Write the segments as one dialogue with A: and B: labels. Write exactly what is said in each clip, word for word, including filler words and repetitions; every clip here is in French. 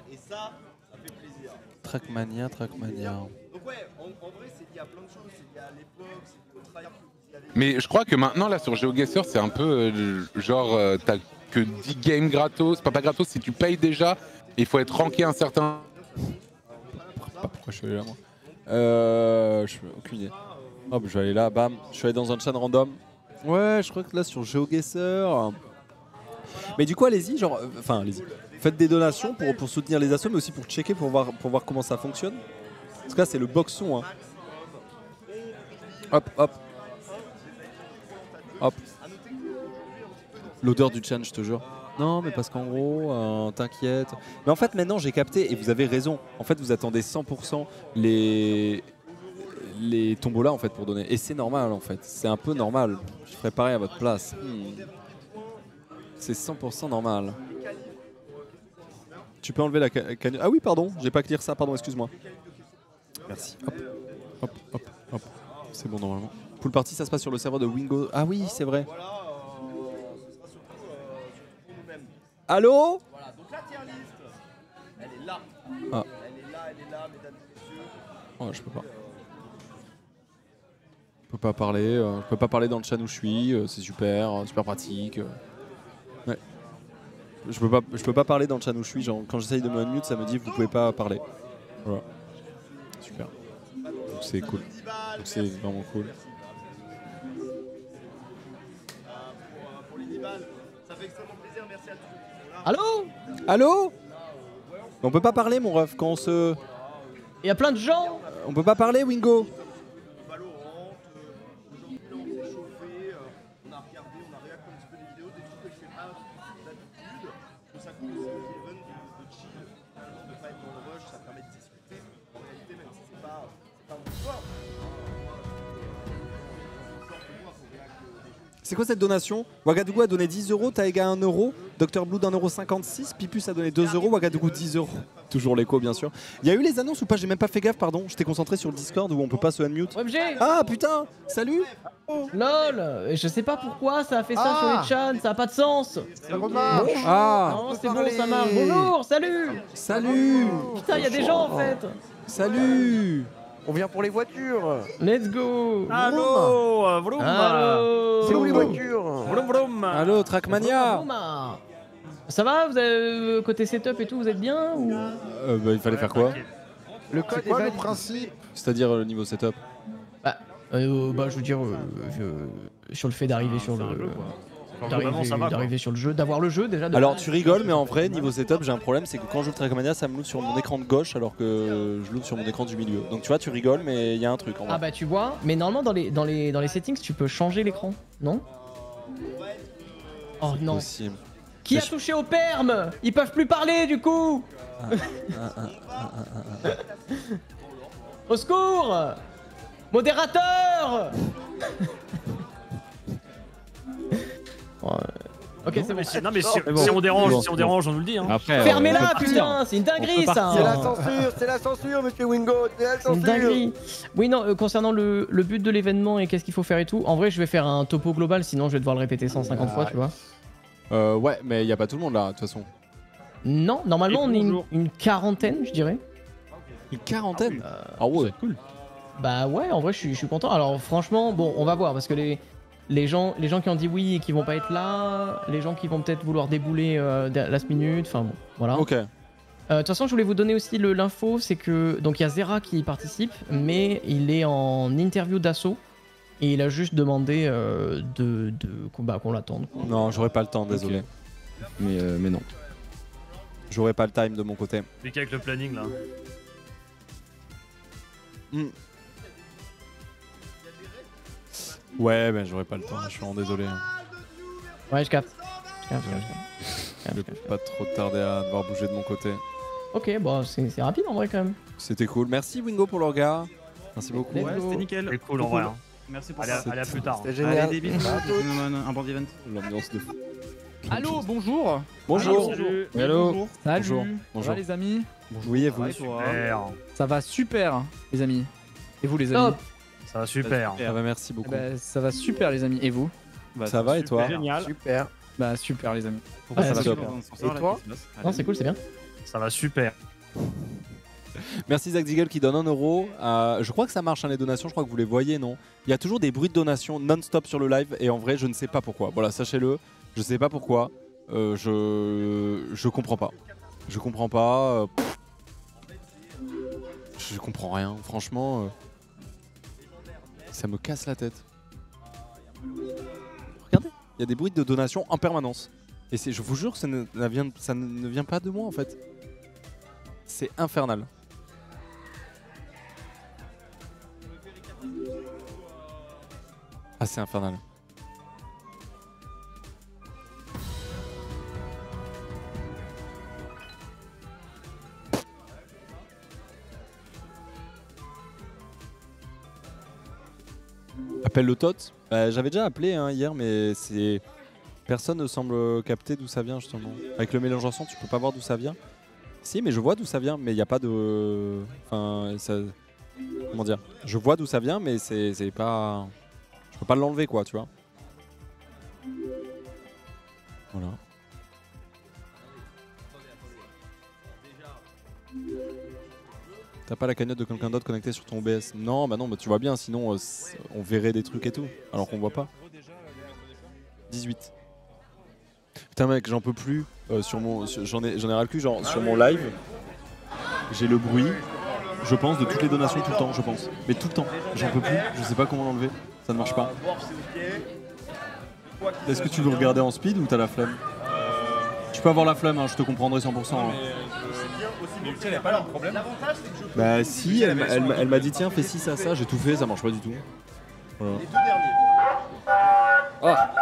A: Et ça, ça fait plaisir.
B: Trackmania, Trackmania.
A: Donc ouais, en, en vrai, c'est lié à plein de choses. C'est lié à l'époque, c'est lié au travail que vous y avez.
C: Mais je crois que maintenant, là, sur GeoGuessr, c'est un peu euh, genre, euh, t'as que dix games gratos. Pas pas gratos, si tu payes déjà, il faut être ranké un certain...
B: Ah, pourquoi je suis allé là, moi Euh... Je aucune idée. Hop, je vais aller là, bam. Je suis allé dans un chat random. Ouais, je crois que là, sur GeoGuessr... Mais du coup, allez-y, genre... Enfin, euh, allez-y. Faites des donations pour, pour soutenir les assos, mais aussi pour checker, pour voir, pour voir comment ça fonctionne. Parce que là, c'est le boxon. Hein. Hop, hop. Hop. L'odeur du chan, je te jure. Non, mais parce qu'en gros, euh, t'inquiète. Mais en fait, maintenant, j'ai capté, et vous avez raison. En fait, vous attendez cent pour cent les... les tombolas, en fait, pour donner. Et c'est normal, en fait. C'est un peu normal. Je ferais pareil à votre place. Hmm. C'est cent pour cent normal. Tu peux enlever la cagnotte. Ah oui, pardon, j'ai pas que lire ça, pardon, excuse-moi. Merci. Hop, hop, hop, hop. C'est bon normalement. Pool party, ça se passe sur le serveur de Wingo. Ah oui, c'est vrai. Allô?
A: Voilà, donc la tier list, elle est là.
B: Ah.
A: Elle est là, elle est là, mesdames et messieurs.
B: Oh, je peux pas. Je peux pas parler. Euh, je peux pas parler dans le chat où je suis. Euh, c'est super, euh, super pratique. Euh. Ouais. Je peux pas, je peux pas parler dans le chat où je suis. Genre, quand j'essaye de me unmute, ça me dit vous pouvez pas parler. Voilà. Super. Donc c'est cool. Donc c'est vraiment cool.
A: Pour les dix balles, ça fait extrêmement plaisir, merci à tous.
D: Allô?
B: Allô? On peut pas parler, mon ref, quand on se...
D: Il y a plein de gens.
B: On peut pas parler, Wingo?
A: Valorant, aujourd'hui là on s'est chauffé, on a regardé, on a réacté un petit peu des vidéos, des trucs que je fais pas d'habitude. Je trouve ça cool aussi, les events de, de chill, finalement de pas être dans le rush, ça permet de discuter. En réalité, même si c'est pas, c'est pas un sport.
B: C'est quoi cette donation? Ouagadougou a donné dix euros, Taïga un euro, docteur Blood un euro cinquante-six, Pipus a donné deux euros, Ouagadougou dix euros. Toujours l'écho, bien sûr. Il y a eu les annonces ou pas? J'ai même pas fait gaffe, pardon. J'étais concentré sur le Discord où on peut pas se unmute.
D: O M G.
B: Ah putain, salut.
D: Lol, je sais pas pourquoi ça a fait ça
E: Ah.
D: sur les chans, ça a pas de sens.
E: Ça remarche.
B: Ah,
D: Non,
E: peut
D: c'est bon,
E: parler.
D: ça marche. Bonjour, salut.
B: salut.
D: Putain, il y a des gens en fait.
B: Salut.
E: On vient pour les voitures.
D: Let's go.
F: Allô, euh, vroom.
D: Allô.
E: C'est où les voitures?
F: Vroom, vroom.
B: Allô, Trackmania.
D: Bouma. Ça va, vous avez euh, côté setup et tout, vous êtes bien ou...
B: Euh, bah, il fallait faire quoi?
E: Le code
G: C'est quoi
E: est
G: le
E: valide.
G: principe?
B: C'est-à-dire euh, le niveau setup.
D: Bah, euh, bah, je veux dire, euh, euh, sur le fait d'arriver sur
F: C'est un
D: le...
F: jeu, quoi.
D: d'arriver-
F: Vraiment, ça va, quoi.
D: D'arriver sur le jeu, d'avoir le jeu déjà. De
B: Alors
D: base.
B: tu rigoles, mais en vrai, niveau setup, j'ai un problème, c'est que quand je joue Trackmania, ça me loot sur mon écran de gauche alors que je loot sur mon écran du milieu. Donc tu vois, tu rigoles, mais il y a un truc en vrai.
D: Ah bah tu vois, mais normalement dans les, dans les, dans les settings tu peux changer l'écran, non? Oh non.
B: Possible.
D: Qui a
B: Mais je-
D: touché au perm? Ils peuvent plus parler du coup. Au secours. Modérateur. Ouais. Ok c'est bon.
F: Mais si- non mais si,
D: C'est bon.
F: si on dérange,
B: bon,
F: si on
B: bon.
F: dérange, on nous le dit. Hein.
H: Après,
D: Fermez-la
H: on peut
D: putain,
H: partir.
D: c'est une dinguerie
H: On peut
D: ça.
E: C'est la censure, c'est la censure, monsieur Wingo, c'est la
D: C'est une
E: censure.
D: dinguerie. Oui, non, euh, concernant le, le but de l'événement et qu'est-ce qu'il faut faire et tout, en vrai, je vais faire un topo global, sinon je vais devoir le répéter cent cinquante fois, tu vois.
B: Euh, ouais, mais il y a pas tout le monde là, de toute façon.
D: Non, normalement,
H: Et
D: on est une,
H: bonjour.
D: une quarantaine, je dirais.
B: Une quarantaine. Ah ouais, cool.
D: Bah ouais, en vrai, je suis, je suis content. Alors, franchement, bon, on va voir, parce que les, les, gens, les gens qui ont dit oui et qui vont pas être là, les gens qui vont peut-être vouloir débouler euh, last minute, enfin bon, voilà.
B: Ok.
D: Euh, De toute façon, je voulais vous donner aussi le- l'info, c'est que donc il y a Zera qui participe, mais il est en interview d'assaut et il a juste demandé euh, de, de qu'on bah, qu'on l'attende. quoi.
B: Non, j'aurais pas le temps, désolé. Mais, euh, mais non. J'aurais pas le time de mon côté.
F: Mais qu'avec le planning là.
B: Hmm. Ouais, mais j'aurais pas le temps, je suis vraiment désolé.
D: Ouais, je capte. Je capte, je capte, je capte.
B: Je vais pas trop tarder à devoir bouger de mon côté.
D: Ok, bon, c'est c'est rapide en vrai quand même.
B: C'était cool. Merci Wingo pour le regard. Merci beaucoup.
D: Let's
H: Ouais,
D: go.
H: c'était nickel.
F: C'est cool en vrai. Hein.
H: Merci pour
F: Allez,
H: ça.
F: à- allez à plus tard.
E: C'était
H: Allez,
E: génial.
H: des bisous.
E: À tous.
H: Un bon event.
B: L'ambiance de fou.
H: Allô, bonjour.
B: Bonjour.
F: Salut.
H: Oui,
B: Hello.
H: bonjour. Salut.
B: Bonjour.
H: Ça
B: Bonjour.
H: va les amis?
B: Oui, et vous?
H: Ouais, toi.
F: Super.
H: Ça va super les amis. Et vous les amis?
D: Top.
F: Ça va super.
B: Ça va, merci
H: Eh
B: beaucoup.
H: ben, ça va super les amis. Et vous?
B: Ça va et toi?
H: Génial.
E: Super.
H: Bah super les amis.
B: Pourquoi
D: Ouais,
B: ça va
D: c'est
B: top?
E: Et toi?
D: Non, c'est cool, c'est bien.
F: Ça va super.
B: Merci Zach Ziegel qui donne un euro. Euh, je crois que ça marche hein, les donations, je crois que vous les voyez, non? Il y a toujours des bruits de donations non-stop sur le live et en vrai, je ne sais pas pourquoi. Voilà, sachez-le, je sais pas pourquoi. Euh, je je comprends pas. Je comprends pas. Euh, je comprends rien. Franchement, euh, ça me casse la tête. Regardez, il y a des bruits de donations en permanence. Et c'est, je vous jure que ça ne, ça vient, ça ne vient pas de moi en fait. C'est infernal. Ah, c'est infernal. Appelle le Tot. Euh, J'avais déjà appelé hein, hier, mais c'est personne ne semble capter d'où ça vient justement. Avec le mélange en son, tu peux pas voir d'où ça vient. Si, mais je vois d'où ça vient, mais il n'y a pas de. Enfin, ça. Comment dire? Je vois d'où ça vient, mais c'est c'est pas. Je peux pas l'enlever, quoi, tu vois. Voilà. T'as pas la cagnotte de quelqu'un d'autre connectée sur ton O B S? Non, bah non, bah tu vois bien, sinon euh, on verrait des trucs et tout, alors qu'on voit pas. dix-huit. Putain mec, j'en peux plus. Euh, sur mon, j'en ai, j'en ai ras le cul, genre sur mon live, j'ai le bruit, je pense, de toutes les donations tout le temps, je pense. Mais tout le temps, j'en peux plus, je sais pas comment l'enlever, ça ne marche pas. Est-ce que tu veux regarder en speed ou t'as la flemme? Tu peux avoir la flemme, hein, je te comprendrai cent pour cent. Hein.
G: Mais elle n'a pas leur problème.
B: Bah si, elle, elle, elle m'a dit tiens fais ci ça ça, j'ai tout fait, ça marche pas du tout. Voilà.
A: Les deux derniers.
B: Ah.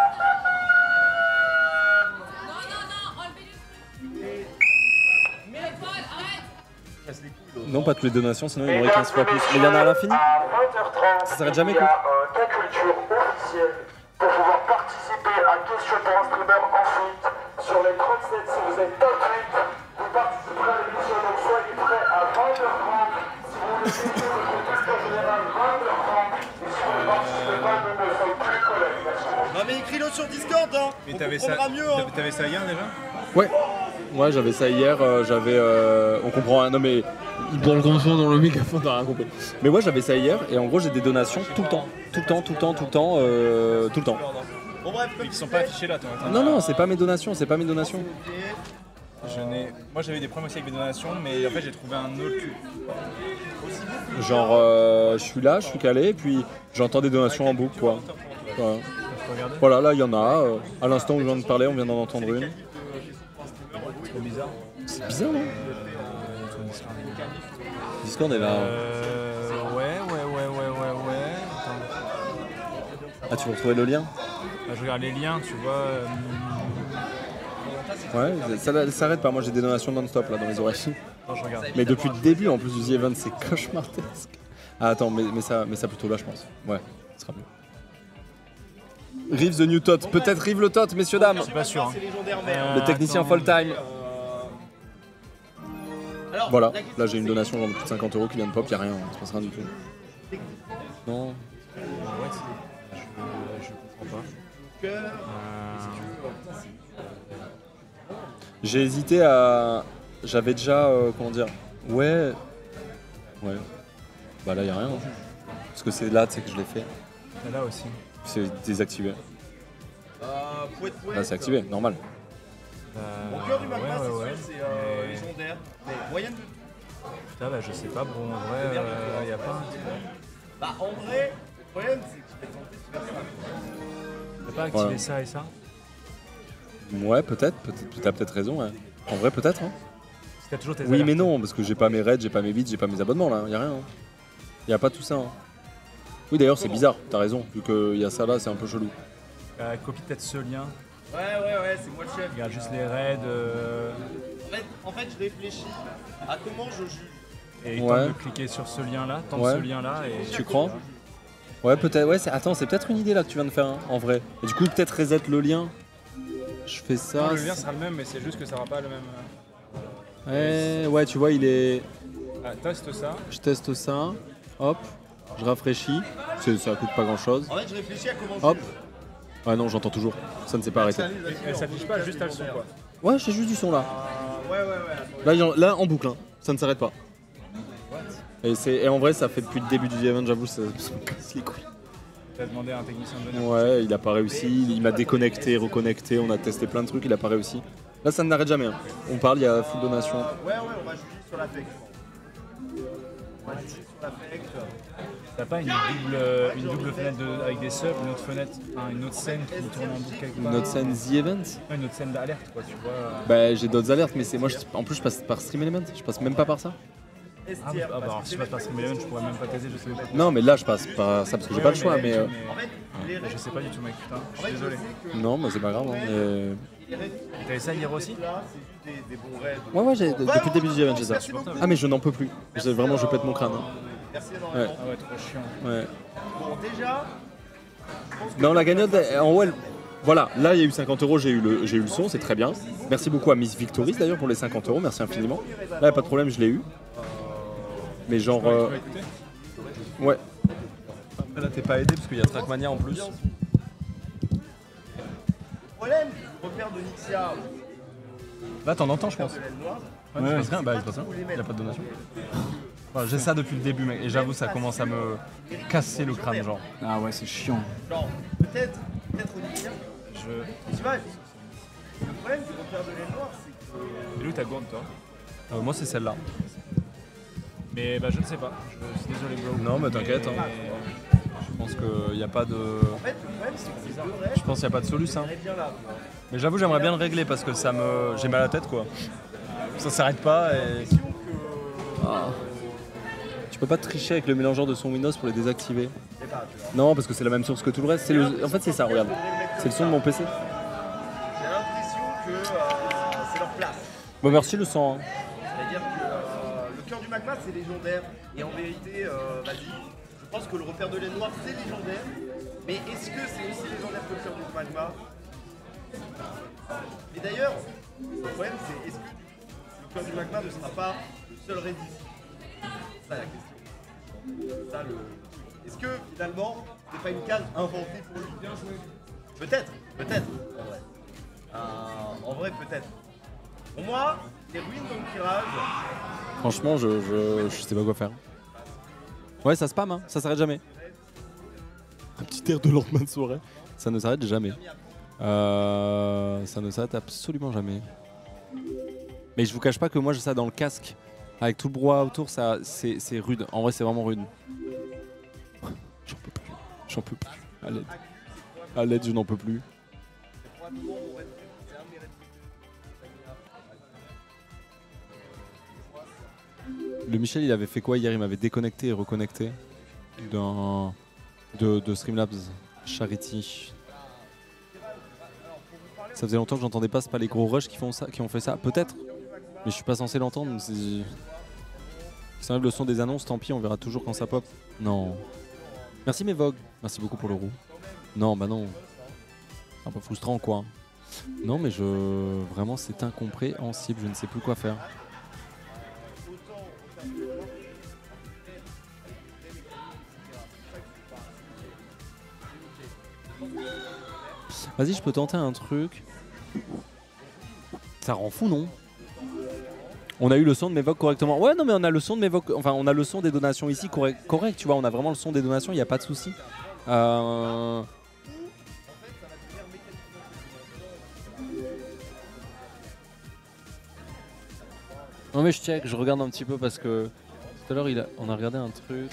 B: Non, pas toutes les donations, sinon il y aurait quinze fois plus. Mais il y en a à l'infini. Ça s'arrête jamais quoi.
I: Ta culture officielle pour pouvoir participer à Question pour un streamer ensuite sur les trente-sept. Si vous êtes top huit, vous participerez à l'émission. Donc soyez prêts à vingt heures trente. Si vous voulez suivre le contexte en général, vingt heures trente. Et si vous ne participez pas, nous ne sommes plus collègues. Merci.
A: Non mais écris-le sur Discord, hein.
G: Mais
A: On
G: t'avais ça,
A: comprendra mieux, hein.
G: t'avais ça hier déjà?
B: Ouais. Ouais, j'avais ça hier, euh, j'avais... Euh, on comprend rien, non mais... Il parle comme ça dans le microphone, t'as rien compris. Mais ouais, j'avais ça hier, et en gros j'ai des donations tout le temps. Tout le temps, tout le temps, tout le temps, euh, tout le temps.
A: Bon bref,
G: Mais qui sont pas affichés là, toi.
B: Non, non, c'est pas mes donations, c'est pas mes donations.
G: Je n'ai... Moi j'avais des problèmes aussi avec mes donations, mais en fait j'ai trouvé un autre cul.
B: Genre, euh, je suis là, je suis calé, et puis j'entends des donations en boucle, quoi. Voilà, voilà là il y en a. Euh, à l'instant où je viens de parler, on vient d'en entendre une.
G: C'est trop bizarre.
B: C'est bizarre, non? Discord est là.
G: Euh... Ouais, ouais, ouais, ouais, ouais, ouais. Attends.
B: Ah, tu veux retrouver le lien?
G: Bah, je regarde les liens, tu vois. euh,
B: Ouais, ça, ça s'arrête pas. Moi j'ai des donations non-stop là dans les oreilles.
G: Non, je regarde.
B: Mais depuis le début en plus du The Event, c'est cauchemardesque. Ah, attends, mais, mais, ça, mais ça plutôt là, je pense. Ouais, ce sera mieux. Rive the New Tot. Peut-être Rive le Tot, messieurs, dames.
G: Je suis pas sûr. Hein.
A: c'est légendaire, mais.
G: Euh,
B: Le technicien
G: attends.
B: full time.
A: Alors,
B: Voilà,
A: la question,
B: là j'ai une
A: c'est-
B: donation genre de plus de cinquante euros qui vient de pop, y'a rien, il se passe rien du tout. Non.
G: Ouais, c'est- je, je comprends pas. Euh,
B: J'ai hésité à. J'avais déjà. euh, comment dire. Ouais. Ouais. Bah là y'a rien. hein. Parce que c'est là, tu sais que je l'ai fait.
G: Là aussi.
B: C'est désactivé.
A: Euh, Pouette Pouette.
B: Là c'est activé, normal.
G: Euh,
A: Mon cœur du magma,
G: ouais,
A: c'est
G: ouais,
A: sûr,
G: ouais.
A: c'est euh,
G: Mais-
A: légendaire. Mais moyenne de.
G: Putain, bah je sais pas, bon, en vrai, euh, y a pas un truc.
A: Bah en vrai, le problème c'est que je vais tenter de faire ça.
G: T'as pas activé
B: Voilà.
G: ça et ça?
B: Ouais, peut-être, peut-être, t'as peut-être raison, ouais. En vrai, peut-être, hein.
G: Parce que t'as toujours tes
B: Oui,
G: alertes.
B: mais non, parce que j'ai pas mes raids, j'ai pas mes bits, j'ai pas mes abonnements là, y a rien. Hein. Y a pas tout ça. Hein. Oui, d'ailleurs, c'est bizarre, t'as raison, vu qu'il y a ça là, c'est un peu chelou.
G: Euh, copie peut-être ce lien.
A: Ouais, ouais, ouais, c'est moi le chef.
G: Regarde juste les raids. Euh,
A: En fait, en fait, je réfléchis à comment je juge.
G: et il
B: Ouais.
G: tente de cliquer sur ce lien là, tente
B: Ouais.
G: ce lien là et.
B: Tu crois? Ouais, peut-être, ouais, c'est... attends, c'est peut-être une idée là que tu viens de faire, hein, en vrai. Et du coup, peut-être reset le lien. Je fais ça.
G: Non, le lien sera le même, mais c'est juste que ça aura pas le même.
B: Ouais, ouais, tu vois, il est.
G: Ah, teste ça.
B: Je teste ça, hop, je rafraîchis. C'est- Ça coûte pas grand chose.
A: En fait, je réfléchis à comment je
B: Hop.
A: juge.
B: Ouais, non, j'entends toujours. Ça ne s'est pas arrêté.
G: Elle s'affiche pas, juste à le son quoi.
B: Ouais, j'ai juste du son là.
A: ouais, ouais, ouais.
B: Là, il y en- là en boucle, hein. Ça ne s'arrête pas. Et, c'est- et en vrai, ça fait depuis le début du event, j'avoue, ça, ça me casse les couilles.
G: T'as demandé à un technicien de venir.
B: Ouais, il a pas réussi, il m'a déconnecté, reconnecté, on a testé plein de trucs, il a pas réussi. Là, ça ne n'arrête jamais. Hein. On parle, il y a full donation.
A: Ouais, ouais, on va juger sur l'affect. On va juger sur l'affect.
G: T'as pas une double, euh, une double fenêtre de- avec des subs, une autre fenêtre, enfin, une autre scène qui tourne en boucle quelque part.
B: Une autre scène The Event.
G: Ouais, une autre scène d'alerte, quoi, tu vois.
B: Bah, j'ai d'autres alertes, mais c'est moi, je- en plus, je passe par Stream Element, je passe même pas par ça.
G: Ah, bah, ah, bah, alors, si je passe par Stream Element, je pourrais même pas taiser, je sais pas.
B: Non, mais là, je passe par ça parce que j'ai pas le choix, mais. euh,
G: Je sais pas du tout, mec, putain. Je suis désolé.
B: Non, mais c'est pas grave. Hein, mais-
G: T'as essayé hier aussi?
A: Là, c'est juste des, des bons rêves.
B: Ouais, ouais, j'ai- depuis le début du event, j'ai ça. Ah, mais je n'en peux plus. J'ai- Vraiment, je pète mon crâne. hein.
A: Merci énormément.
B: Ouais.
G: Ah ouais, trop chiant.
B: Ouais.
A: Bon, déjà,
B: Non, la cagnotte, elle- en haut, elle- voilà, là il y a eu cinquante euros, j'ai eu le, j'ai eu le son, c'est très bien. Merci beaucoup à Miss Victoris d'ailleurs pour les cinquante euros, merci infiniment. Là, y a pas de problème, je l'ai eu. Mais genre. euh, Ouais.
J: Après, là, t'es pas aidé parce qu'il y a Trackmania en plus.
A: le problème du repère de Nixia,
J: Là, t'en entends, je pense.
A: de l'aile noire,
J: Ouais, il se passe rien. Bah, il se passe rien. Il y a pas de donation. Enfin, j'ai ça depuis le début, mec. Et j'avoue, ça commence à me casser le crâne, genre.
H: Ah ouais, c'est chiant.
A: genre, peut-être, peut-être au Nixia,
G: Je...
A: tu vois, le problème du repère de l'aile noire, c'est que.
G: Il est où ta gourde, toi?
J: Euh, moi, c'est celle-là.
G: Mais bah, je ne sais pas. Je suis désolé, bro.
J: Non, mais t'inquiète.
G: Mais-
J: Hein. Je pense qu'il n'y a pas de.
A: En fait, le problème, c'est que ces deux rêves,
J: Je pense qu'il n'y a pas de solution.
A: ils bien là. tu vois.
J: Mais j'avoue, j'aimerais bien le régler parce que ça me. J'ai mal à la tête, quoi. Ça s'arrête pas et.
B: Ah. Tu peux pas tricher avec le mélangeur de son Windows pour les désactiver.
A: Je sais pas, tu vois.
B: Non, parce que c'est la même source que tout le reste. C'est le... En fait, c'est ça, regarde. C'est le son de mon P C.
A: J'ai l'impression que euh, c'est leur place.
B: Bon, merci le son. hein.
A: C'est-à-dire que euh, le cœur du magma, c'est légendaire. Et en vérité, euh, vas-y, je pense que le repère de l'aile noire, c'est légendaire. Mais est-ce que c'est aussi légendaire que le cœur du magma? Et d'ailleurs, le problème, c'est est-ce que le cœur du magma ne sera pas le seul rédit? C'est ça la question. C'est ça le... Est-ce que finalement, c'est pas une case inventée pour lui? Peut-être, peut-être, en vrai. Euh, en vrai, peut-être. Pour moi, les ruines dans le tirage,
B: Franchement, je, je, je sais pas quoi faire. Ouais, ça spam, hein. Ça s'arrête jamais. Un petit air de lendemain de soirée. Ça ne s'arrête jamais. Euh, ça ne s'arrête absolument jamais. Mais je vous cache pas que moi j'ai ça dans le casque. Avec tout le brouhaha autour, ça, c'est, c'est rude. En vrai, c'est vraiment rude. J'en peux plus. J'en peux plus. À l'aide. À l'aide, je n'en peux plus. Le Michel, il avait fait quoi hier? Il m'avait déconnecté et reconnecté d'un de, de Streamlabs Charity. Ça faisait longtemps que j'entendais pas, c'est pas les gros rushs qui font ça, qui ont fait ça, peut-être. Mais je suis pas censé l'entendre. C'est... Si ça arrive le son des annonces, tant pis, on verra toujours quand ça pop. Non. Merci mes Vogue, merci beaucoup pour le roux. Non, bah non. C'est un peu frustrant quoi. Non mais je... Vraiment c'est incompréhensible, je ne sais plus quoi faire. Vas-y, je peux tenter un truc. Ça rend fou, non? On a eu le son de mes votes correctement. Ouais, non, mais on a le son de mes votes. Enfin, on a le son des donations ici correct, correct tu vois. On a vraiment le son des donations, il n'y a pas de souci. Euh... Non, mais je check, je regarde un petit peu parce que tout à l'heure, il a... on a regardé un truc.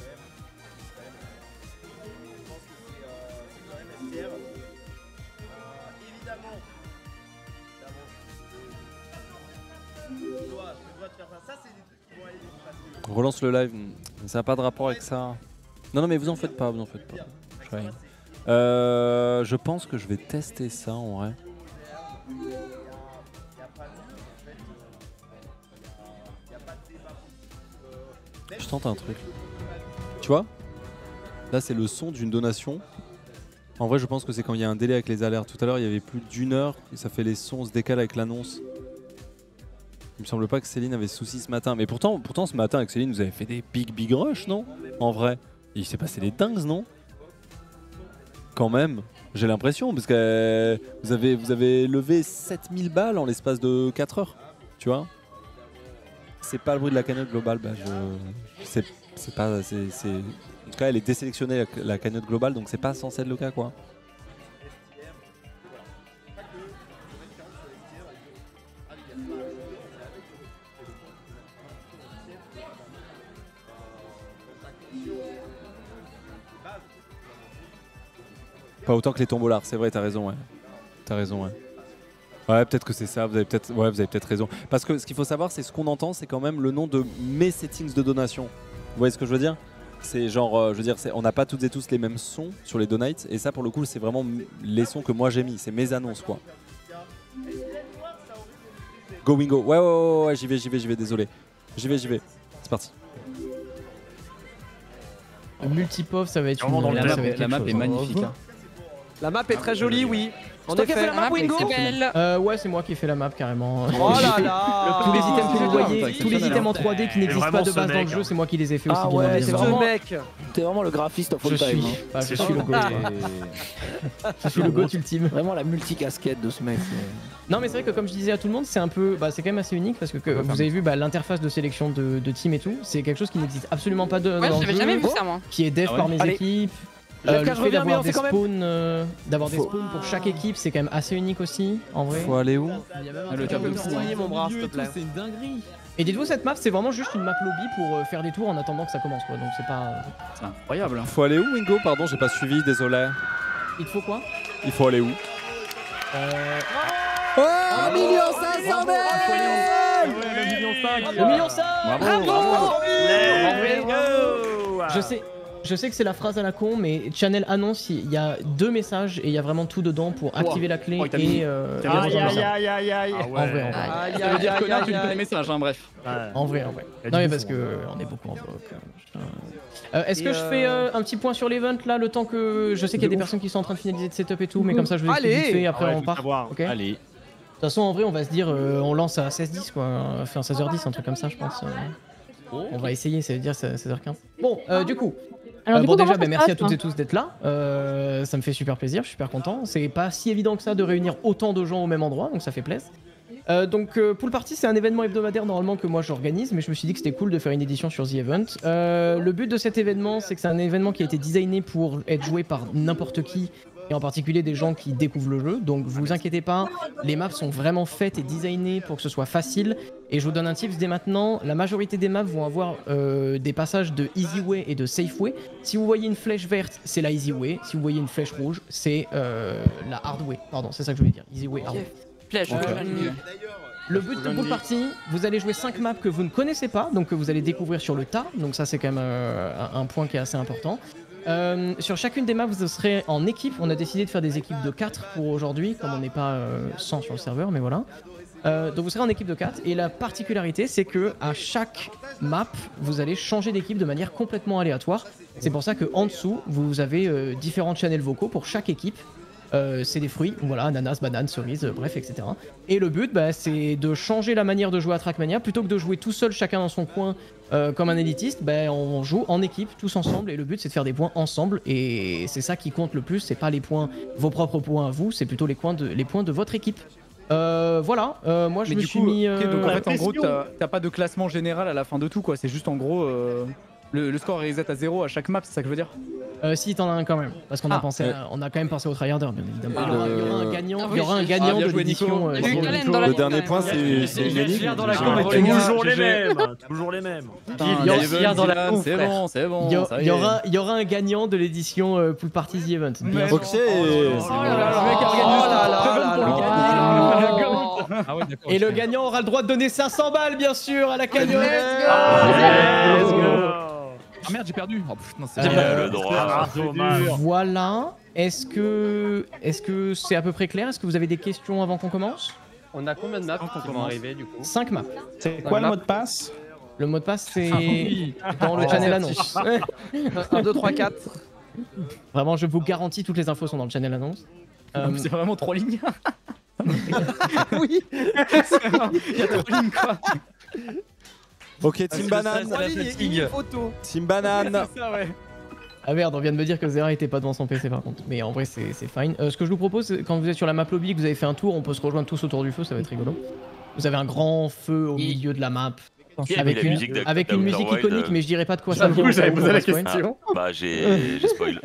B: Relance le live, ça n'a pas de rapport avec ça. Non, non, mais vous en faites pas, vous en faites pas. Je, rien. Euh, je pense que je vais tester ça en vrai. Je tente un truc. Tu vois? Là, c'est le son d'une donation. En vrai, je pense que c'est quand il y a un délai avec les alertes. Tout à l'heure, il y avait plus d'une heure et ça fait les sons, on se décale avec l'annonce. Il me semble pas que Céline avait souci ce matin. Mais pourtant, pourtant ce matin avec Céline, vous avez fait des big big rush, non? En vrai. Il s'est passé des dingues, non? Quand même. J'ai l'impression, parce que vous avez, vous avez levé sept mille balles en l'espace de quatre heures. tu vois. C'est pas le bruit de la cagnotte globale, bah je. C'est c'est pas. c'est- c'est- En tout cas, elle est désélectionnée la, la cagnotte globale, donc c'est pas censé être le cas, quoi. Pas autant que les tombolars, c'est vrai, t'as raison, ouais. T'as raison, ouais. Ouais, peut-être que c'est ça, vous avez peut-être ouais, vous avez peut-être raison. Parce que ce qu'il faut savoir, c'est ce qu'on entend, c'est quand même le nom de mes settings de donation. Vous voyez ce que je veux dire? C'est genre, euh, je veux dire, c'est- on n'a pas toutes et tous les mêmes sons sur les donates, et ça pour le coup, c'est vraiment m- les sons que moi j'ai mis, c'est mes annonces, quoi. Go Wingo, ouais, ouais, ouais, ouais, j'y vais, j'y vais, j'y vais, désolé. J'y vais, j'y vais. C'est parti.
D: Multipov, ça va être
F: Vraiment
D: une
F: dans le
D: ça
F: thème.
D: va être
H: La
D: quelque
H: map
D: chose,
H: est
D: hein.
H: magnifique. hein.
E: La map est très jolie, oui. En
D: C'est toi qui as fait
E: effet.
D: la map, Wingo
H: exceptionnelle.
D: Euh, ouais, c'est moi qui ai fait la map carrément.
E: Oh là là.
D: Tous les items que vous
H: exceptionnel,
D: voyez,
H: hein,
D: tous les
H: exceptionnel,
D: items en
H: hein.
D: trois D qui n'existent
F: vraiment
D: pas de
F: ce
D: base dans
F: mec,
D: le jeu,
F: hein.
D: c'est moi qui les ai fait aussi.
K: Ah
D: bien
K: ouais,
D: évidemment.
K: c'est
E: Ce
K: vraiment-
E: mec.
K: T'es vraiment le graphiste of
D: Je
K: all time.
D: suis,
K: hein.
D: bah, je suis le goat. Je suis le goat ultime.
K: Vraiment la multicasquette de ce mec. c'est-
D: Non mais c'est vrai que comme je disais à tout le monde, c'est un peu, bah, c'est quand même assez unique parce que, que vous avez vu bah, l'interface de sélection de, de team et tout, c'est quelque chose qui n'existe absolument pas de,
L: Ouais,
D: dans le
L: j'avais
D: jeu,
L: jamais vu ça, moi.
D: qui est dev
H: Ah ouais
D: par mes
E: Allez.
D: équipes.
E: J'aime
D: Euh,
E: qu'à
D: le
E: je
D: fait
E: reviens, mais
D: d'avoir
E: on
D: des
E: fait quand même.
D: spawns, euh, d'avoir des
B: Faut-
D: spawns pour chaque équipe, c'est quand même assez unique aussi, en vrai.
B: Faut aller où?
H: Ah, le cap de fou.
E: Signer mon bras, s'il te plaît.
H: C'est une dinguerie.
D: Et dites-vous, cette map, c'est vraiment juste une map lobby pour euh, faire des tours en attendant que ça commence, quoi. Donc c'est pas.
H: C'est incroyable.
B: Faut aller où, Wingo? Pardon, j'ai pas suivi, désolé.
D: Il te faut quoi?
B: Il faut aller où?
D: Euh...
B: Oh, un million cinq cent mille!
F: Le million cinq.
D: Le million cinq.
H: Bravo, bravo.
F: Let's go.
D: Je sais, je sais que c'est la phrase à la con, mais Channel annonce il y a deux messages et il y a vraiment tout dedans pour activer la clé
H: Oh, il t'a mis-
D: et, euh,
F: Aïe,
D: et rejoindre le
F: aïe,
D: serveur.
F: aïe, aïe, aïe.
D: En vrai, en vrai.
E: Aïe,
H: Ça veut dire
E: aïe,
H: connard,
E: aïe,
H: tu lis pas les
E: aïe.
H: messages, hein, bref.
D: En vrai, en vrai.
F: Il y a
D: Non
F: du
D: mais
F: fond,
D: parce que
F: hein.
D: on est beaucoup en voc. Euh, Est-ce
E: Et
D: que je
E: euh,
D: fais euh, un petit point sur l'event là, le temps que je sais qu'il y a des personnes qui sont en train de finaliser de setup et tout, mais comme ça je vous explique
E: Allez.
D: vite fait, après
F: Ah ouais,
D: on
F: faut
D: part.
F: savoir.
D: Ok. De
H: Allez.
D: toute façon, en vrai, on va se dire, euh, on lance à seize dix quoi, enfin seize heures dix, un truc comme ça, je pense. euh. On va essayer, ça veut dire seize heures quinze. Bon, euh, du coup.
L: Alors,
D: Euh,
L: du
D: bon
L: coup,
D: déjà,
L: comment
D: bah,
L: ça se
D: merci à
L: passe,
D: toutes
L: hein
D: et tous d'être là. Euh, ça me fait super plaisir, je suis super content. C'est pas si évident que ça de réunir autant de gens au même endroit, donc ça fait plaisir. Euh, donc euh, Pool Party, c'est un événement hebdomadaire normalement que moi j'organise, mais je me suis dit que c'était cool de faire une édition sur The Event. Euh, le but de cet événement, c'est que c'est un événement qui a été designé pour être joué par n'importe qui, et en particulier des gens qui découvrent le jeu. Donc vous inquiétez pas, les maps sont vraiment faites et designées pour que ce soit facile. Et je vous donne un tips dès maintenant, la majorité des maps vont avoir euh, des passages de Easy Way et de Safe Way. Si vous voyez une flèche verte, c'est la Easy Way. Si vous voyez une flèche rouge, c'est euh, la Hard Way. Pardon, c'est ça que je voulais dire. Easy Way, Hard Way.
L: Flèche,
D: Euh,
L: euh,
D: Le but de Pool Party, vous allez jouer cinq maps que vous ne connaissez pas, donc que vous allez découvrir sur le tas. Donc ça c'est quand même euh, un, un point qui est assez important. Euh, sur chacune des maps, vous serez en équipe. On a décidé de faire des équipes de quatre pour aujourd'hui, comme on n'est pas euh, cent sur le serveur, mais voilà. Euh, donc vous serez en équipe de quatre. Et la particularité, c'est que à chaque map, vous allez changer d'équipe de manière complètement aléatoire. C'est pour ça que en dessous, vous avez euh, différents channels vocaux pour chaque équipe. Euh, c'est des fruits, voilà, ananas, banane, cerise, euh, bref, et cetera. Et le but, bah, c'est de changer la manière de jouer à Trackmania. Plutôt que de jouer tout seul, chacun dans son coin, euh, comme un élitiste, bah, on joue en équipe, tous ensemble. Et le but, c'est de faire des points ensemble. Et c'est ça qui compte le plus. C'est pas les points, vos propres points à vous, c'est plutôt les points de, les points de votre équipe. Euh, voilà, euh, moi je
H: Mais
D: me
H: du
D: suis
H: coup,
D: mis.
H: ok, donc en
D: euh,
H: fait, en gros, t'as t'as pas de classement général à la fin de tout, quoi. C'est juste en gros. euh, Le, le score est reset à zéro à chaque map, c'est ça que je veux dire?
D: Euh, si, t'en as un quand même, parce qu'on a
H: Ah,
D: pensé,
B: ouais.
D: à- on a quand même pensé au tryharder, bien évidemment.
B: Ah,
D: il, y aura, il y aura un
B: le-
D: gagnant,
L: Ah
D: il
L: oui,
D: y aura un
L: c'est-
D: gagnant
H: Ah, bien
D: de
H: joué, Nico.
D: l'édition. euh,
L: Il y a eu
D: sur-
L: Galen dans la
B: Le
L: team,
B: dernier
L: quand
B: point,
L: même.
B: c'est c'est une énigme.
F: Fier dans la
B: J'ai-
F: com,
H: les gars,
F: toujours les
H: G G.
F: mêmes. Toujours les mêmes.
H: Putain,
D: Il y aura-
H: Eleven,
D: il y a dans la
H: Dylan,
D: con,
H: c'est
D: frère.
H: bon, c'est bon.
D: Il y, a-
H: ça
D: il y
H: est.
D: aura, il y aura un gagnant de l'édition euh, Pool Party The Event. bien sûr.
B: Ok.
H: Oh là là,
D: Le mec a organisé
E: oh là là
D: Seven
E: là
D: pour le
E: là
D: gagner.
E: là.
G: Ah ouais, d'accord.
D: Et le
G: ok.
D: gagnant aura le droit de donner cinq cents balles, bien sûr, à la cagnotte.
F: Let's go.
G: Ah merde, j'ai perdu. Oh putain, c'est
D: J'ai
G: génial.
D: pas
F: le droit. Ah, dommage.
D: Voilà. Est-ce que est-ce que c'est à peu près clair? Est-ce que vous avez des questions avant qu'on commence?
E: On a combien de maps qui vont arriver du coup?
D: cinq maps.
M: C'est quoi le mot de passe?
D: Le mot de passe, c'est
G: Ah oui.
D: dans le
E: Oh,
D: channel
E: c'est
D: annonce.
E: un, deux, trois, quatre.
D: Vraiment, je vous garantis, toutes les infos sont dans le channel annonce. Euh,
H: C'est vraiment trois lignes.
E: Oui.
H: Il y a trois lignes, quoi.
B: Ok, Team Banane.
E: Trois lignes et une photo.
B: Team Banane.
H: C'est ça, ouais.
D: Ah merde, on vient de me dire que Zera était pas devant son P C par contre. Mais en vrai, c'est c'est fine. Euh, ce que je vous propose, c'est quand vous êtes sur la map lobby, que vous avez fait un tour, on peut se rejoindre tous autour du feu, ça va être rigolo. Vous avez un grand feu au milieu de la map.
L: Qui a
D: Avec
L: mis la
D: une,
L: musique d'Outer
D: avec une
L: Wild,
D: musique
L: euh,
D: iconique, mais je dirais pas de quoi ça
H: J'avoue,
D: vient.
H: j'avais
D: au cas où
H: posé la
D: on va spoil.
H: question.
L: Ah, bah j'ai j'ai spoil.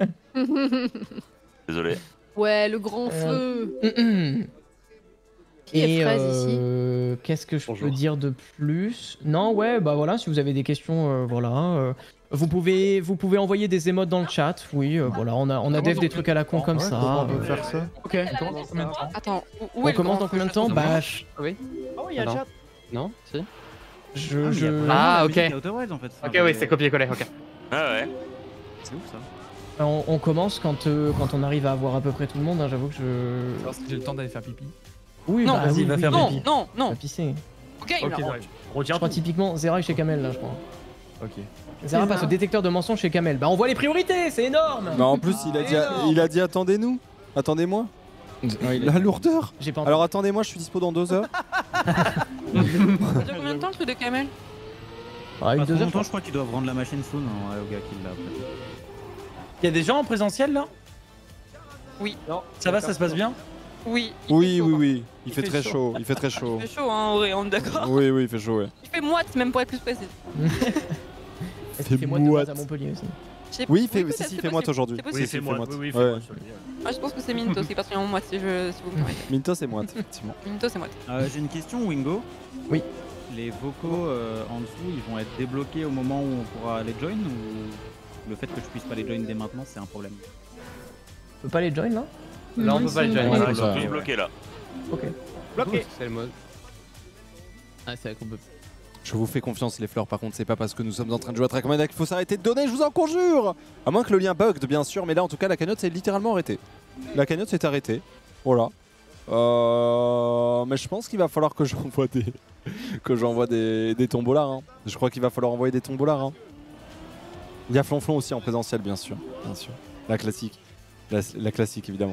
L: Désolé.
M: Ouais, le grand
D: Euh,
M: feu. Qui est
D: Et
M: fraise ici
D: euh, qu'est-ce que je peux dire de plus? Non, ouais, bah voilà, si vous avez des questions, euh, voilà. euh, vous pouvez, vous pouvez envoyer des émotes dans le chat. Oui, euh, voilà, on a, on a dev des trucs à la con comme ça.
N: On peut faire ça.
H: Ok, on commence dans combien de temps?
M: Attends, où, où
D: On
M: est le
D: commence
M: grand
D: dans combien de
M: feu
D: temps? Bah,
E: Oui.
H: Oh, il y a le
E: Ah, non.
H: chat.
E: Non Si.
D: je, je...
E: Ah, ok.
G: Outer Wild, en fait.
E: Ok, oui, c'est copié-collé, ok.
L: Ah ouais.
G: C'est ouf ça.
D: On, on commence quand, euh, quand on arrive à avoir à peu près tout le monde. hein, J'avoue que je.
H: Savoir si j'ai le temps d'aller faire pipi.
D: Oui,
M: Non,
D: bah,
M: vas-y,
D: oui,
M: va
D: oui,
M: faire
D: oui.
M: pipi. Non, non, non.
D: Va pisser.
M: Ok,
F: Ok,
M: là.
F: d'accord.
D: Je
F: Retire
D: crois
F: tout.
D: typiquement Zera est chez Kamel là, je crois.
J: Ok.
D: Zera passe au détecteur de mensonges chez Kamel. Bah on voit les priorités, c'est énorme.
B: Mais en plus, il a dit, il a dit attendez-nous. Attendez-moi. La lourdeur.
D: J'ai pas
B: Alors attendez-moi, je suis dispo dans deux heures.
M: Ça dure combien de temps le truc de Kamel?
D: Ah, une
J: Pas
D: deux
J: trop
D: heures.
J: longtemps, je crois qu'il doit rendre la machine soon hein, au gars qui l'a.
G: Il y a des gens en présentiel là?
M: Oui.
G: Ça va, ça se passe bien?
M: Oui. il
B: Oui,
M: fait
B: oui,
M: chaud,
B: oui. Il,
M: Il
B: fait,
M: fait
B: très
M: chaud.
B: chaud. Il fait très
M: hein.
B: chaud.
M: Il fait chaud, hein, ouais, on est d'accord.
B: Oui, oui, il fait chaud, ouais.
M: Il fait moite, même pour être plus précis.
D: Est-ce qu'il fait moite de base à Montpellier aussi?
M: Je sais-
B: Oui, il fait,
M: peut-être,
B: si, si,
M: c'est
B: il fait moite
M: possible,
B: aujourd'hui.
M: c'est
B: Oui,
M: possible.
B: si, il fait moite.
F: Oui, oui,
B: Ouais.
F: moi.
M: Ah, je pense que c'est Mintos qui est particulièrement moite, si, je, si vous me permettez.
B: Minto, c'est moite, effectivement.
M: Mintos, c'est moite.
J: Euh, J'ai une question, Wingo.
D: Oui.
J: Les vocaux euh, en dessous, ils vont être débloqués au moment où on pourra les join ou le fait que je puisse pas les join dès maintenant, c'est un problème?
D: On peut pas les join là?
E: Là, on peut pas les join.
B: Ouais,
L: Ils
B: c'est
L: sont
B: ça.
L: tous bloqués là.
D: Ok.
E: Bloqué. C'est le mode. Ah, c'est vrai qu'on peut.
B: Je vous fais confiance les fleurs, par contre c'est pas parce que nous sommes en train de jouer à Trackmania qu'il faut s'arrêter de donner, je vous en conjure. À moins que le lien bug bien sûr, mais là en tout cas la cagnotte s'est littéralement arrêtée. La cagnotte s'est arrêtée, voilà. Euh... Mais je pense qu'il va falloir que j'envoie des que j'envoie des, des tombolars. Hein. Je crois qu'il va falloir envoyer des tombolars. Hein. Il y a Flonflon aussi en présentiel bien sûr, bien sûr. La classique, la, la classique évidemment.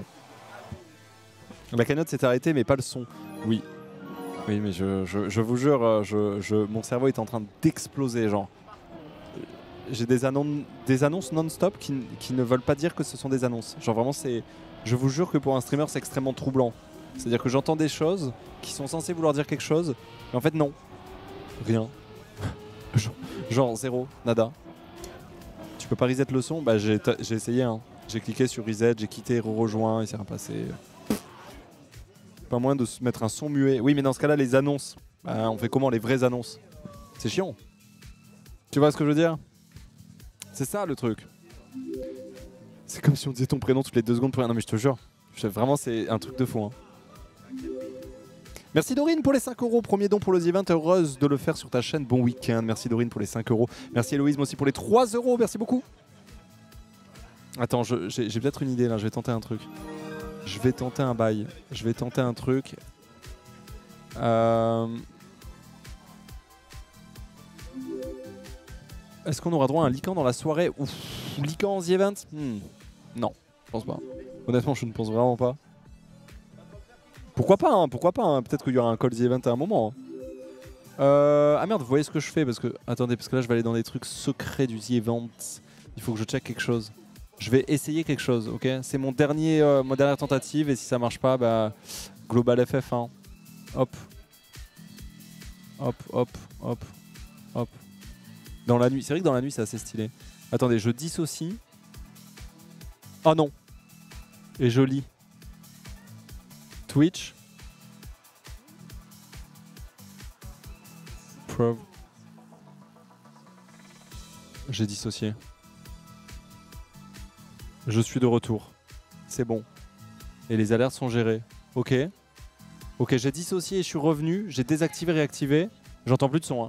B: La cagnotte s'est arrêtée mais pas le son, oui. Oui, mais je, je, je vous jure, euh, je, je, mon cerveau est en train d'exploser, genre. J'ai des, annon des annonces non-stop qui, qui ne veulent pas dire que ce sont des annonces. Genre vraiment, c'est... Je vous jure que pour un streamer, c'est extrêmement troublant. C'est-à-dire que j'entends des choses qui sont censées vouloir dire quelque chose, mais en fait, non. Rien. genre, genre, zéro, nada. Tu peux pas reset le son? Bah, j'ai j'ai essayé, hein. J'ai cliqué sur reset, j'ai quitté, re-rejoint, il s'est rien passé. Pas moyen de se mettre un son muet. Oui, mais dans ce cas-là, les annonces. Bah, on fait comment les vraies annonces? C'est chiant. Tu vois ce que je veux dire? C'est ça le truc. C'est comme si on disait ton prénom toutes les deux secondes pour rien. Non, mais je te jure. Je- Vraiment, c'est un truc de fou. Hein. Merci Dorine pour les cinq euros. Premier don pour le The Event. Heureuse de le faire sur ta chaîne. Bon week-end. Merci Dorine pour les cinq euros. Merci Héloïse aussi pour les trois euros. Merci beaucoup. Attends, je- j'ai j'ai peut-être une idée là. Je vais tenter un truc. Je vais tenter un bail. Je vais tenter un truc. Euh... Est-ce qu'on aura droit à un Lycan dans la soirée? Ouf, Lycan en The Event? Hmm, Non, je pense pas. Honnêtement, je ne pense vraiment pas. Pourquoi pas, hein, pourquoi pas, hein. Peut-être qu'il y aura un call The Event à un moment. Hein. Euh... Ah merde, vous voyez ce que je fais parce que... Attendez, parce que là, je vais aller dans des trucs secrets du The Event. Il faut que je check quelque chose. Je vais essayer quelque chose, ok? C'est mon dernier, euh, ma dernière tentative et si ça marche pas, bah... Global F F un. Hop. Hop, hop, hop, hop. Dans la nuit, c'est vrai que dans la nuit c'est assez stylé. Attendez, je dissocie. Oh non. Et je lis. Twitch. Prov. J'ai dissocié. Je suis de retour. C'est bon. Et les alertes sont gérées. Ok. Ok, j'ai dissocié et je suis revenu. J'ai désactivé, réactivé. J'entends plus de son. Hein.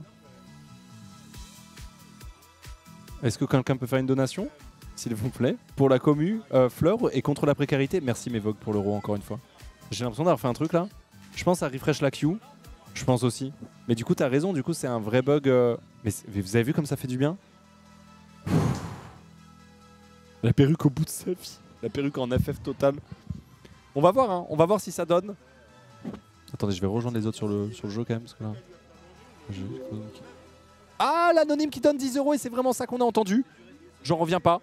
B: Est-ce que quelqu'un peut faire une donation, s'il vous plaît, pour la commu, euh, Fleur, et contre la précarité? Merci Mévogue pour l'euro encore une fois. J'ai l'impression d'avoir fait un truc là. Je pense à refresh la queue. Je pense aussi. Mais du coup, t'as raison, du coup, c'est un vrai bug. Euh... Mais, mais vous avez vu comme ça fait du bien? La perruque au bout de sa vie. La perruque en F F total. On va voir, hein. On va voir si ça donne. Attendez, je vais rejoindre les autres sur le, sur le jeu quand même. Parce que là... Je... Ah, l'anonyme qui donne dix euros et c'est vraiment ça qu'on a entendu. J'en reviens pas.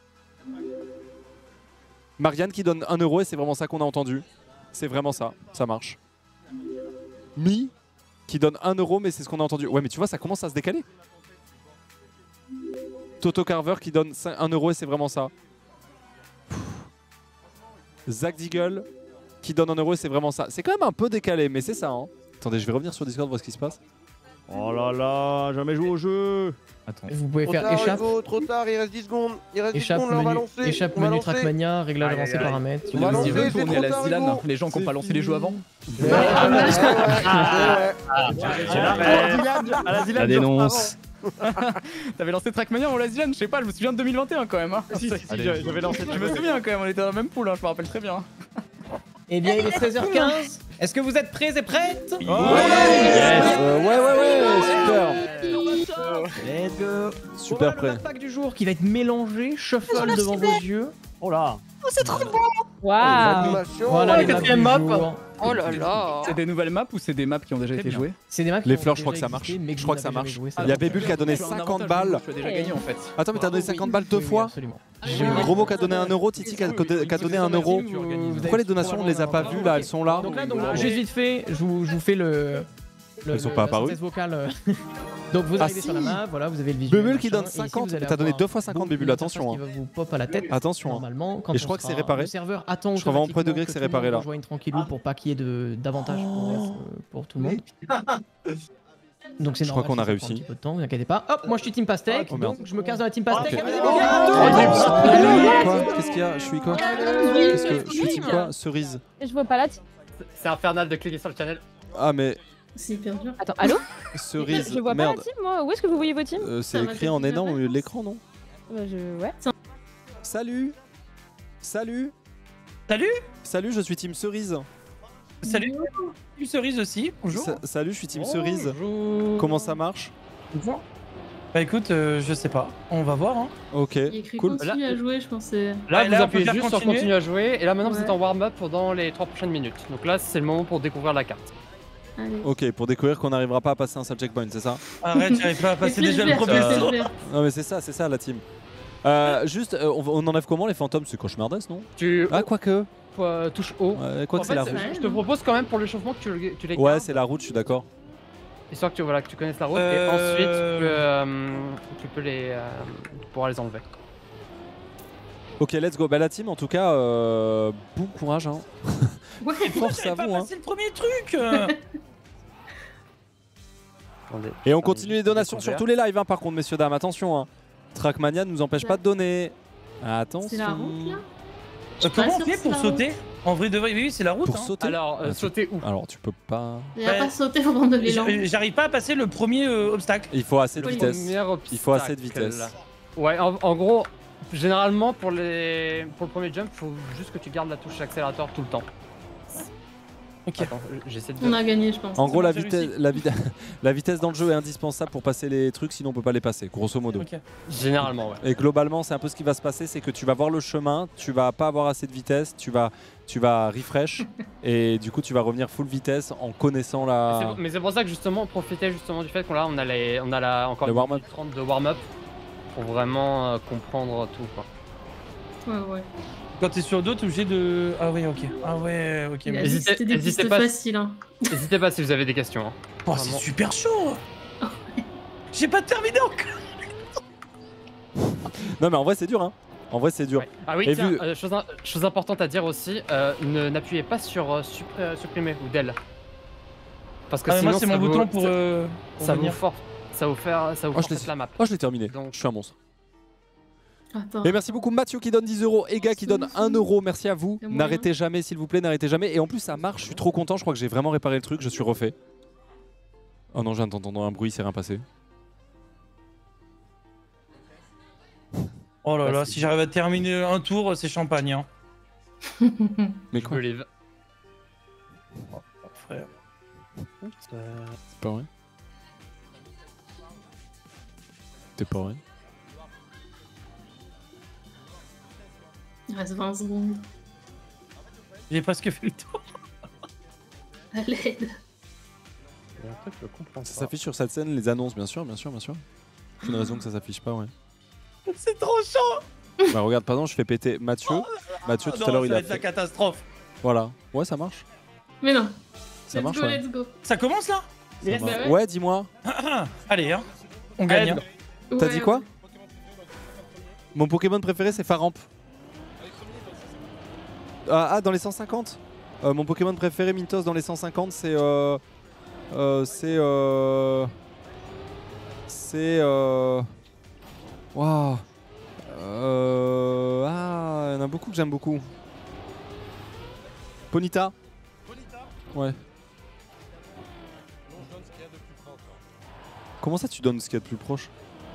B: Marianne qui donne un euro et c'est vraiment ça qu'on a entendu. C'est vraiment ça, ça marche. Mi, qui donne un euro, mais c'est ce qu'on a entendu. Ouais, mais tu vois, ça commence à se décaler. Toto Carver qui donne un euro et c'est vraiment ça. Zach Deagle qui donne un euro et c'est vraiment ça. C'est quand même un peu décalé, mais c'est ça. Hein. Attendez, je vais revenir sur Discord voir ce qui se passe.
F: Oh là là, jamais joué au jeu.
H: Attends.
D: Vous pouvez
N: Trop
D: faire
N: tard,
D: échappe.
N: Hugo, trop tard, il reste dix secondes. Il reste dix
D: Échappe
N: secondes, là, on va
D: menu,
N: lancer.
D: échappe
N: on va
D: menu
N: lancer.
D: Trackmania, réglage
F: Aïe,
D: avancé
F: aïe, aïe.
D: paramètres.
N: On va lancer,
H: Ils veulent
N: c'est
H: tourner
N: trop
H: à la
N: tard,
H: Zilan,
N: Hugo.
H: les gens qui n'ont pas lancé les jeux avant.
N: Ouais, ouais, ouais.
F: À la Zilan,
G: La dénonce.
H: T'avais lancé Trackmania en la Zilan, je sais pas, je me souviens de deux mille vingt et un quand même. Hein.
F: Si, si, si, j'avais lancé.
H: Je me souviens quand même, on était dans la même poule, hein, je me rappelle très bien.
D: Eh bien, il est treize heures quinze. Est-ce que vous êtes prêts et prêtes?
B: Ouais, euh, ouais, ouais, ouais, super.
D: Let's go.
B: Super prêt.
D: Le pack du jour qui va être mélangé, shuffle devant vos yeux.
F: Oh là.
M: Oh, c'est trop beau.
D: Waouh. Voilà
M: Oh,
D: les
M: la
D: maps
M: quatrième
D: du
M: map.
D: jour.
M: Oh là là.
H: C'est des nouvelles maps ou c'est des maps qui ont déjà été jouées?
D: C'est des maps qui
B: Les
D: ont
B: fleurs, je crois que
D: déjà
B: ça marche.
D: existé, mais
B: Je crois que ça
D: vous n'avez
B: marche.
D: jamais joué,
B: Il y a
D: ça.
B: Bébul qui a donné
H: Je suis un
B: cinquante
H: avantage,
B: balles.
H: Je suis déjà gagné en fait.
B: Attends, mais t'as donné cinquante balles deux
D: Oui,
B: fois.
D: absolument.
B: J'ai eu Gros Mot qui a donné un euro, Titi qui a qui a donné un euro. Pourquoi les donations on les a pas vues là? Elles sont là.
D: Donc là, donc, juste vite fait, je vous, je vous fais le. le
B: Elles sont
D: le-
B: pas
D: la
B: apparues.
D: synthèse vocale, euh. Donc vous
B: Ah,
D: arrivez sur la
B: si.
D: map, voilà, vous avez le visuel.
B: Bébul qui
D: machin,
B: donne
D: et ici,
B: cinquante.
D: vous allez
B: T'as donné
D: avoir
B: deux fois cinquante,
D: donc
B: Bébul,
D: une
B: attention.
D: interface
B: hein.
D: qui va vous pop à la tête.
B: Attention.
D: Normalement, quand
B: Et je
D: on
B: crois que c'est
D: sera-
B: réparé.
D: Le serveur attend
B: Je crois vraiment premier degré
D: automatiquement
B: que c'est
D: tout le monde
B: réparé là.
D: rejoigne tranquillou pour pas qu'il y ait de- d'avantages pour, euh, pour tout le monde. Donc c'est
B: Je crois
D: normal
B: qu'on a
D: si ça prend
B: réussi.
D: un petit peu de temps, vous inquiétez pas. Hop, moi je suis Team Pastèque,
B: Oh, merde.
D: donc je me casse dans la Team Pastèque.
B: Ok.
D: Allez, les
B: Oh,
D: gars.
B: Quoi? Qu'est-ce qu'il y a? Je suis quoi? Qu'est-ce que je suis team quoi? Cerise.
O: Je vois pas la team.
P: C'est infernal de cliquer sur le channel.
B: Ah mais
O: C'est hyper dur. Attends, allô?
B: cerise.
O: Je vois pas
B: Merde.
O: la team, moi. Où est-ce que vous voyez vos teams?
B: Euh, C'est écrit en énorme au milieu de l'écran, non?
O: Euh, je... Ouais.
B: Salut. Salut.
Q: Salut.
B: Salut, je suis team cerise.
Q: Salut. Team Cerise aussi. Bonjour.
B: Sa- salut, je suis team cerise. Comment ça marche?
Q: Bonjour. Bah écoute, euh, je sais pas. On va voir. Hein.
B: Ok,
R: Il y a écrit
B: cool.
R: continue à jouer, je pensais.
P: Là,
Q: Ouais,
P: vous
Q: là, on
P: appuyez
Q: peut faire
P: juste sur
Q: continuer.
P: continue à jouer. Et là, maintenant, vous
R: Ouais.
P: êtes en warm-up pendant les trois prochaines minutes. Donc là, c'est le moment pour découvrir la carte.
R: Allez.
B: Ok, pour découvrir qu'on n'arrivera pas à passer un seul checkpoint, c'est ça?
Q: Arrête, j'arrive pas à passer
R: flèches
Q: déjà le
R: vertes,
Q: premier
R: les
Q: saut.
R: flèches vertes.
B: Non mais c'est ça, c'est ça la team. Euh, juste, euh, on, on enlève comment les fantômes? C'est cauchemardesque, non?
P: Tu
B: Ah, quoique.
P: euh, touches haut.
B: Ouais, quoi
P: En
B: que c'est
P: fait,
B: la
P: c'est-
B: route.
P: Je te propose quand même pour l'échauffement que tu, le- tu les
B: Ouais,
P: gardes,
B: c'est la route, je suis d'accord.
P: histoire que tu, voilà, que tu connaisses la route.
Q: Euh,
P: Et ensuite, tu peux, euh, tu peux les, euh, tu pourras les enlever.
B: Ok, let's go. Bah la team, en tout cas, euh, bon courage. Hein.
R: Ouais.
B: Force à
Q: J'avais pas
B: vous. Hein.
Q: passé le premier truc. euh.
P: Attendez.
B: Et on continue les donations sur
P: découvert.
B: tous les lives, hein, par contre, messieurs, dames. Attention. Hein. Trackmania ne nous empêche pas de donner. Attention.
R: C'est la route là?
Q: Euh, comment
R: pas
Q: on
R: sûre
Q: fait
R: que
Q: pour
R: c'est la
Q: sauter? En vrai de vrai, oui, oui, c'est la route.
B: Pour
Q: hein.
B: sauter.
P: Alors, euh,
B: Ah, tu-
P: sauter où?
B: Alors, tu peux pas.
R: Il n'y a
Q: Ouais.
R: pas sauté au moment de l'élan.
Q: J- J'arrive pas à passer le premier euh, obstacle.
B: Il faut assez de
R: Oui.
B: vitesse.
P: Premier
B: Il faut assez de
P: obstacle.
B: vitesse.
P: Ouais, en, en gros, généralement pour les pour le premier jump, faut juste que tu gardes la touche accélérateur tout le temps.
Q: Ok.
P: Attends, j'essaie de.
R: On a gagné, je pense.
B: En gros,
Q: bon,
B: la
Q: j'ai
B: vitesse,
Q: réussi.
B: la, vita- la vitesse dans le jeu est indispensable pour passer les trucs, sinon on peut pas les passer, grosso modo.
Q: Ok.
P: Généralement, ouais.
B: Et globalement, c'est un peu ce qui va se passer, c'est que tu vas voir le chemin, tu vas pas avoir assez de vitesse, tu vas, tu vas refresh, et du coup tu vas revenir full vitesse en connaissant
P: C'est
B: la.
P: pour- Mais c'est pour ça que justement, profiter justement du fait qu'on a, on a, les, on a la, encore
B: Le
P: une
B: warm-up.
P: minute trente de warm-up pour vraiment euh, comprendre tout, quoi.
R: Ouais, ouais.
Q: Quand t'es sur dos, t'es obligé de. Ah oui, ok. Ah ouais, ok.
R: Il a
Q: mais-
R: dit que
P: Hésitez-
R: c'était des
P: hésitez
R: pistes
P: pas-
R: faciles. Hein.
P: N'hésitez pas si vous avez des questions. hein.
Q: Oh, c'est
P: Vraiment.
Q: super chaud. J'ai pas terminé encore.
B: Non mais en vrai c'est dur, hein. En vrai c'est dur.
P: Ouais. Ah oui,
B: Et
P: tiens,
B: vu-
P: euh, chose, in- chose importante à dire aussi, euh, ne- n'appuyez pas sur euh, sup- euh, supprimer ou del. Parce que
Q: Ah, mais
P: sinon,
Q: moi, c'est
P: ça
Q: mon
P: vous-
Q: bouton pour.
P: ça,
Q: euh, pour
P: ça vous
Q: venir.
P: force, ça vous faire, ça vous
B: Oh, je
P: force
B: l'ai-
P: la map.
B: Oh je l'ai terminé,
P: Donc-
B: je suis un monstre.
R: Attends.
B: Et merci beaucoup Mathieu qui donne dix euros, Ega qui donne un euro, merci à vous.
R: Y a moyen.
B: N'arrêtez jamais s'il vous plaît, n'arrêtez jamais. Et en plus ça marche, je suis trop content, je crois que j'ai vraiment réparé le truc, je suis refait. Oh non, je viens d'entendre un bruit, c'est rien passé.
Q: Oh là
P: Bah,
Q: là,
P: c'est-
Q: si j'arrive à terminer un tour, c'est champagne. Hein.
B: Mais
P: Je
B: quoi?
P: believe.
Q: Frère.
B: C'est pas vrai? T'es pas vrai?
R: Il reste vingt secondes.
Q: J'ai presque fait le tour.
R: À l'aide.
P: Et en fait, je comprends
B: Ça
P: pas.
B: s'affiche sur cette scène, les annonces, bien sûr, bien sûr, bien sûr. Aucune raison que ça s'affiche pas, ouais.
Q: C'est trop chaud.
B: Bah regarde, pardon, je fais péter Mathieu. Mathieu tout
Q: Non,
B: à l'heure
Q: ça
B: il
Q: va
B: a
Q: être la
B: fait.
Q: catastrophe.
B: Voilà. Ouais, ça marche.
R: Mais non.
B: Ça
R: let's
B: marche,
R: go,
B: ouais.
R: let's go.
Q: Ça commence là? Yes.
B: Ça va.
Q: Bah ouais.
B: Ouais, dis-moi.
Q: Allez, hein. On gagne. hein.
B: T'as
R: Ouais,
B: dit quoi
R: ouais.
B: Mon Pokémon préféré, c'est Faramp. Ah, ah, dans les cent cinquante euh, mon Pokémon préféré, Mintos, dans les cent cinquante, c'est... Euh, euh, c'est... Euh, c'est... Euh, Waouh. Euh, ah, il y en a beaucoup que j'aime beaucoup. Ponyta. Ouais. Comment ça, tu donnes ce qu'il y a de plus proche?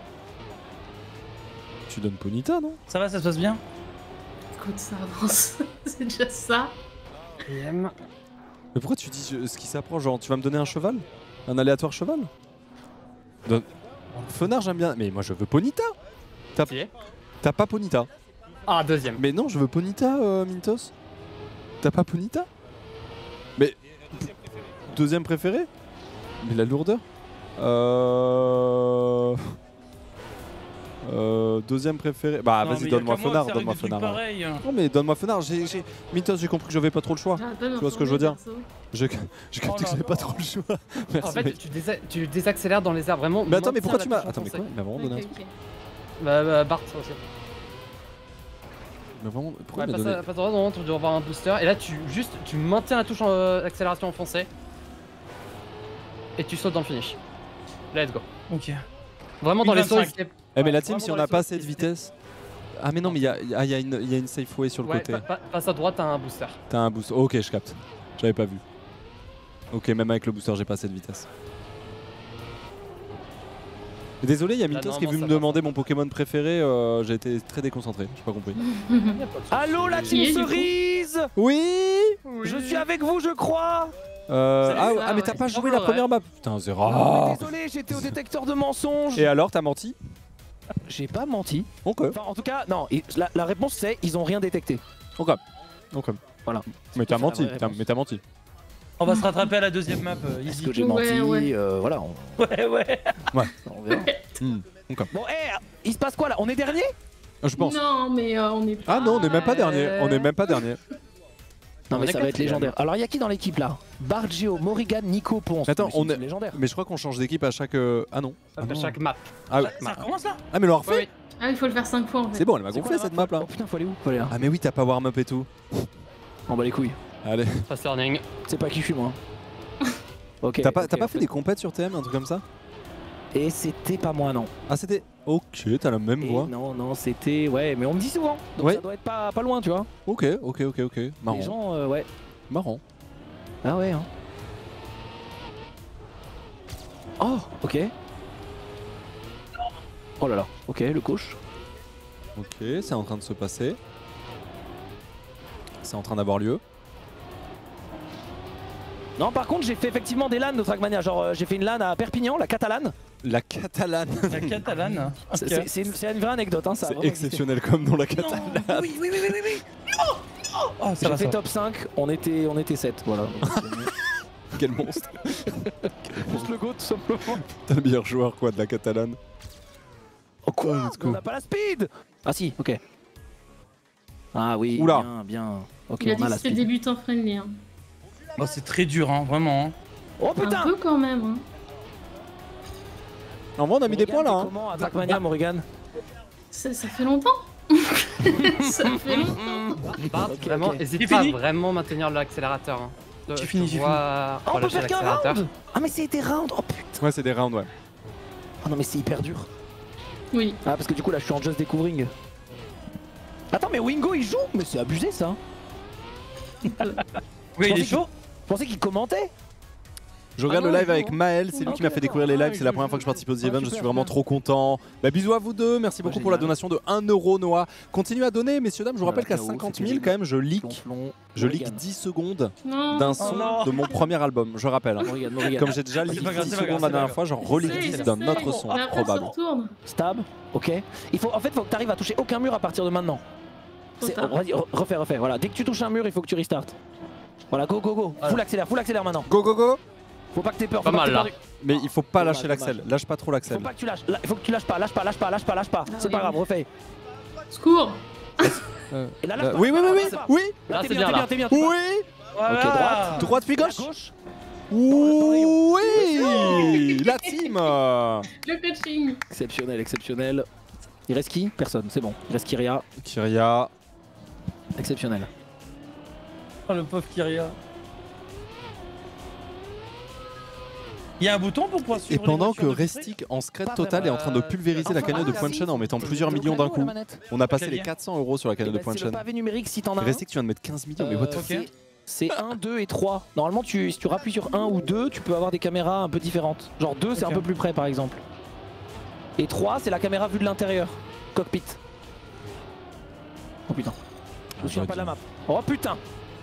B: Tu donnes Ponyta, non?
Q: Ça va, ça se passe bien?
R: Écoute, ça avance. C'est déjà ça.
B: Mais pourquoi tu dis euh, ce qui s'approche? Genre, tu vas me donner un cheval? Un aléatoire cheval? Donne... Fenard, j'aime bien. Mais moi, je veux Ponyta. T'as T'as pas Ponyta?
P: Ah, deuxième.
B: Mais non, je veux Ponyta, euh, Mintos. T'as pas Ponyta? Mais... Deuxième préféré? Mais la lourdeur? Euh... Euh, deuxième préféré. Bah
Q: Non,
B: vas-y,
Q: mais
B: donne-moi
Q: y a qu'à moi
B: Fenard,
Q: de faire
B: donne-moi
Q: des trucs
B: Fenard.
Q: pareils.
B: Non mais donne-moi Fenard. J'ai, j'ai... Mintos, j'ai compris que j'avais pas trop le choix.
R: J'arrête pas de
B: Tu vois ce que je veux dire?
R: m'informer,
B: J'ai, j'ai
Q: Oh
B: capté que j'avais pas trop le choix. Merci,
P: En fait,
B: mec.
P: tu, désa- tu désaccélères dans les airs vraiment.
B: Mais attends, mais pourquoi
P: maintiens
B: tu m'as.
P: la touche
B: Attends, mais quoi?
P: enfoncée.
B: Il m'a vraiment donné un
R: Ok,
B: truc.
R: ok.
P: Bah, bah, Bart aussi.
B: Il m'a vraiment. Pourquoi
P: Ouais,
B: il m'a
P: passe
B: donné.
P: à- passe à droite, non, tu dois avoir un booster. Et là, tu juste tu maintiens la touche en euh, accélération enfoncée. Et tu sautes dans le finish. Let's go.
Q: Ok.
P: Vraiment dans les sauts.
Q: vingt-cinq.
B: Eh, mais la team,
P: Vraiment
B: si
P: dans
B: on
P: les
B: n'a pas
P: sauts,
B: assez de vitesse. Ah, mais non, mais il y a, il y, a, il y a une- il y a une safe way sur le
P: Ouais,
B: côté.
P: pa- pa- passe à droite, t'as un booster.
B: T'as un boost. Ok, je capte. J'avais pas vu. Ok, même avec le booster, j'ai pas assez de vitesse. Désolé, il y a
P: Là,
B: Mintos qui est venu
P: normalement,
B: me
P: ça
B: demander mon Pokémon préféré. euh, j'ai été très déconcentré, j'ai pas compris.
J: Allô la
R: Qui est,
J: team
R: du coup
J: cerise.
B: Oui,
J: Je suis avec vous, je crois.
B: euh,
R: Salut,
B: ah,
R: ça,
B: ah, mais t'as
R: ouais.
B: pas joué
P: Oh,
B: la
P: ouais.
B: première map. Putain, Zera.
J: Non, mais désolé, j'étais au détecteur de mensonges.
B: Et alors, t'as menti?
J: J'ai pas menti.
B: Ok.
J: Enfin, en tout cas, non. et La, la réponse c'est ils ont rien détecté.
B: Ok. Ok.
J: Voilà.
B: Mais t'as
J: C'est la
B: menti,
J: vraie
B: t'as-
J: réponse.
B: mais t'as menti.
Q: On va se rattraper à la deuxième map, euh,
J: Est-ce
Q: easy.
J: que j'ai
R: Ouais,
J: menti
R: ouais.
J: euh, Voilà. On,
Q: Ouais, ouais.
J: on verra.
B: Hmm, ok.
J: Bon, hé, il se passe quoi là? On est dernier?
B: Je pense.
R: Non, mais euh, on est pas.
B: Ah non, on est même pas dernier. On est même pas dernier.
J: Non, mais
P: On est
J: ça va être
P: quatrième.
J: légendaire. Alors, il y a qui dans l'équipe là? Bargio, Morrigan, Nico, Ponce.
B: Attends,
J: Mais c'est
B: on
J: une
B: est.
J: team légendaire.
B: Mais je crois qu'on change d'équipe à chaque. euh, Ah non. Ah,
P: À
B: non.
P: chaque map.
B: Ah, ouais.
Q: Ça recommence là?
B: Ah, mais on l'a
P: Ouais,
B: refait.
P: oui.
R: Ah, il faut le faire cinq fois en fait.
B: C'est bon, elle m'a
J: C'est
B: gonflé
J: quoi,
B: cette map là.
J: Oh putain, faut aller où? Faut aller là.
B: Ah, mais oui, t'as pas warm-up et tout.
J: On bat les couilles.
B: Allez.
P: Fast turning.
J: C'est pas qui je suis moi. Ok.
B: T'as pas,
J: ok,
B: t'as pas
J: en
B: fait des compètes sur T M, un truc comme ça?
J: Et c'était pas moi, non.
B: Ah, c'était. Ok, t'as la même
J: Et
B: voix.
J: non, non, c'était. Ouais, mais on me dit souvent. Donc
B: Ouais.
J: ça doit être pas, pas loin, tu vois.
B: Ok, ok, ok, ok. Marrant.
J: Les gens, euh, ouais.
B: Marrant.
J: Ah ouais, hein. Oh, ok. Oh là là, ok, le coach.
B: Ok, c'est en train de se passer. C'est en train d'avoir lieu.
J: Non, par contre, j'ai fait effectivement des LAN de Trackmania. Genre, euh, j'ai fait une LAN à Perpignan, la catalane.
B: La catalane.
Q: La catalane.
J: C'est-
Q: Ok.
J: C'est c'est une, c'est une vraie anecdote, hein, ça. a
B: C'est
J: vraiment
B: exceptionnel comme dans la catalane.
Q: Non, oui, oui, oui, oui, oui, oui. Non, non. Oh, ça
J: J'ai
Q: va,
J: fait
Q: ça va.
J: top cinq, on était, on était sept, voilà.
B: Quel monstre.
J: Juste le go, tout simplement.
B: T'es le meilleur joueur quoi de la catalane.
J: Oh quoi?
B: let's go.
J: On n'a pas la speed. Ah si, ok. Ah oui,
B: Oula.
J: bien, bien. Ok,
R: Il a
J: on
R: dit
J: a
R: que
J: la
R: c'était
J: speed.
R: débutant friendly. Hein.
Q: Oh, c'est très dur, hein, vraiment. hein.
J: Oh
R: Un
J: putain.
R: peu quand même. Hein.
B: En vrai, on a mis des points là.
J: Morrigan,
B: Hein.
J: t'es comment à Trackmania, Morrigan?
R: Ça, ça fait longtemps. Ça fait longtemps.
P: Bart,
J: Ok,
P: vraiment,
J: ok.
P: hésite
Q: J'ai
P: pas à
Q: fini.
P: vraiment maintenir l'accélérateur. Hein. Je-
Q: J'ai
P: je
Q: fini,
P: te
Q: j'ai
P: vois
J: Ah, on peut
P: relâcher
J: faire qu'un
P: l'accélérateur.
J: round. Ah mais c'est des rounds. Oh putain.
B: Ouais, c'est des rounds, ouais.
J: Oh non mais c'est hyper dur.
R: Oui.
J: Ah parce que du coup là je suis en just découvering. Attends mais Wingo il joue? Mais c'est abusé ça.
Q: Oui,
J: Je
Q: il est
J: pensais
Q: chaud.
J: Je pensais qu'il commentait.
B: Je regarde
J: Ah non,
B: le live
J: il joue,
B: avec
J: hein.
B: Maël, c'est lui
J: Ok,
B: qui m'a fait découvrir les
J: d'accord.
B: lives,
J: Ah,
B: c'est la
J: il
B: première
J: joue.
B: fois que je participe aux
J: Ah,
B: events, je
J: super,
B: suis vraiment
J: super.
B: trop content. Bah bisous à vous deux, merci beaucoup pour la
J: génial.
B: donation de un euro Noah. Continuez à donner messieurs dames, je vous
J: Voilà,
B: rappelle qu'à
J: K O,
B: cinquante
J: c'était
B: mille quand même je leak,
J: Flonflon,
B: je leak
J: Morrigan.
B: dix secondes
R: Non.
B: d'un
R: Oh
B: son
Q: non.
B: de mon premier album, je rappelle. hein.
J: Morrigan, Morrigan.
B: Comme j'ai déjà leak
Q: pas grave,
B: dix
Q: c'est pas grave,
B: secondes la
Q: c'est
B: dernière
Q: pas
B: fois, j'en relis
R: Je sais,
B: dix
R: je
B: d'un
R: sais.
B: autre son
R: Mais après,
B: improbable.
R: ça retourne.
J: Stab, ok. Il faut, en fait, faut que tu arrives à toucher aucun mur à partir de maintenant.
R: Trop
J: C'est-
R: tard.
J: Vas-y, re- refais, refais. Voilà, dès que tu touches un mur, il faut que tu restart. Voilà, go, go, go.
Q: Voilà.
J: Full accélère, full accélère maintenant.
B: Go go go.
J: Faut pas que t'aies peur.
P: Pas
J: faut
P: mal,
J: que t'aies
P: là.
J: peur du-
B: Mais il faut pas
J: Dommage,
B: lâcher l'accel,
J: dommage.
B: lâche pas trop
J: Faut
B: l'accel.
J: pas que tu lâches. Là, il faut que tu lâches pas, lâche pas, lâche pas, lâche pas, lâche pas. C'est
R: oui,
J: pas
R: oui.
J: grave, refais.
R: Secours.
B: Euh,
J: Et là,
B: là-
J: lâche pas,
B: Oui oui oui
J: lâche
B: oui
J: pas.
B: oui
J: Là,
P: Là,
J: t'es
P: c'est
J: bien,
P: bien,
J: t'es bien,
P: là.
J: t'es bien. tu
B: oui.
J: passes.
Q: Voilà.
J: Ok, droite.
B: Droite puis
J: La
B: gauche.
J: gauche.
B: Oui, la team.
R: Le coaching.
K: Exceptionnel, exceptionnel. Il reste qui? Personne, c'est bon. Il reste Kyria.
B: Kyria.
K: Exceptionnel.
Q: Oh, le pauvre Kyria. Il y a un bouton pour pouvoir
B: Et
Q: suivre
B: pendant
Q: les
B: que
Q: voitures de
B: Restic en scred total est en train de pulvériser la cagnotte de point de chaîne en mettant plusieurs millions d'un coup. On a passé les quatre cents euros sur la cagnotte de point de
K: C'est le
B: chaîne.
K: pavé numérique si t'en as un.
B: Restic, tu viens de mettre quinze millions, mais what the fuck?
K: C'est un, deux et trois. Normalement, tu, si tu rappuies sur un ou deux, tu peux avoir des caméras un peu différentes. Genre deux, c'est
Q: Ok.
K: un peu plus près par exemple. Et trois, c'est la caméra vue de l'intérieur. Cockpit. Oh putain. Je me souviens pas de la map. Oh putain.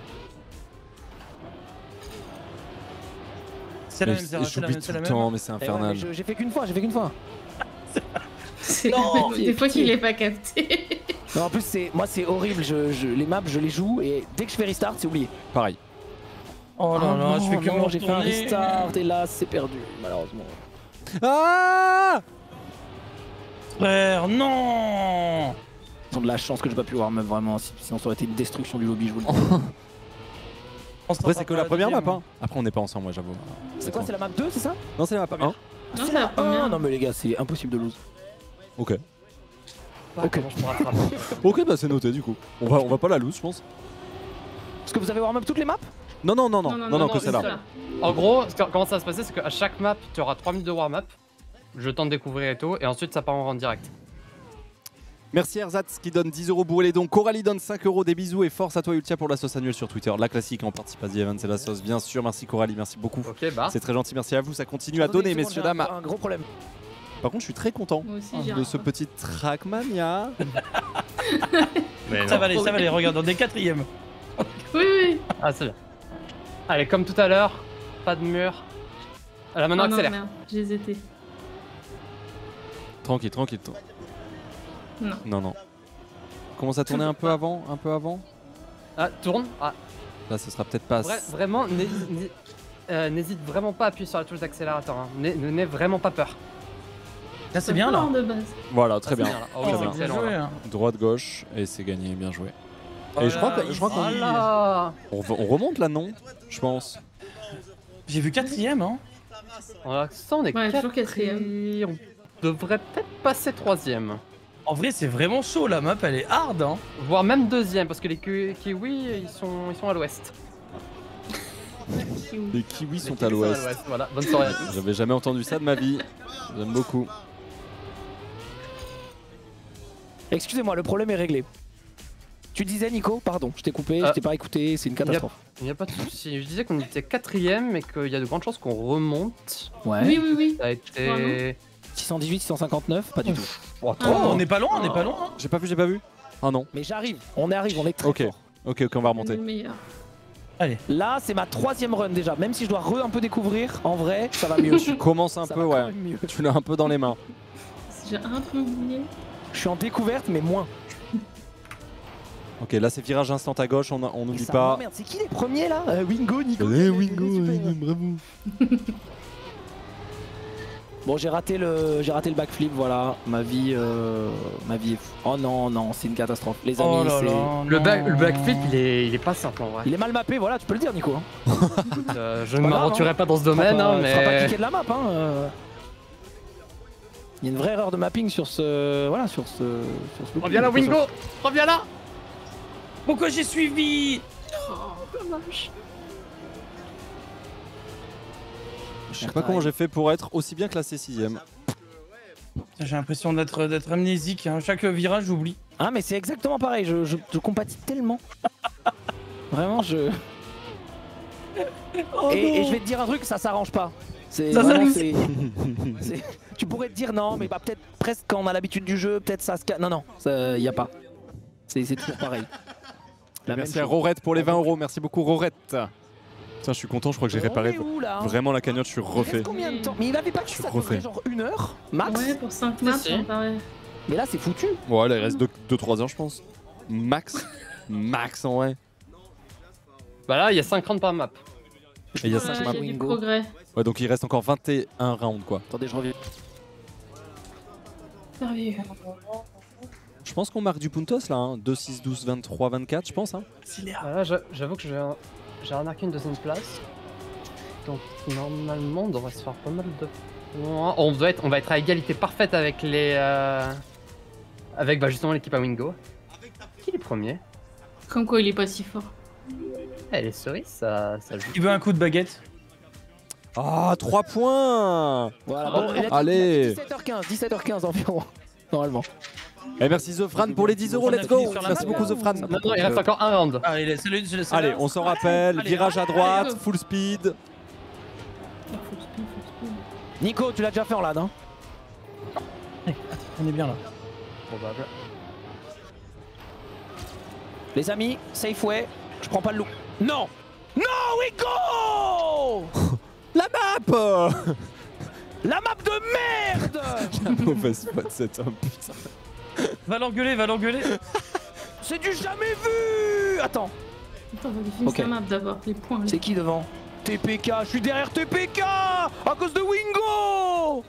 Q: C'est la
B: Mais
Q: même, c'est la
B: j'oublie
Q: même,
B: tout
Q: c'est la
B: le
Q: même.
B: temps, mais c'est
K: Eh ouais,
B: infernal.
K: mais je- J'ai fait qu'une fois, j'ai fait qu'une fois.
R: C'est
K: Non,
R: des fois qu'il est pas capté.
K: Non, en plus, c'est moi, c'est horrible. Je, je- les maps, je les joue et dès que je fais restart, c'est oublié.
B: Pareil.
Q: Oh là là, je fais que
K: non,
Q: me
K: j'ai fait un
Q: retourner.
K: restart et là, c'est perdu, malheureusement.
B: Ah
Q: Frère, non.
K: Ils ont de la chance que j'ai pas pu voir meuf vraiment, si- sinon ça aurait été une destruction du lobby, je vous le dis.
B: Après, c'est que la première map, hein. Après, on n'est pas ensemble, moi, j'avoue.
K: C'est quoi, c'est la map deux, c'est ça?
B: Non, c'est la map un.
R: Non, c'est la première.
K: Ah, non mais les gars, c'est impossible de lose.
B: Ok.
P: Ok. Je me rattrape.
B: Ok, bah c'est noté du coup. On va, on va pas la lose, je pense.
K: Est-ce que vous avez warm up toutes les maps?
B: Non, non, non, non, non, non, que
P: une
B: celle-là.
P: seule. En gros, ce que- comment ça va se passer, c'est qu'à chaque map, tu auras trois minutes de warm-up, le temps de découvrir et tout, et ensuite ça part en direct.
B: Merci Erzatz qui donne dix euros pour les dons. Coralie donne cinq euros. Des bisous et force à toi Ultia pour la sauce annuelle sur Twitter. La classique en participe à The Event, c'est la sauce, bien sûr. Merci Coralie, merci beaucoup.
P: Ok, bah.
B: C'est très gentil, merci à vous. Ça continue à donner, messieurs, dames.
K: Un gros problème.
B: Par contre, je suis très content
R: Moi aussi, j'ai
B: de
R: un
B: ce petit Trackmania.
Q: Ça va aller, ça va aller, regarde, on est quatrième.
R: Oui, oui.
P: Ah, c'est bien. Allez, comme tout à l'heure, pas de mur. Là, maintenant,
R: Oh non,
P: accélère.
R: merde, j'ai hésité.
B: Tranquille, tranquille. tra-
R: Non.
B: Non, non. Commence à tourner un peu avant, un peu avant.
P: Ah, tourne. Ah,
B: Là, ce sera peut-être pas.
P: Vra- vraiment, n'hé- n'hé- euh, n'hésite vraiment pas à appuyer sur la touche d'accélérateur. Hein. N'aie- Ne n'aie vraiment pas peur.
Q: Là, c'est bien là.
R: de base.
B: Voilà, très
P: Ah, c'est
B: bien.
P: bien, là. Oh,
B: Très
P: c'est
B: bien.
P: excellent, là.
Q: hein.
B: Droite, gauche, et c'est gagné, bien joué.
Q: Oh
B: Et je crois
Q: là,
B: que- je crois qu'on
P: Voilà.
B: on, va- on remonte là, non? Je pense.
Q: J'ai vu quatrième, hein.
P: Voilà, ça, on est
R: Ouais, toujours
P: quatrième. On devrait peut-être passer troisième.
Q: En vrai, c'est vraiment chaud, la map, elle est hard, hein.
P: Voire même deuxième, parce que les ki- kiwis, ils sont, ils sont à l'ouest.
B: Les kiwis sont
P: kiwis
B: à
P: sont à
B: l'ouest.
P: l'ouest, voilà. Bonne soirée à tous.
B: J'avais jamais entendu ça de ma vie. J'aime beaucoup.
K: Excusez-moi, le problème est réglé. Tu disais Nico, pardon, je t'ai coupé,
P: Euh,
K: je t'ai pas écouté, c'est une catastrophe.
P: Il n'y a pas de souci. Je disais qu'on était quatrième et qu'il y a de grandes chances qu'on remonte.
K: Ouais.
R: Oui, oui, oui.
P: Ça a été.
K: six cent dix-huit, six cent cinquante-neuf, pas du tout.
P: Oh,
Q: Oh, on n'est pas loin, on n'est pas loin. hein.
B: J'ai pas vu, j'ai pas vu. Ah non.
K: Mais j'arrive, on est arrive, on est très
B: Ok.
K: fort.
B: Ok, ok, on va remonter.
R: Le meilleur.
K: Là, c'est ma troisième run déjà, même si je dois re un peu découvrir, en vrai, ça va mieux.
B: Tu commences un
K: Ça
B: peu,
K: va quand
B: ouais.
K: même mieux.
B: Tu l'as un peu dans les mains.
R: J'ai un peu oublié.
K: Je suis en découverte, mais moins.
B: Ok, là c'est virage instant à gauche, on a- on
K: Et
B: n'oublie
K: ça
B: pas.
K: m'emmerde, c'est qui les premiers là Euh, Wingo, Nico.
B: Eh, Wingo, Wingo, bravo.
K: Bon, j'ai raté le, j'ai raté le backflip, voilà. Ma vie, euh, ma vie. Est... fou. Oh non, non, c'est une catastrophe. Les amis,
Q: Oh là
K: c'est.
Q: là,
P: Le,
Q: non.
P: back, le backflip, il est, il est pas simple en vrai.
K: Il est mal mappé, voilà, tu peux le dire, Nico. hein.
P: Euh, je
K: pas
P: ne
K: grave,
P: m'aventurerai
K: hein.
P: pas dans ce
K: Tu feras
P: domaine,
K: pas-
P: hein,
K: tu feras pas
P: mais.
K: cliquer de la map, hein. euh. Il y a une vraie erreur de mapping sur ce, voilà, sur ce, sur ce.
P: Reviens là, Wingo. Reviens là.
Q: Pourquoi j'ai suivi?
R: Dommage.
B: Je sais pas comment j'ai fait pour être aussi bien classé sixième.
Q: J'ai l'impression d'être d'être amnésique, hein. Chaque virage, j'oublie.
K: Ah, mais c'est exactement pareil. Je, je, je compatis tellement. Vraiment, je.
Q: Oh
K: et,
Q: non.
K: et je vais te dire un truc, ça s'arrange pas. C'est
Q: Ça
K: vraiment,
Q: s'arrange.
K: c'est- c'est- Tu pourrais te dire non, mais bah peut-être presque quand on a l'habitude du jeu, peut-être ça se. ca- Non, non, il y a pas. C'est c'est toujours pareil. La
B: Merci
K: même
B: à
K: chose.
B: Rorette pour les vingt euros. Merci beaucoup, Rorette. Tiens, je suis content, je crois que j'ai
K: On
B: réparé
K: est où, là
B: vraiment la cagnotte, je suis
K: Il
B: refait.
K: reste combien de temps? Mais il avait pas dit
B: Je
K: que ça
B: refais.
K: durerait genre une heure max.
R: Ouais, pour cinq maps,
P: si.
R: ça me paraît.
K: Mais là, c'est foutu.
B: Ouais, là il reste deux trois heures, je pense. Max. Max en vrai.
P: Bah là, il y a cinq rounds par map.
B: Et il y a
R: Ouais,
B: cinq
R: il y
B: maps.
R: a du
K: Wingo.
R: progrès.
B: Ouais, donc il reste encore vingt et un rounds quoi.
K: Attendez, je reviens.
R: Sérieux.
B: Je pense qu'on marque du puntos là, hein. deux, six, douze, vingt-trois, vingt-quatre, je pense. Hein.
P: Bah là, j'a- j'avoue que j'ai un- j'ai remarqué une deuxième place. Donc normalement on devrait se faire pas mal de points. On, doit être, on va être à égalité parfaite avec les... Euh... Avec bah, justement l'équipe à Wingo. Qui est le premier?
R: Comme quoi il est pas si fort.
P: Eh, les cerises, ça, ça joue.
Q: Il veut un coup de baguette.
B: Ah, trois points.
K: Voilà, bon, il a dit-
B: Allez.
K: dix-sept heures quinze, dix-sept heures quinze environ, normalement.
B: Et merci Zofran pour les dix euros, let's go. Merci beaucoup Zofran.
P: Non, non, il reste encore un round.
Q: Allez, laisse-le, je laisse
B: Allez, on s'en rappelle,
Q: Allez,
B: virage à
Q: allez,
B: droite,
Q: allez, go.
B: full speed.
K: Nico, tu l'as déjà fait en lad, hein?
Q: On est bien là.
P: Probable.
K: Les amis, safe way, je prends pas le loup. Non! Non, Wingo!
B: La map.
K: La map de merde!
B: La mauvaise spot cet homme, putain.
Q: Va l'engueuler, va l'engueuler.
K: C'est du jamais vu! Attends.
R: Attends, on va définir
K: Ok.
R: sa map d'abord, les points.
K: C'est qui devant? T P K, je suis derrière T P K! À cause de Wingo!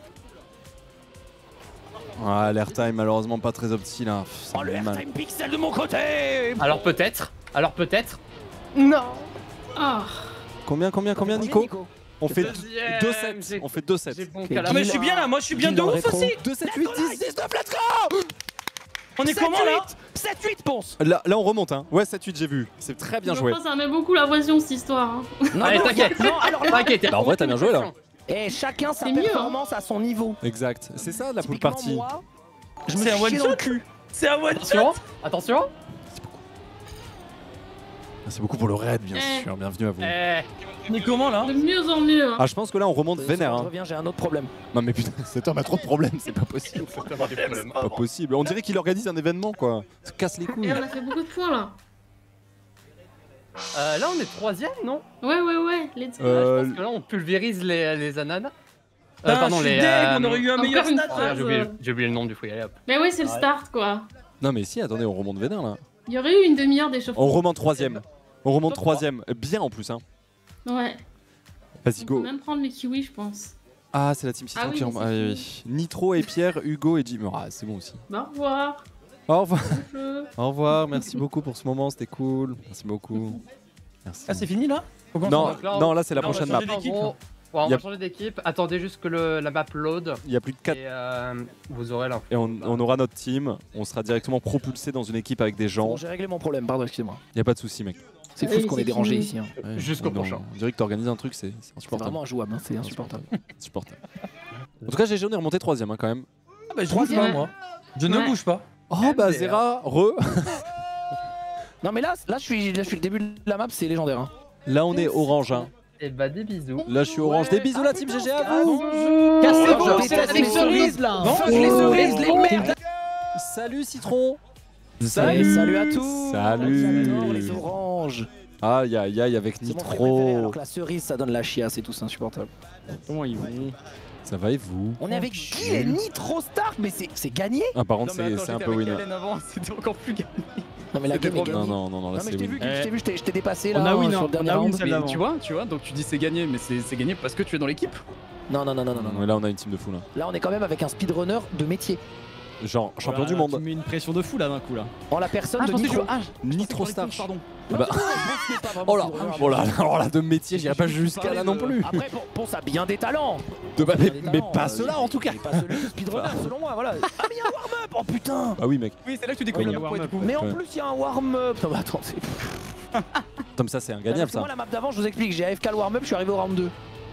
B: Ah, l'airtime malheureusement pas très opti là. Pff, ça
K: Oh, le
B: me fait mal.
K: airtime pixel de mon côté!
P: Alors peut-être. Alors peut-être. Non.
R: Ah.
B: Combien, combien, combien, Nico? On fait
P: Deuxième,
B: deux sept.
P: j'ai-
B: On fait deux sept.
P: j'ai bon
K: Ok,
P: qu'à la
Q: Ah, mais
P: fin.
Q: je suis bien là, moi je suis bien
K: Guy
Q: de
K: dans le
Q: ouf
K: rétro.
Q: aussi.
B: deux sept huit dix.
K: dix-neuf, let's go!
Q: On est comment là?
K: sept huit, Ponce!
B: Là, là on remonte hein. Ouais, sept huit j'ai vu. C'est très bien
R: Je
B: joué.
R: pense que ça met beaucoup la pression cette histoire. Hein.
K: Non,
P: Allez,
K: non,
P: t'inquiète.
K: Non, alors là,
P: T'inquiète.
B: Bah en vrai t'as bien joué là.
K: et chacun sa
R: C'est mieux, hein.
K: performance à son niveau.
B: Exact. C'est ça la pool
K: Typiquement,
B: party.
K: moi, je me
Q: C'est un
K: suis
Q: one
K: chié dans le
Q: shot.
K: cul.
Q: C'est un one
P: Attention.
Q: shot.
P: Attention.
B: C'est beaucoup pour le raid bien
R: Eh.
B: sûr. Bienvenue à vous.
P: Eh.
Q: On est comment là?
R: De mieux en mieux. Hein.
B: Ah je pense que là on remonte vénère.
K: Je
B: Hein.
K: reviens, j'ai un autre problème.
B: Non mais putain, cet homme a trop de problèmes, c'est pas possible. Pas possible. On dirait qu'il organise un événement quoi. Ça casse les couilles.
R: Et on a fait beaucoup de points là.
P: Euh, là on est troisième, non?
R: Ouais, ouais, ouais, let's go.
B: Euh,
P: Je pense que là on pulvérise les, les ananas. Euh,
Q: Putain,
P: pardon,
Q: je suis
P: les.
Q: deg,
P: euh,
Q: on aurait eu un
R: Encore
Q: meilleur
R: une
Q: stat.
R: fois.
P: ah, j'ai oublié, j'ai oublié le nom du fruit, allez hop.
R: Mais ouais, c'est le start quoi.
B: Non mais si, attendez, on remonte vénère là.
R: Il y aurait eu une demi-heure d'échauffement.
B: On remonte troisième. On remonte troisième. Bien en plus hein.
R: Ouais.
B: Vas-y
R: On peut
B: go.
R: même prendre les kiwis, je pense.
B: Ah c'est la team Citron
R: Ah oui,
B: qui
R: mais
B: remonte.
R: c'est
B: Ah, oui, oui. Nitro et Pierre, Hugo et Jim. Ah c'est bon aussi.
R: Bah, au revoir.
B: Au revoir.
R: Je-
B: Au revoir, merci beaucoup pour ce moment, c'était cool. Merci beaucoup. Merci.
Q: Ah, c'est fini là? Faut qu'on
B: Non,
Q: s'en va.
P: Donc là, on-
B: non, là c'est la
Q: là, on va
B: prochaine map.
Q: changer d'équipe.
P: En gros, ouais, on
B: Y a-
P: va changer d'équipe. Attendez juste que le, la map load.
B: Il y a plus de quatre
P: Et euh, vous aurez l'info.
B: et on, on aura notre team. On sera directement propulsé dans une équipe avec des gens.
K: Bon, j'ai réglé mon problème, pardon, excusez-moi.
B: Il y a pas de souci mec.
K: C'est
R: Oui,
K: fou ce qu'on
R: c'est
K: est dérangé
R: fini.
K: ici. Hein.
B: Ouais,
P: Jusqu'au
B: on-
P: prochain.
B: On dirait que t'organises un truc, c'est c'est
K: C'est
B: insupportable.
K: vraiment injouable, hein, c'est insupportable.
B: Insupportable. En tout cas, G G, on est remonté troisième hein, quand même.
Q: Ah, bah, je bouge pas moi. Je ne
R: Ouais.
Q: bouge pas.
B: Oh bah Zera, re.
K: Non, mais là, là, je suis, là, je suis le début de la map, c'est légendaire. Hein.
B: Là on est orange hein.
P: Et bah des bisous.
B: Là je suis orange. Des bisous la team G G à vous.
D: Cassez-vous,
K: je
D: c'est
K: déteste
D: la
K: les
D: cerise là.
K: Fuck les cerises, les merdes!
B: Salut Citron.
K: Salut, salut à tous!
B: Salut.
K: J'adore les oranges!
B: Aïe aïe aïe avec
K: C'est mon fruit préféré, alors
B: Nitro.
K: que la cerise, ça donne la chiasse et tout, c'est insupportable.
G: Comment ils vont?
B: Ça va et vous?
K: On est avec Guy et Nitro Stark, mais c'est c'est gagné!
B: Ah par contre
H: Non, mais
B: c'est
H: attends,
B: c'est un
H: j'étais
B: peu
H: avec
B: winner.
H: Hélène avant, c'était encore plus gagné.
K: Non, mais la
H: C'était
K: game est
H: trop
K: gagnée.
B: Non non non non là
K: Non, mais je
B: c'est
K: t'ai
B: win.
K: vu, Guy, je t'ai vu, je t'ai- je t'ai dépassé
G: On
K: là
G: a win,
K: sur
G: hein.
K: le dernier
G: On a win,
K: round.
G: celle
H: Mais
G: d'avant.
H: tu vois, tu vois, donc tu dis c'est gagné, mais c'est c'est gagné parce que tu es dans l'équipe.
K: Non, non, non, non, non, non.
B: Ouais, là on a une team de fou là.
K: Là, on est quand même avec un speedrunner de métier.
B: Genre champion
G: Oh là
B: du
G: là,
B: monde.
G: Tu mets une pression de fou là d'un coup là.
K: En la personne
H: Ah,
K: de
H: je pensais
K: Nitro.
H: que tu- ah, je-
B: Nitro Star.
H: Pardon.
B: Bah- Oh là, oh là, oh là, de métier, j'irai pas jusqu'à là non plus.
K: Après, Pon- Ponce a bien des talents.
B: De- bah,
K: Bien
B: mais,
K: des
B: mais
K: talents,
B: pas
K: euh,
B: ceux-là en tout cas.
K: il est pas celui de speedrunner, selon moi, voilà. Ah, mais il y a un warm-up. Oh putain.
B: Ah oui mec.
H: Oui, c'est là que tu découvres
B: Oui,
H: le
B: il y a
H: poids du coup.
K: Mais en
B: Ouais.
K: plus, il y a un warm-up. Non, mais attends, c'est.
B: Comme ça c'est ingagnable
K: Parce que
B: ça.
K: Moi, la map d'avant, je vous explique, j'ai A F K le warm-up, je suis arrivé au round deux.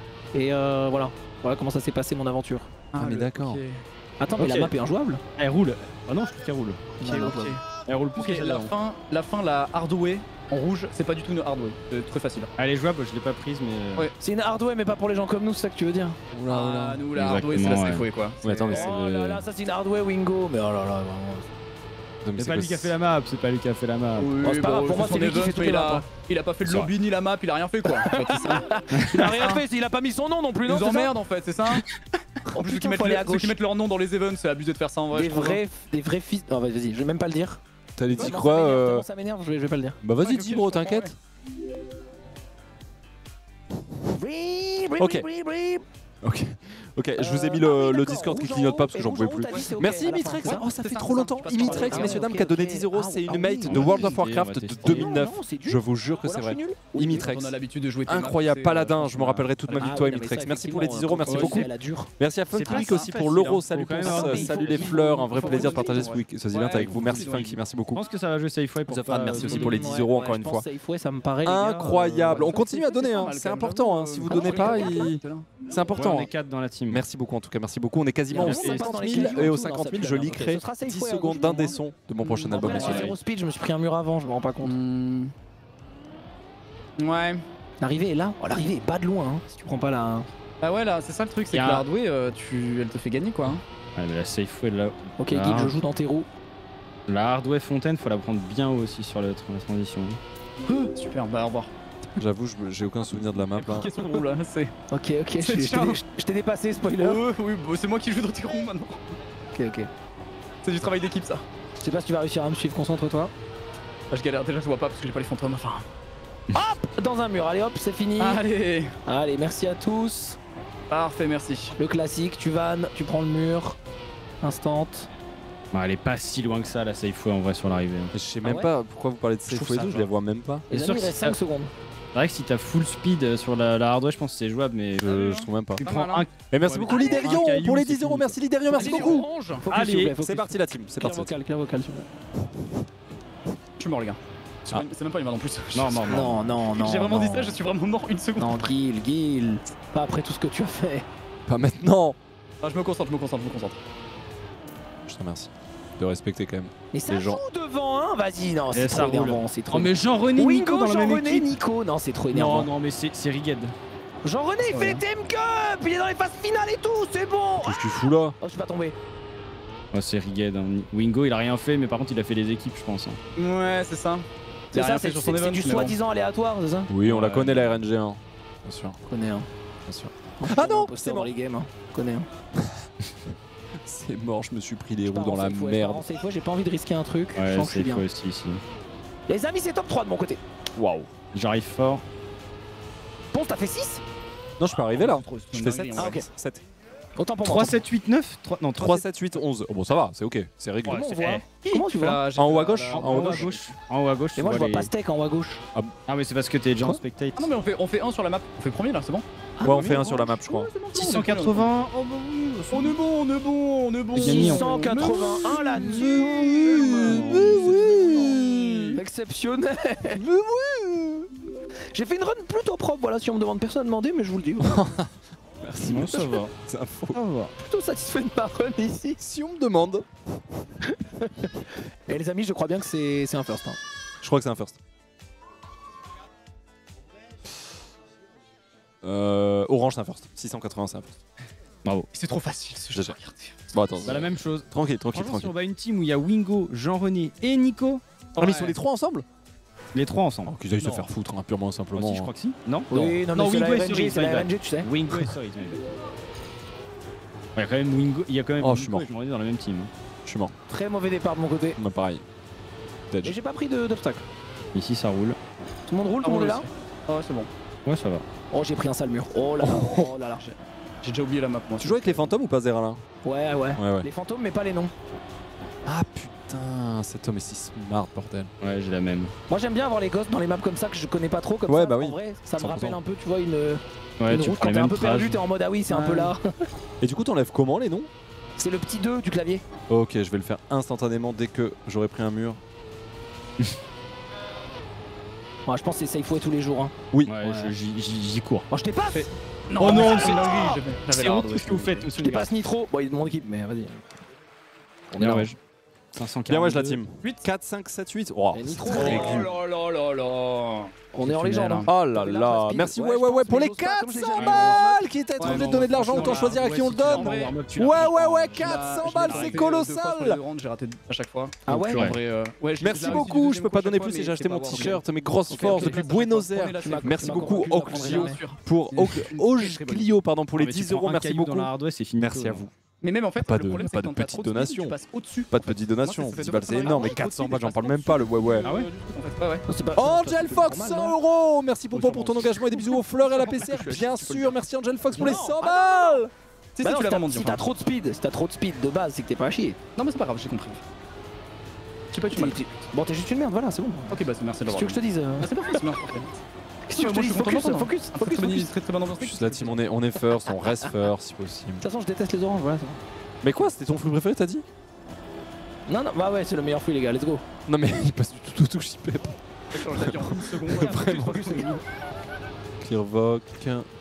K: Et euh, voilà. Voilà comment ça s'est passé mon aventure.
B: Ah mais d'accord.
K: Attends, mais
G: Ok.
K: la map est injouable.
G: Elle roule. Ah non, je trouve qu'elle roule.
H: Ok,
K: Non, non,
H: ok.
G: Elle roule plus
H: Ok,
G: que celle
H: la
G: d'avant.
H: fin, la fin, la hardway en rouge, c'est pas du tout une hardway. C'est très facile.
G: Elle est jouable, je l'ai pas prise mais.
H: Ouais.
K: C'est une hardway, mais pas pour les gens comme nous, c'est ça que tu veux dire.
B: Oula
H: Ah,
B: oula.
H: nous, la hardway, c'est la
G: Exactement,
H: safe way quoi.
B: Ouais, attends mais c'est.
K: Oh là là, ça c'est une hardway Wingo. Mais oh là là, vraiment.
B: Non, mais
G: C'est pas
B: quoi,
G: lui qui a fait la map, c'est pas lui qui a fait la map.
H: Oui,
K: Oh, c'est pas
H: bah,
K: grave, pour moi,
H: son
K: c'est lui qui
H: event,
K: fait toutes
H: mais
K: les
H: il
K: maps,
H: a,
K: hein.
H: il a pas fait de
G: C'est
H: lobby ni la map, il a rien fait quoi. En fait, c'est ça.
K: Il a rien fait, il a pas mis son nom non plus,
H: Ils
K: non
H: nous
K: c'est ça
H: emmerdent en fait, c'est ça. En plus, ceux qui,
K: putain,
H: mettent
K: faut aller à
H: le- ceux
K: gauche.
H: qui mettent leur nom dans les events, c'est abusé de faire ça en vrai.
K: Des
H: je trouve.
K: vrais, des vrais fils. Non, vas-y, vas-y, je vais même pas le dire.
B: T'allais dit
K: Tellement
B: quoi
K: ça m'énerve,
B: euh...
K: tellement ça m'énerve, je vais, je vais pas le dire.
B: Bah vas-y
H: Ouais,
B: dis
H: ok,
B: bro,
H: je comprends,
B: t'inquiète.
K: Brrr, brrr,
B: Ok.
K: brrr, brrr.
B: Ok, ok, je vous ai mis le, le Discord qui clignote pas parce que j'en pouvais plus. Merci Imitrex, oh ça fait trop longtemps. Imitrex, messieurs dames, qui a donné dix euros, c'est une mate de World of Warcraft de deux mille neuf. Je vous jure que c'est vrai. Imitrex, incroyable, paladin, je me rappellerai toute ma vie de toi Imitrex. Merci pour les dix euros, merci beaucoup. Merci à Funky Week aussi pour l'euro, salut tous, salut les fleurs, un vrai plaisir de partager ce week, ce event avec vous. Merci Funky, merci beaucoup.
F: Je pense que ça va jouer Safeway pour
B: Zafran, merci aussi pour les dix euros encore une fois.
K: Safeway, ça me paraît. les gars,
B: Incroyable,
K: euh,
B: on continue à donner, hein. C'est important, hein. Si vous donnez pas, il- c'est important.
F: On est quatre dans la team.
B: Merci beaucoup en tout cas, merci beaucoup. On est quasiment aux
F: Merci.
B: cinquante mille et aux cinquante mille, je leakerai dix secondes d'un des sons de mon prochain album.
K: Sur Zero Speed, je me suis pris un mur avant, je me rends pas compte.
H: Ouais.
K: L'arrivée est là. Oh, l'arrivée est pas de loin, hein, si tu prends pas la.
H: Bah ouais, là, c'est ça le truc, c'est
F: Y
H: que
F: a-
H: la hardware, euh, tu... elle te fait gagner quoi. hein.
F: Ouais, mais la Safeway là.
K: Ok,
F: là,
K: Guil, je joue dans tes roues.
F: La Hardway Fontaine, faut la prendre bien haut aussi sur le- la transition.
H: Super, bah au revoir.
B: J'avoue, je me- j'ai aucun souvenir de la map là.
H: Qu'est-ce qu'on roule là c'est...
K: Ok, ok, je,
H: C'est
K: je t'ai
H: chiant.
K: dé- je t'ai dépassé, spoiler.
H: Ouais, oui, bah, c'est moi qui joue dans tes roues maintenant.
K: Ok, ok.
H: C'est du travail d'équipe ça.
K: Je sais pas si tu vas réussir à me suivre, concentre-toi.
H: Bah, je galère déjà, je vois pas parce que j'ai pas les fantômes. Enfin.
K: Hop, dans un mur, allez hop, c'est fini.
H: Allez.
K: Allez, merci à tous.
H: Parfait, merci.
K: Le classique, tu vannes, tu prends le mur. Instant.
F: Bah, elle est pas si loin que ça la Safeway en vrai sur l'arrivée. hein.
B: Je sais même
K: ouais
B: pas pourquoi vous parlez de
F: Je trouve
B: Safeway et
F: ça
B: tout, je
F: genre.
B: les vois même pas.
K: Les
F: sûr
K: amis, il
F: que
K: reste
F: ça-
K: cinq secondes.
F: C'est vrai que si t'as full speed euh, sur la, la Hardway, je pense que c'est jouable, mais
B: Je, je trouve même pas.
F: tu
H: Pas
F: prends
H: mal, hein.
F: un.
B: Et merci
F: Ouais,
B: beaucoup
F: mais-
B: Lidérion
F: un caillou,
B: pour les
F: c'est
B: dix euros,
F: fini.
B: merci Lidérion, merci
H: Allez,
B: beaucoup.
H: orange.
K: Focus,
F: Allez,
K: s'il vous plaît, focus.
B: C'est parti la team, c'est
K: Clair
B: parti.
K: vocal, clair vocal, s'il vous plaît.
H: Je suis mort les gars. C'est
B: Ah.
H: même- c'est même pas une merde en plus.
F: Non, non, non.
K: Non, non, non.
H: J'ai vraiment
K: non.
H: dit ça, je suis vraiment mort une seconde.
K: Non, Guil, Guil. Pas après tout ce que tu as fait.
B: Pas maintenant.
H: Ah, je me concentre, je me concentre, je me concentre.
B: Je te remercie de respecter quand même.
K: Mais ça
B: Les
K: joue
B: gens.
K: devant, hein. Vas-y, non, c'est
F: Et ça
K: trop
F: roule.
K: énervant, c'est trop.
F: Oh, mais Jean-René Nico
K: Wingo,
F: dans la même
K: Jean-René,
F: équipe.
K: Nico. Non, c'est trop
F: Non,
K: énervant.
F: non, mais c'est c'est Riged.
K: Jean-René, il fait les Team Cup. Il est dans les phases finales et tout, c'est bon.
B: Qu'est-ce que tu fous là?
K: Oh, je suis pas tombé.
F: Oh, c'est Riged. hein. Wingo, il a rien fait, mais par contre, il a fait les équipes, je pense. hein.
H: Ouais, c'est ça.
K: C'est
H: Il a
K: ça,
H: rien fait
K: c'est
H: sur son
K: c'est- c'est
H: event,
K: du
H: mais bon.
K: soi-disant aléatoire, c'est ça?
B: Oui, on la
F: Ouais.
B: connaît la R N G un. Bien sûr,
K: Je connais un.
B: bien sûr.
K: Ah non,
B: c'est
K: c'est
B: mort.
K: dans les games, hein. Je connais un.
B: C'est mort, je me suis pris les
K: Je
B: roues
K: pars
B: dans
K: en
B: la
K: safe, ouais, je
B: merde.
K: pars en safe, ouais, j'ai pas envie de risquer un truc. je
F: Ouais,
K: sens que je suis
F: c'est
K: bien.
F: faux aussi ici.
K: Les amis, c'est top trois de mon côté.
B: Waouh.
F: J'arrive fort.
K: Ponce, t'as fait six?
B: Non, je peux arriver là. Je fais sept.
K: Ah, ok.
B: sept.
K: Autant pour moi.
F: trois, sept, huit, neuf trois... Non,
B: trois, sept, huit, onze. Oh bon, ça va, c'est ok, c'est réglé.
K: Comment on
F: c'est-
K: voit?
F: eh.
K: Comment tu vois?
H: Là, j'ai
B: En haut
H: fait
B: à gauche,
H: la-
B: en
F: En
B: haut
F: haut à gauche. En haut à gauche.
K: Et moi, je
F: tu
K: vois
F: les-
K: pas steak en haut à gauche.
F: Ah, mais c'est parce que t'es déjà en
B: Quoi
F: spectate.
H: Ah non, mais on fait, on fait un sur la map. On fait premier là, c'est bon?
B: Ouais, on fait un sur la map, je crois.
F: six cent quatre-vingts. Oh, bah oui.
H: On est bon, on est bon, on est bon.
F: C'est gagné, on-
K: six cent quatre-vingt-un la Exceptionnel. J'ai fait une run plutôt propre, voilà, si on me demande, personne n'a demandé, mais je vous le dis.
B: Merci,
F: Bon, ça va.
B: c'est un faux.
F: Ça va.
K: Plutôt satisfait de ma run ici.
B: Si on me demande.
K: Et les amis, je crois bien que c'est c'est un first. Hein.
B: Je crois que c'est un first. Euh, orange, c'est un first. six cent quatre-vingts, c'est un first.
F: Bravo.
H: C'est trop facile ce jeu.
B: Déjà. Bon, attends.
F: Bah, la même chose.
B: Tranquille, tranquille,
F: Franchement, si
B: tranquille.
F: on va une team où il y a Wingo, Jean-René et Nico.
B: Ah, mais ils sont les trois ensemble?
F: Les trois ensemble.
B: Oh, qu'ils aillent se
F: Non.
B: faire foutre, hein, purement et
F: Oh,
B: simplement.
F: si, je crois que si. Non
K: Oui, non, mais c'est la
F: Wingo et
K: R N G,
F: Cerise,
K: c'est la
F: my
K: R
F: bad.
K: N G, tu sais.
F: Wingo et Cerise, my bad. Il y a quand même Wingo, il y a quand même
B: Oh, je suis
F: Nico
B: mort.
F: et Jean-René dans la même team.
B: Je suis mort.
K: Très mauvais départ de mon côté.
B: Bah, pareil. Dead.
K: Et j'ai pas pris de- d'obstacle.
F: Ici, ça roule.
K: Tout le monde roule, tout le monde est là?
H: Ah ouais, c'est bon.
F: Ouais, ça va.
K: Oh, j'ai pris un sale mur. Oh là là, oh là là.
H: J'ai déjà oublié la map moi.
B: Tu joues avec les fantômes ou pas, Zera là?
K: Ouais, ouais,
B: Ouais, ouais.
K: Les fantômes, mais pas les noms.
B: Ah putain, cet homme est si smart, bordel.
F: Ouais, j'ai la même.
K: Moi, j'aime bien avoir les gosses dans les maps comme ça que je connais pas trop. Comme
B: Ouais,
K: ça,
B: bah
K: en
B: oui.
K: vrai, ça me
B: cent pour cent.
K: rappelle un peu, tu vois, une,
F: Ouais,
K: une
F: tu
K: route
F: prends
K: quand
F: les
K: t'es un
F: mêmes
K: peu perdu,
F: traces.
K: t'es en mode ah oui, c'est un
H: Ouais.
K: peu là.
B: Et du coup, t'enlèves comment les noms?
K: C'est le petit deux du clavier.
B: Ok, je vais le faire instantanément dès que j'aurai pris un mur.
K: Moi, je pense que c'est Safeway tous les jours. Hein.
B: Oui.
F: Ouais, je- j'y j'y- j'y cours.
K: Moi, je t'ai pas.
H: Non,
F: Oh non,
H: c'est
F: c'est
H: une dinguerie, j'avais- j'avais
F: C'est
H: la
F: honte
H: hardware.
F: ce que vous faites, monsieur
K: Je t'ai
F: le gars.
K: passe Nitro. Bon, il est de mon équipe, mais vas-y. On est
F: Bien
K: là.
F: ouais. cinq cent quarante-deux.
B: Bien ouais, je la team. quatre, cinq, sept, huit. Oh,
K: Et Nitro,
B: c'est
K: oh
B: réglé.
H: là là là là.
K: On est en légende. hein.
B: Oh là
K: Et là,
B: là,
K: speed.
B: merci,
K: Ouais,
B: ouais,
K: je
B: ouais, ouais,
K: pense,
B: pour
K: mais
B: les
K: j'ose pas, comme je l'ai
B: quatre cents
K: déjà
B: balles qui étaient
K: Ouais,
B: obligé de
K: non,
B: donner de l'argent,
K: franchement,
B: autant
K: là,
B: choisir à qui on le
F: tu l'as
B: donne.
F: en vrai, tu
B: Ouais,
F: l'as
B: ouais, ouais,
H: Je l'ai-
B: quatre cents
H: je l'ai
B: balles,
H: raté
B: c'est
H: deux fois sur les
B: colossal.
H: deux rounds, j'ai raté à chaque fois.
K: Ah
H: Donc,
K: ouais
H: en vrai, euh, ouais, je-
B: Merci
H: je l'ai
B: beaucoup,
H: réussi
B: je peux pas
H: deuxième
B: donner
H: fois,
B: plus et
H: mais
B: j'ai acheté
H: c'est
B: mon
H: pas grave.
B: t-shirt, mes grosses
H: Ok,
B: forces
H: ok,
B: depuis
H: ok,
B: Buenos
H: prenez
B: Aires.
H: la safe,
B: Merci
H: tu m'as
B: beaucoup,
H: convaincu,
B: Oak
H: j'apprendrai
B: Clio,
H: jamais.
B: pour Oak- Oak Clio, pardon, pour les
F: Non, mais tu
B: dix
F: prends
B: euros,
F: un
B: merci
F: caillou
B: beaucoup.
F: dans la hardware, c'est fini.
B: Merci à vous.
H: Mais même en fait,
B: Pas
H: le
B: de,
H: problème, c'est
B: pas
H: que
B: de
H: quand t'as
B: petite
H: trop de speed,
B: donation.
H: tu passes au-dessus.
B: Pas de petite donation.
H: Moi, ça fait
B: dix
H: deux
B: balles
H: fois
B: c'est
H: que ça
B: énorme, mais
H: m'arrive.
B: quatre cents
H: Au-dessus,
B: balles, j'en
H: tu
B: parle
H: passes
B: même pas, le ouais ouais.
H: Ah ouais Ouais, ouais.
B: Angel Fox, cent euros. Merci Popo pour ton engagement et des bisous aux fleurs et à la P C R, bien sûr. Merci Angel Fox pour les cent balles.
H: Si,
K: Bah
H: si,
K: non,
H: tu l'as
K: si
H: vraiment
K: t'as-
H: dit.
K: si t'as trop de speed, si t'as trop de speed de base, c'est que t'es pas à chier.
H: Non, mais c'est pas grave, j'ai compris. Tu peux, tu
K: T'es- t'es- Bon, t'es juste une merde, voilà, c'est bon.
H: Ok, bah merci de
K: Qu'est-ce que tu veux que je te dise euh
H: Ah, c'est parfait, c'est bien. parfait.
K: Qu'est-ce que tu veux que je te dise Focus, focus, focus, focus.
H: Très très bonne ambiance.
B: Juste la team, on est, on est first, on reste first si possible.
K: De toute façon, je déteste les oranges, voilà. c'est bon.
B: Mais quoi, c'était ton fruit préféré, t'as dit?
K: Non, non, bah ouais, c'est le meilleur fruit, les gars, let's go.
B: Non, mais il passe du tout, tout, tout, j'y pep.
H: Je change d'avis en une seconde.
B: Vraiment. Clearvoc.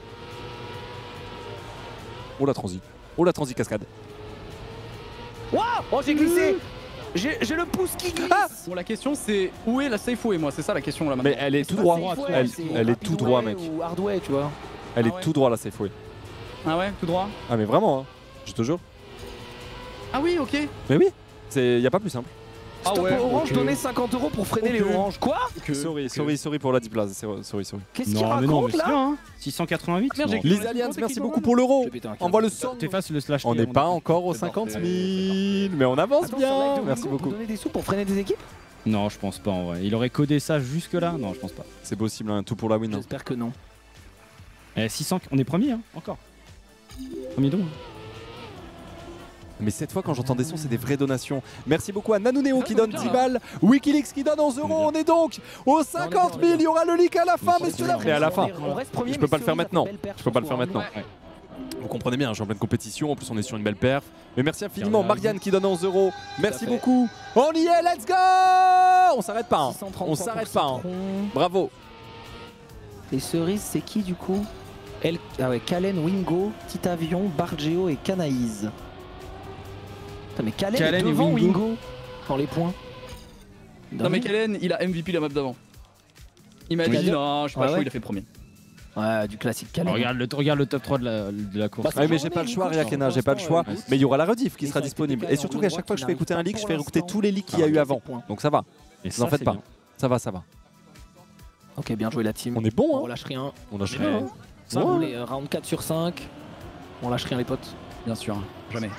B: Oh la transi. Oh la transi cascade.
K: Waouh! Oh, j'ai glissé! J'ai j'ai le pouce qui glisse!
H: Bon, la question c'est où est la safe way, moi, c'est ça la question là maintenant.
B: Mais elle est tout droit. Elle, elle est tout droit, mec.
K: Ou hardway, tu vois.
B: Elle
H: Ah
B: est
H: ouais.
B: tout droit la Safeway.
H: Ah ouais, tout droit.
B: Ah, mais vraiment, hein. Je te jure.
H: Ah oui, ok.
B: Mais oui, c'est y a pas plus simple.
H: Ah
K: Stop
H: ouais,
K: Orange,
H: ok.
K: donnez cinquante euros pour freiner les
H: Ok.
K: oranges. Quoi?
B: Sorry, sorry, sorry pour la Diplaz. Sorry, sorry.
K: Qu'est-ce qu'il
F: Non, mais non, mais
K: raconte
F: c'est
K: là?
F: bien, hein. six cent quatre-vingt-huit.
H: Merde, j'ai
F: non.
H: cliqué.
B: Les aliens, merci beaucoup pour l'euro.
K: Je vais péter un câble.
B: Envoie le sang.
F: T'effaces le slash.
B: On n'est pas encore aux cinquante mille, mais on avance
K: Attends, sur live
B: bien.
K: de
B: Merci
K: Wingo,
B: beaucoup.
K: Vous donnez des sous pour freiner des équipes?
F: Non, je pense pas en vrai. Il aurait codé ça jusque là? Non, je pense pas.
B: C'est possible, hein, tout pour la win. hein.
K: J'espère que non.
F: Eh, six cents, on est premier, hein, encore. Premier don.
B: Mais cette fois, quand j'entends des sons, c'est des vraies donations. Merci beaucoup à Nanuneo qui donne dix balles, Wikileaks qui donne onze euros. On est donc aux cinquante mille. Il y aura le leak à la fin, messieurs dames. Mais à la fin.
K: On reste premier,
B: Je peux pas
K: mais
B: le faire
K: Cerise a
B: maintenant.
K: fait belle perf
B: Je peux pas le
K: ce
B: faire
K: soir.
B: maintenant.
K: Ouais.
B: Vous comprenez bien, je suis en pleine compétition. En plus, on est sur une belle perf. Mais merci infiniment,
F: Regardez,
B: Marianne qui donne onze euros. Merci
K: fait.
B: beaucoup. On y est, let's go. On s'arrête pas. hein.
K: six cent trente-trois
B: On
K: pour
B: s'arrête pas. hein.
K: Citron.
B: Bravo.
K: Les cerises, c'est qui du coup? El... Ah ouais, Kalen, Wingo, Titavion, Bargeo et Canaïs. Putain, mais Kalen,
F: Kalen
K: est
F: et
K: devant
F: Wingo.
K: Wingo dans les points.
H: Non, mais Kellen, il a M V P la map d'avant. Il m'a
K: Oui.
H: dit non, je sais pas
K: Ouais,
H: chaud,
K: ouais.
H: il a fait premier.
K: Ouais, du classique Kalen.
F: Regarde le, regarde le top trois de la, de la course.
K: Bah, c'est
B: Ouais, mais
K: journée,
B: j'ai pas le choix,
K: Nico,
B: Riakena,
K: je
B: j'ai pas le
K: pense,
B: choix.
K: euh,
B: Mais il y aura la rediff qui
K: Et
B: sera
K: ça a été
B: disponible.
K: décalé
B: Et
K: en
B: surtout
K: bleu
B: qu'à
K: droit
B: chaque fois que je fais
K: qui
B: écouter un
K: n'arrive
B: leak,
K: pas
B: je fais
K: pour
B: écouter
K: l'instant.
B: tous les leaks qu'il y a
K: Ah,
B: eu
K: ok,
B: avant.
K: c'est point.
B: Donc ça va.
F: Et
B: Vous en
F: ça,
B: faites
F: c'est
B: pas.
F: bien.
B: Ça va, ça va.
K: Ok, bien joué la team.
B: On est bon,
K: On
B: hein.
K: lâche rien.
B: On lâche
F: Ouais.
B: rien. hein.
K: Ça,
B: Ouais.
K: vous voulez, euh, round quatre sur cinq. On lâche rien les potes.
H: Bien sûr, jamais.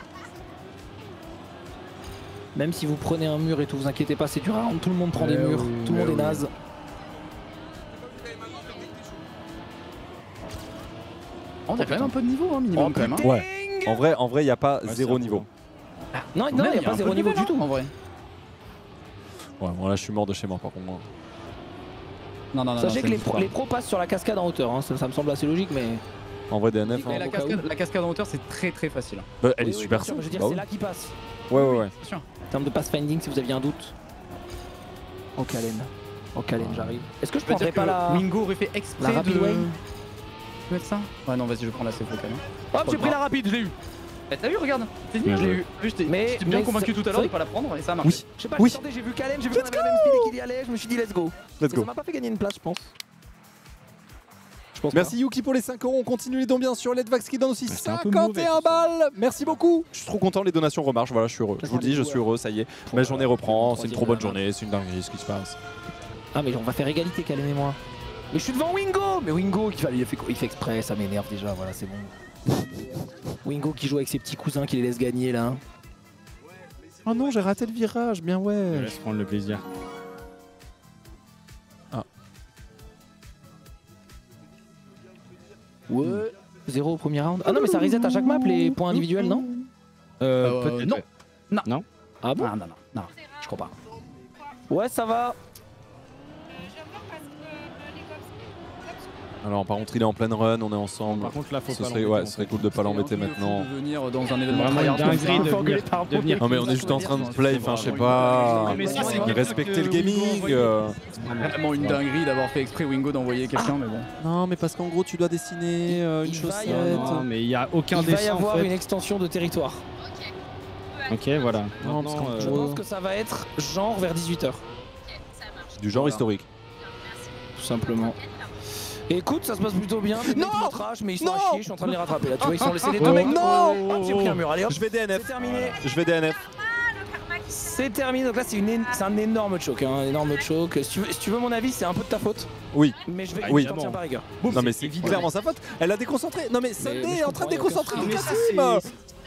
K: Même si vous prenez un mur et tout, vous inquiétez pas, c'est du round. Tout le monde prend des
H: Eh
K: murs.
H: oui,
K: Tout le
H: eh
K: monde est
H: oui.
K: naze.
H: Oh, on a quand même un peu de niveau, hein, minimum
K: Oh,
H: quand même. hein.
K: putain.
B: Ouais. En vrai, en vrai, il y a pas
F: Ouais,
B: zéro
F: c'est
B: niveau.
K: Non,
H: Quand
K: non,
H: même,
K: il n'y a
H: un
K: pas
H: peu
K: zéro
H: de
K: niveau
H: level,
K: du tout.
H: hein, en vrai.
B: Ouais, bon là, je suis mort de chez mort par contre. moi.
H: Non, non, non.
K: Sachez
H: non,
K: que
H: ça
K: les,
H: me
K: pro-
H: dit
K: les pros passent sur la cascade en hauteur. hein. Ça, ça me semble assez logique, mais.
B: En vrai, D N F.
H: pas.
B: hein.
H: Et la
K: au cas
H: cascade, la cascade en hauteur, c'est très très facile.
B: Bah, elle
K: Oui,
B: est
K: oui,
B: super
K: bien sûr,
B: simple.
K: Je veux dire,
B: Bah
K: c'est
B: oui.
K: là qui passe.
B: Ouais, ouais, ouais.
H: Bien sûr.
K: En termes de pathfinding, si vous aviez un doute. Oh, Kalen. Oh, Kalen, j'arrive. Est-ce que je
H: Je peux
K: prendrais
H: dire
K: pas
H: que
K: la.
H: Wingo aurait fait exprès
K: la rapid
H: de...
K: way
H: Tu mettre ça? Ouais, non, vas-y, je prends la safe quand même.
K: Hop, j'ai pris la rapide, je l'ai eu.
H: Eh, t'as vu, regarde, c'est
F: Bien
H: je l'ai
F: joué.
H: eu. Je t'ai
K: Mais-
H: j'étais bien
K: mais
H: convaincu
K: c'est-
H: tout à l'heure de
K: c'est-
H: pas la prendre et ça a marché.
B: Oui.
K: Je sais pas,
B: Oui.
K: j'ai tenté, j'ai vu Kalen, j'ai vu qu'on avait la même speed et qu'il y allait. Je me suis dit, let's go.
B: Let's
K: Et
B: go.
K: Ça m'a pas fait gagner une place, je pense. Je pense
B: Merci Yuki pour les cinq euros. On continue les dons bien sûr. Letvax qui donne aussi
F: Ouais, c'est un peu
B: cinquante et un
F: mauvais,
B: balles. Merci beaucoup. Je suis trop content. Les donations remarchent. Voilà, je suis heureux. Je vous le dis, je suis heureux. Ça y est. Ma journée reprend. C'est une trop bonne journée. C'est une dinguerie ce qui se passe.
K: pas. Ah, mais on va faire égalité, Kalen et moi. Mais je suis devant Wingo. Mais Wingo, il fait, il fait, il fait exprès, ça m'énerve déjà. Voilà, c'est bon. Wingo qui joue avec ses petits cousins qui les laisse gagner là.
B: Oh non, j'ai raté le virage. Bien
F: Je
B: ouais.
F: laisse prendre le plaisir.
K: Ouais. Zéro au premier round. Ah non, mais ça reset à chaque map les points individuels, non?
F: Euh,
H: Euh,
F: peut-être.
H: non. Non.
F: Non.
K: Ah bon?
H: Non, non, non, non, je crois pas.
K: Ouais, ça va.
B: Alors par contre, il est en pleine run. On est ensemble.
F: Par contre, là, faut
B: Ce
F: pas
B: serait,
F: l'embêter,
B: ouais,
F: en
B: ce serait
F: fait.
B: cool de pas l'embêter maintenant.
H: De venir dans un événement
F: Vraiment une
H: tryhard comme ça.
F: dinguerie de
K: Faut engueuler
F: venir,
K: par
F: de venir.
B: Non mais on est juste en train de play. Enfin, je sais pas.
H: Mais si, c'est
B: Respecter le gaming. euh.
H: Vraiment une dinguerie d'avoir fait exprès Wingo d'envoyer quelqu'un, mais bon.
B: Non, mais parce qu'en gros, tu dois dessiner euh, une
K: il va y
B: chaussette.
K: avoir-
F: Non, mais il y a aucun
K: Il va y
F: dessin en
K: avoir
F: fait.
K: une extension de territoire.
F: Ok, voilà.
B: Non,
F: Maintenant,
B: parce qu'en
F: euh,
K: Je pense que ça va être genre vers dix-huit heures.
B: Du genre
K: Voilà.
B: historique.
K: Tout simplement. Écoute, ça se passe plutôt bien. Des
B: Non
K: mecs qui trashent, mais ils sont
B: Non
K: à chier. Je suis en train de les rattraper là. Tu vois, ils sont laissés les
B: Oh,
K: deux mecs.
B: non
K: Hop, j'ai pris un mur. Allez hop.
B: Je vais D N F.
K: C'est terminé.
B: Je vais D N F.
K: C'est terminé. Donc là, c'est une, é- c'est un énorme choke. Hein, un énorme choke. Si tu, veux, si tu veux mon avis, c'est un peu de ta faute.
B: Oui.
K: Mais je vais.
B: Oui.
K: Je t'en tiens par rigueur.
B: Non mais c'est clairement sa faute. Elle a déconcentré. Non mais Sunday est en train de déconcentrer
K: aucun
B: toute la
K: souci.
B: team.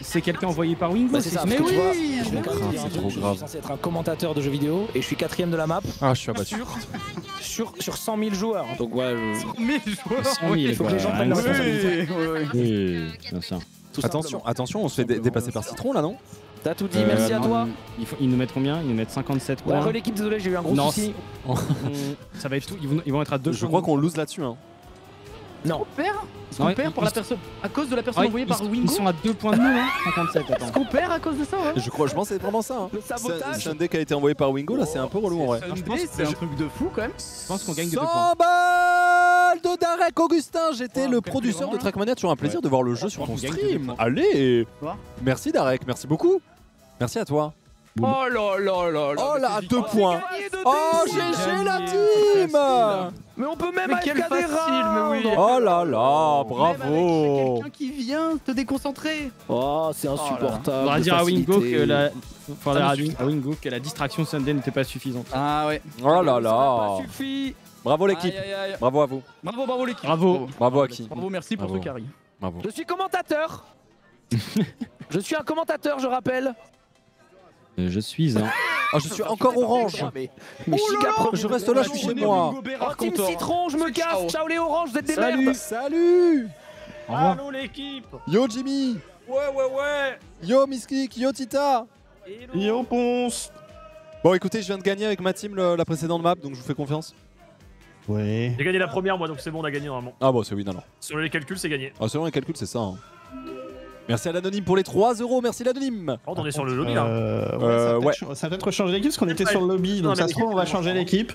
F: c'est quelqu'un envoyé par Wingo.
K: Bah c'est ça,
F: mais
K: parce que tu vois,
F: oui.
K: je vais quand même dire un truc, je suis censé être un commentateur de jeux vidéo et je suis quatrième de la map.
B: Ah, je suis abattu.
K: Sur, sur, sur cent mille joueurs. Donc ouais, je...
H: cent mille joueurs.
F: cent mille,
K: il faut que les gens
F: quoi.
K: prennent la
F: Oui,
K: responsabilité.
H: Oui, oui.
F: Oui, bien sûr.
K: Tout
B: Attention,
K: simplement.
B: attention, on se fait dé- dépasser par Citron là, non?
K: T'as tout dit, merci à
F: non,
K: toi.
F: Ils, faut- ils nous mettent combien? Ils nous mettent cinquante-sept
K: Ouais,
F: points.
K: re l'équipe, désolé, j'ai eu un gros
F: Non,
K: souci.
F: On- Ça va être tout. Ils vont, ils vont être à deux.
B: Je crois qu'on lose là-dessus. Hein.
K: Non.
H: Perd Est-ce qu'on
F: Ouais,
H: perd pour
F: ils-
H: la personne à cause de la personne
F: Ouais,
H: envoyée
F: ils,
H: par Wingo
F: ils sont à deux points de nous, hein. cinquante-sept, attends.
H: Est-ce qu'on perd à cause de ça ouais
B: Je crois, je pense que c'est vraiment ça. Hein.
K: Le sabotage.
B: C'est un deck qui a été envoyé par Wingo, là c'est un peu relou en vrai.
H: Sunday, c'est un truc de fou quand même.
F: Je pense qu'on gagne de deux
B: cent
F: points.
B: balles de Darek Augustin. J'étais
H: Ouais,
B: le
H: on calcule
B: producteur
H: vraiment,
B: de
H: là
B: Trackmania. Toujours un plaisir
F: Ouais.
B: de voir le jeu
F: Je
B: sur
F: pense
B: ton
F: qu'on gagne de deux
B: stream.
F: points.
B: Allez.
H: Quoi
B: Merci Darek, merci beaucoup. Merci à toi.
H: Oh là là là là.
B: Oh
H: mais
B: là,
H: c'est
B: à
H: vite.
B: deux
H: Oh,
B: points.
H: c'est gagné de
B: Oh
H: dix.
B: G G la
F: Gagné,
B: team.
F: facile.
K: Mais on peut même
H: Mais
K: A F K
H: quel
K: des
H: facile, mais oui.
K: rounds.
B: Oh là là,
H: Même avec
B: bravo.
H: quelqu'un qui vient te déconcentrer.
K: Oh, c'est insupportable.
F: On va
K: de
F: dire à Wingo
K: facilité.
F: que la, faudra dire
H: Ça
F: à
H: me
F: Win- à Wingo que la distraction Sunday n'était pas suffisante.
H: Ah ouais.
B: Oh là là.
H: Ça suffit.
B: Bravo l'équipe.
H: Aïe, aïe, aïe.
B: Bravo à vous.
H: Bravo, bravo l'équipe.
F: Bravo.
B: Bravo à qui?
H: Bravo, merci pour
B: Bravo.
H: ce carry.
B: Bravo.
K: Je suis commentateur. Je suis un commentateur, je rappelle.
F: Euh, Je suis un.
B: Ah, je suis encore orange.
K: Mais, mais
H: Oh là
K: Chica
H: là,
K: Pro-
B: Je reste là, je suis chez moi.
K: Oh, Team Citron, je me casse. Ciao les oranges, vous êtes des
B: Salut,
K: merdes.
B: salut.
F: Au revoir.
G: Allô l'équipe.
B: Yo Jimmy.
G: Ouais ouais ouais.
B: Yo Miskik, yo Tita.
A: Yo Ponce.
B: Bon écoutez, je viens de gagner avec ma team le- la précédente map, donc je vous fais confiance.
A: Ouais.
G: J'ai gagné la première moi donc c'est bon on a gagné normalement.
B: Ah bon, c'est win alors.
G: Sur les calculs c'est gagné.
B: Ah, selon les calculs, c'est ça. hein. Merci à l'anonyme pour les trois euros, merci l'anonyme.
G: Oh, on est sur le lobby là.
A: Euh, ouais,
B: Euh,
A: ça, va
B: ouais.
A: peut-être ch- ça va peut-être changer l'équipe parce qu'on était sur le lobby,
G: Non,
A: donc
G: mais
A: ça se trouve on va
G: l'équipe,
A: changer
G: on-
A: l'équipe.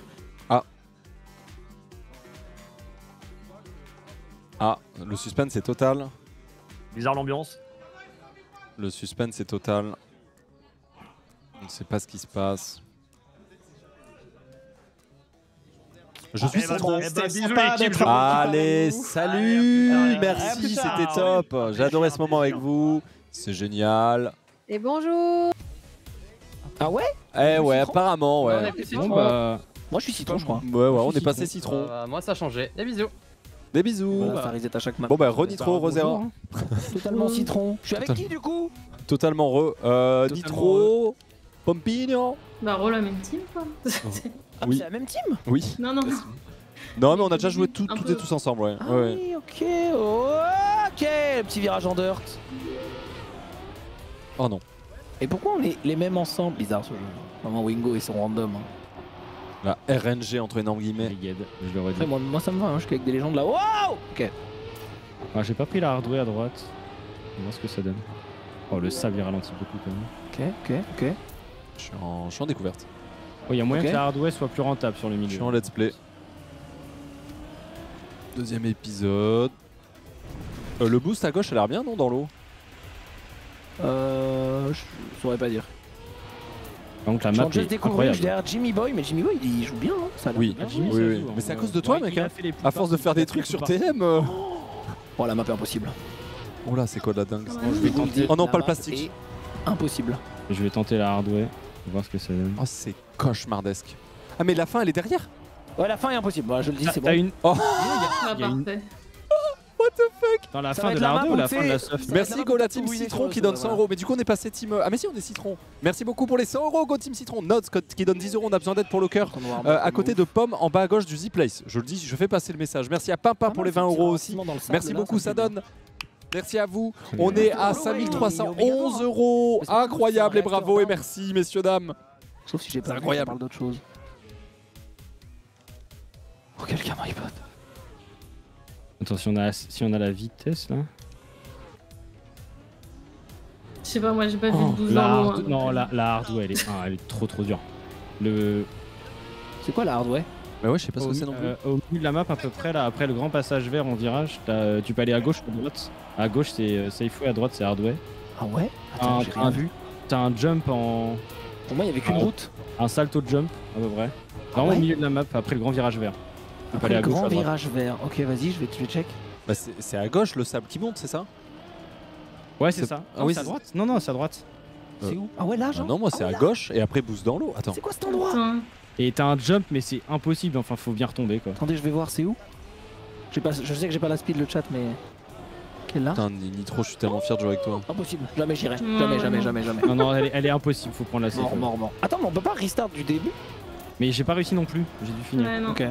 B: Ah, le suspense est total.
G: Bizarre l'ambiance.
B: Le suspense est total. On ne sait pas ce qui se passe. Je suis
G: Eh ben,
B: Citron.
G: eh ben, bisous,
A: sympa
G: l'équipe.
A: d'être avec
B: Allez,
A: vous.
B: salut,
G: Allez, à
B: merci,
A: plus tard.
B: c'était top. J'ai adoré ce moment avec vous. C'est génial.
O: Et bonjour.
K: Ah ouais?
B: Eh ouais,
K: Citron
B: apparemment,
P: On
B: ouais.
P: est plus
F: Bon
P: citron.
F: bah.
K: Moi je suis citron, je crois.
B: Ouais, ouais, on
K: Je suis
B: est passé
K: citron.
B: citron.
P: Euh, moi ça a changé. Des bisous.
B: Des bisous.
K: Voilà, ça reset à chaque map.
B: Bon bah, renitro, rosera.
K: Totalement citron. Je suis avec
B: Total-
K: qui du coup?
B: Totalement re. Euh,
F: Totalement
B: Nitro, Pompino.
R: Bah, roll la même team quoi.
K: Ah,
B: Oui.
K: c'est la même team?
B: Oui.
R: non, non.
B: Non, mais on a déjà joué tout-
R: Un
B: toutes
R: peu.
B: et tous ensemble, ouais.
K: Ah
B: ouais.
K: oui, ok, ok, petit virage en dirt.
B: Oh non.
K: Et pourquoi on est les mêmes ensemble? Bizarre ce jeu. Vraiment Wingo et son random. hein.
B: La R N G entre énormes guillemets.
F: Brigade, je le redis.
K: Après moi, moi ça me va, hein, je suis avec des légendes là. Wow. Ok.
F: Ah, j'ai pas pris la hardware à droite. On va voir ce que ça donne. Oh, le sable il ralentit beaucoup quand même.
K: Ok, ok, ok.
B: Je suis en, je suis en découverte.
F: Oh, il y a moyen
K: Ok.
F: que la hardware soit plus rentable sur le
B: Je
F: milieu.
B: suis en let's play. Deuxième épisode. Euh, le boost à gauche a l'air bien, non, dans l'eau?
K: Euh. Je saurais pas dire.
F: Par contre, la
K: Je
F: map
K: viens juste
F: est
K: découvrir, je suis
F: incroyable.
K: derrière Jimmy Boy, mais Jimmy Boy il joue bien. Hein. Ça a l'air
B: Oui,
K: bien.
F: Jimmy,
B: oui,
F: ça
B: oui.
F: joue,
B: Mais c'est à
F: hein.
B: cause de toi,
F: Ouais,
B: mec.
F: il a
B: hein.
F: fait les
B: À force de faire des trucs sur T M. euh.
K: Oh la map est impossible.
B: Oh là, c'est quoi de la dingue ça.
F: Bon, je vais tenter.
B: Oh non,
K: La
B: pas le
K: map
B: plastique.
K: est Impossible.
F: Je vais tenter la hardware. On va voir ce que ça donne.
B: Oh, c'est cauchemardesque. Ah, mais la fin, elle est derrière.
K: Ouais, la fin est impossible. Bah, je le dis,
F: Ah,
K: c'est
F: t'as
K: bon.
F: une.
B: Oh,
R: Ah,
F: Il y a une-
R: parfait.
B: what the fuck.
F: Dans la
K: Ça
F: fin
K: va
F: de
K: être
F: la
K: la
F: hardware
K: map
F: ou la
K: où
F: fin de la
K: c'est-
F: soft?
K: Ça va
B: Merci
K: être la
B: Go
K: map
B: la
K: où
B: team
K: t'as tout
B: Citron
K: ruiné
B: qui
K: sur
B: donne
K: le-
B: cent
K: voilà.
B: euros. Mais du coup, on est passé team. Ah, mais si, on est Citron. Merci beaucoup pour les cent euros, Go Team Citron. Notes code qui donne dix euros. On a besoin d'aide pour le cœur. Euh, à côté de Pomme en bas à gauche du Z-Place. Je le dis, je fais passer le message. Merci à Pimpin pour les vingt euros aussi. Merci beaucoup, ça donne. Merci à vous. On est à cinq mille trois cent onze euros. Incroyable et bravo et merci, messieurs, dames.
K: Sauf si j'ai pas
B: C'est incroyable.
K: On parle d'autre chose. Oh, quelqu'un m'iPod.
F: Attends, si on a, si on a la vitesse là.
R: Je sais pas, moi j'ai pas vu
F: Oh,
R: de boost
F: la
R: dans l'eau.
F: hard-
R: hein,
F: Non,
R: donc,
F: la, la hardware elle est, ah, elle est trop trop dure. Le.
K: C'est quoi la hardware?
B: Bah ouais, je sais pas ce
F: au,
B: que c'est non plus.
F: euh, au milieu de la map à peu près là, après le grand passage vert en virage, t'as, euh, tu peux aller à gauche ou à droite. À gauche c'est euh, Safeway, à droite c'est hardware.
K: Ah ouais?
F: T'as
K: Attends,
F: un,
K: j'ai
F: t'as
K: rien
F: un-
K: vu.
F: t'as un jump en.
K: Pour moi, il y avait qu'une
F: Ah,
K: route.
F: Un salto jump à peu près. Vraiment
K: ouais
F: au milieu de la map après le grand virage vert. Tu peux
K: Après
F: aller
K: le
F: à gauche ou
K: grand
F: à droite.
K: virage vert. Ok, vas-y, je vais, je vais check.
B: Bah, c'est c'est à gauche le sable qui monte, c'est ça?
F: Ouais, c'est
B: C'est-
F: ça.
B: Ah
F: Non,
B: oui,
F: c'est à
B: c'est-
F: droite. Non, non, c'est à droite.
B: Euh,
K: C'est où? Ah ouais, là,
B: Ah
K: genre?
B: non, moi c'est
K: Ah
B: à
K: ouais, là.
B: gauche et après boost dans l'eau. Attends.
K: C'est quoi cet endroit?
R: Putain.
F: Et t'as un jump, mais c'est impossible. Enfin, faut bien retomber quoi.
K: Attendez, je vais voir, c'est où? J'ai pas, je sais que j'ai pas la speed, le chat, mais. Quelle là?
B: Putain, Nitro, je suis tellement fier de jouer avec toi.
K: Impossible, jamais j'irai.
R: Non,
K: Jamais,
R: non,
K: jamais,
R: non.
K: jamais, jamais.
F: Non, non, elle est, elle est impossible, faut prendre la safe.
K: Mort, mort, mort. Attends, mais on peut pas restart du début?
F: Mais j'ai pas réussi non plus, j'ai dû finir.
R: Ouais, non.
K: Ok.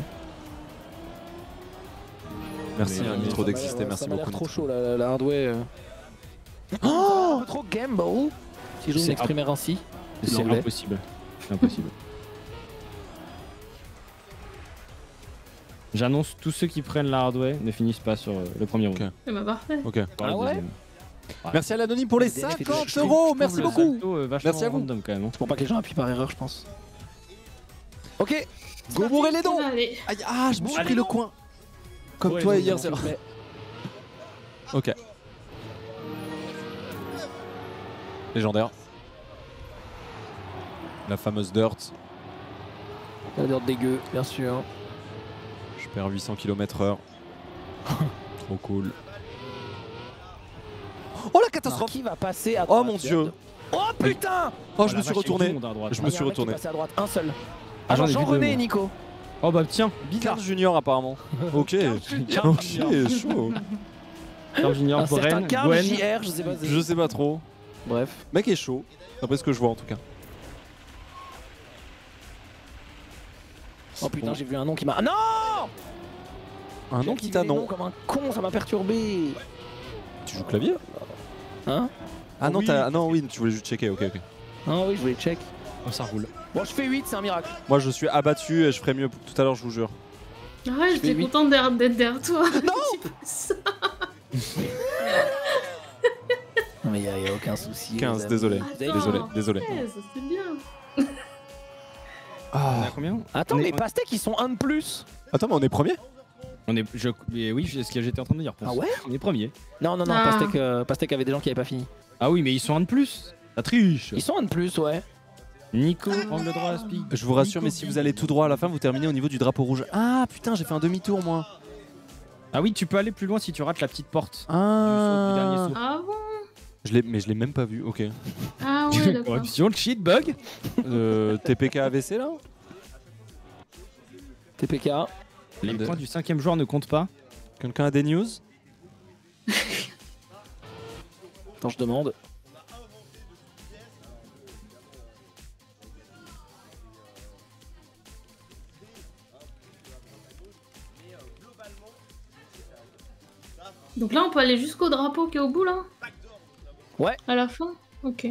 B: Merci
F: Mais,
B: hein,
F: euh,
B: Nitro
K: Ça m'a
B: d'exister,
K: l'air-
B: merci
K: ça m'a l'air
B: beaucoup.
K: trop
B: Nitro.
K: chaud la, la hardware. euh. Oh, un peu trop game ball, si j'ose
F: C'est
K: m'exprimer ainsi. s'il
F: C'est
K: vous plaît.
F: impossible. Impossible. J'annonce, tous ceux qui prennent la hardware ne finissent pas sur euh, le premier round.
R: Eh bah parfait.
B: Ok.
F: Par le
K: Ah ouais
F: deuxième.
B: Merci à l'anonyme pour les
K: Le D N F est
B: cinquante
K: toujours-
B: euros,
F: Je
B: merci
F: trouve le
B: beaucoup.
F: salto, euh, vachement
B: Merci à vous.
F: random quand même. hein.
K: C'est pour pas que les gens appuient par erreur, je pense. Ok.
B: Go bourrer les dents.
R: Allez.
B: Aïe, ah, je me suis
F: Allez,
B: pris le
F: non.
B: coin. Comme
F: Ouais,
B: toi
F: non,
B: hier,
F: non,
B: c'est
K: s'il vous
B: vrai.
K: plaît.
B: Ok. Légendaire. La fameuse dirt.
K: La dirt dégueu, bien sûr.
B: Je perds huit cents kilomètres heure. Trop cool. Oh la catastrophe!
K: Alors, qui va passer à
B: Oh
K: droite?
B: mon dieu!
K: Oh putain!
B: Oh, je
F: la
B: me suis
F: vache, il y a
B: retourné.
F: du monde à droite.
B: Je
K: Ah,
B: me
K: il y a
B: suis
K: un mec qui est
B: retourné.
K: passé à droite, un seul.
F: Ah, j'en ai vu deux,
K: Jean-René,
F: moi.
K: Nico.
F: Oh bah tiens, bizarre.
B: Carl Junior apparemment. Ok.
F: Carl
B: Ok,
F: Junior.
B: chaud.
F: Carl Junior,
K: Un certain
F: Boren,
K: Carl
F: Gwen.
K: J R, je sais pas.
B: Je sais pas trop.
K: Bref.
B: Mec est chaud. D'après ce que je vois en tout cas.
K: Oh putain, j'ai vu un nom qui m'a. Ah non!
B: Un
K: J'ai
B: nom qui
K: activé
B: t'a
K: les
B: non.
K: noms comme un con, ça m'a perturbé.
B: Tu joues clavier?
K: Hein?
B: Ah non,
K: Oui.
B: t'as- ah non, oui, tu voulais juste checker, ok, ok.
K: Ah oui, je voulais check.
F: Oh, ça roule.
K: Bon, je fais huit, c'est un miracle.
B: Moi je suis abattu et je ferai mieux tout à l'heure, je vous jure.
R: Ouais, j'étais
K: huit.
R: contente d'être d'être derrière toi.
K: Non
R: Dis pas ça.
K: Non, mais y a, y a aucun souci.
B: quinze,
K: les amis.
B: désolé.
K: Vous avez-
B: Désolé,
R: Attends,
B: désolé.
R: treize, c'est bien.
F: On
B: Ah.
F: a combien?
K: Attends,
F: On est-
K: les pastèques, ils sont un de plus.
B: Attends, mais on est premier?
F: On est, je, mais oui, c'est ce que j'étais en train de dire.
K: Ah ouais?
F: On est premier.
K: Non, non, non,
R: Ah.
K: pastèque, euh, pastèque avait des gens qui avaient pas fini.
F: Ah oui, mais ils sont un de plus. La triche.
K: Ils sont un de plus, ouais.
F: Nico, angle droit, speak.
B: Je vous rassure,
F: Nico,
B: mais si vous allez tout droit à la fin, vous terminez au niveau du drapeau rouge. Ah putain, j'ai fait un demi-tour moi.
F: Ah oui, tu peux aller plus loin si tu rates la petite porte.
B: Ah.
F: Du dernier saut.
R: Ah bon?
B: Je l'ai, mais je l'ai même pas vu. Ok.
R: Ah ouais, d'accord.
F: Corruption, cheat, bug.
B: Euh, T P K A V C là?
K: T P K.
F: Les points du cinquième joueur ne comptent pas.
B: Quelqu'un a des news?
K: Attends, je demande.
R: Donc là, on peut aller jusqu'au drapeau qui est au bout là?
K: Ouais.
R: À la fin? Ok.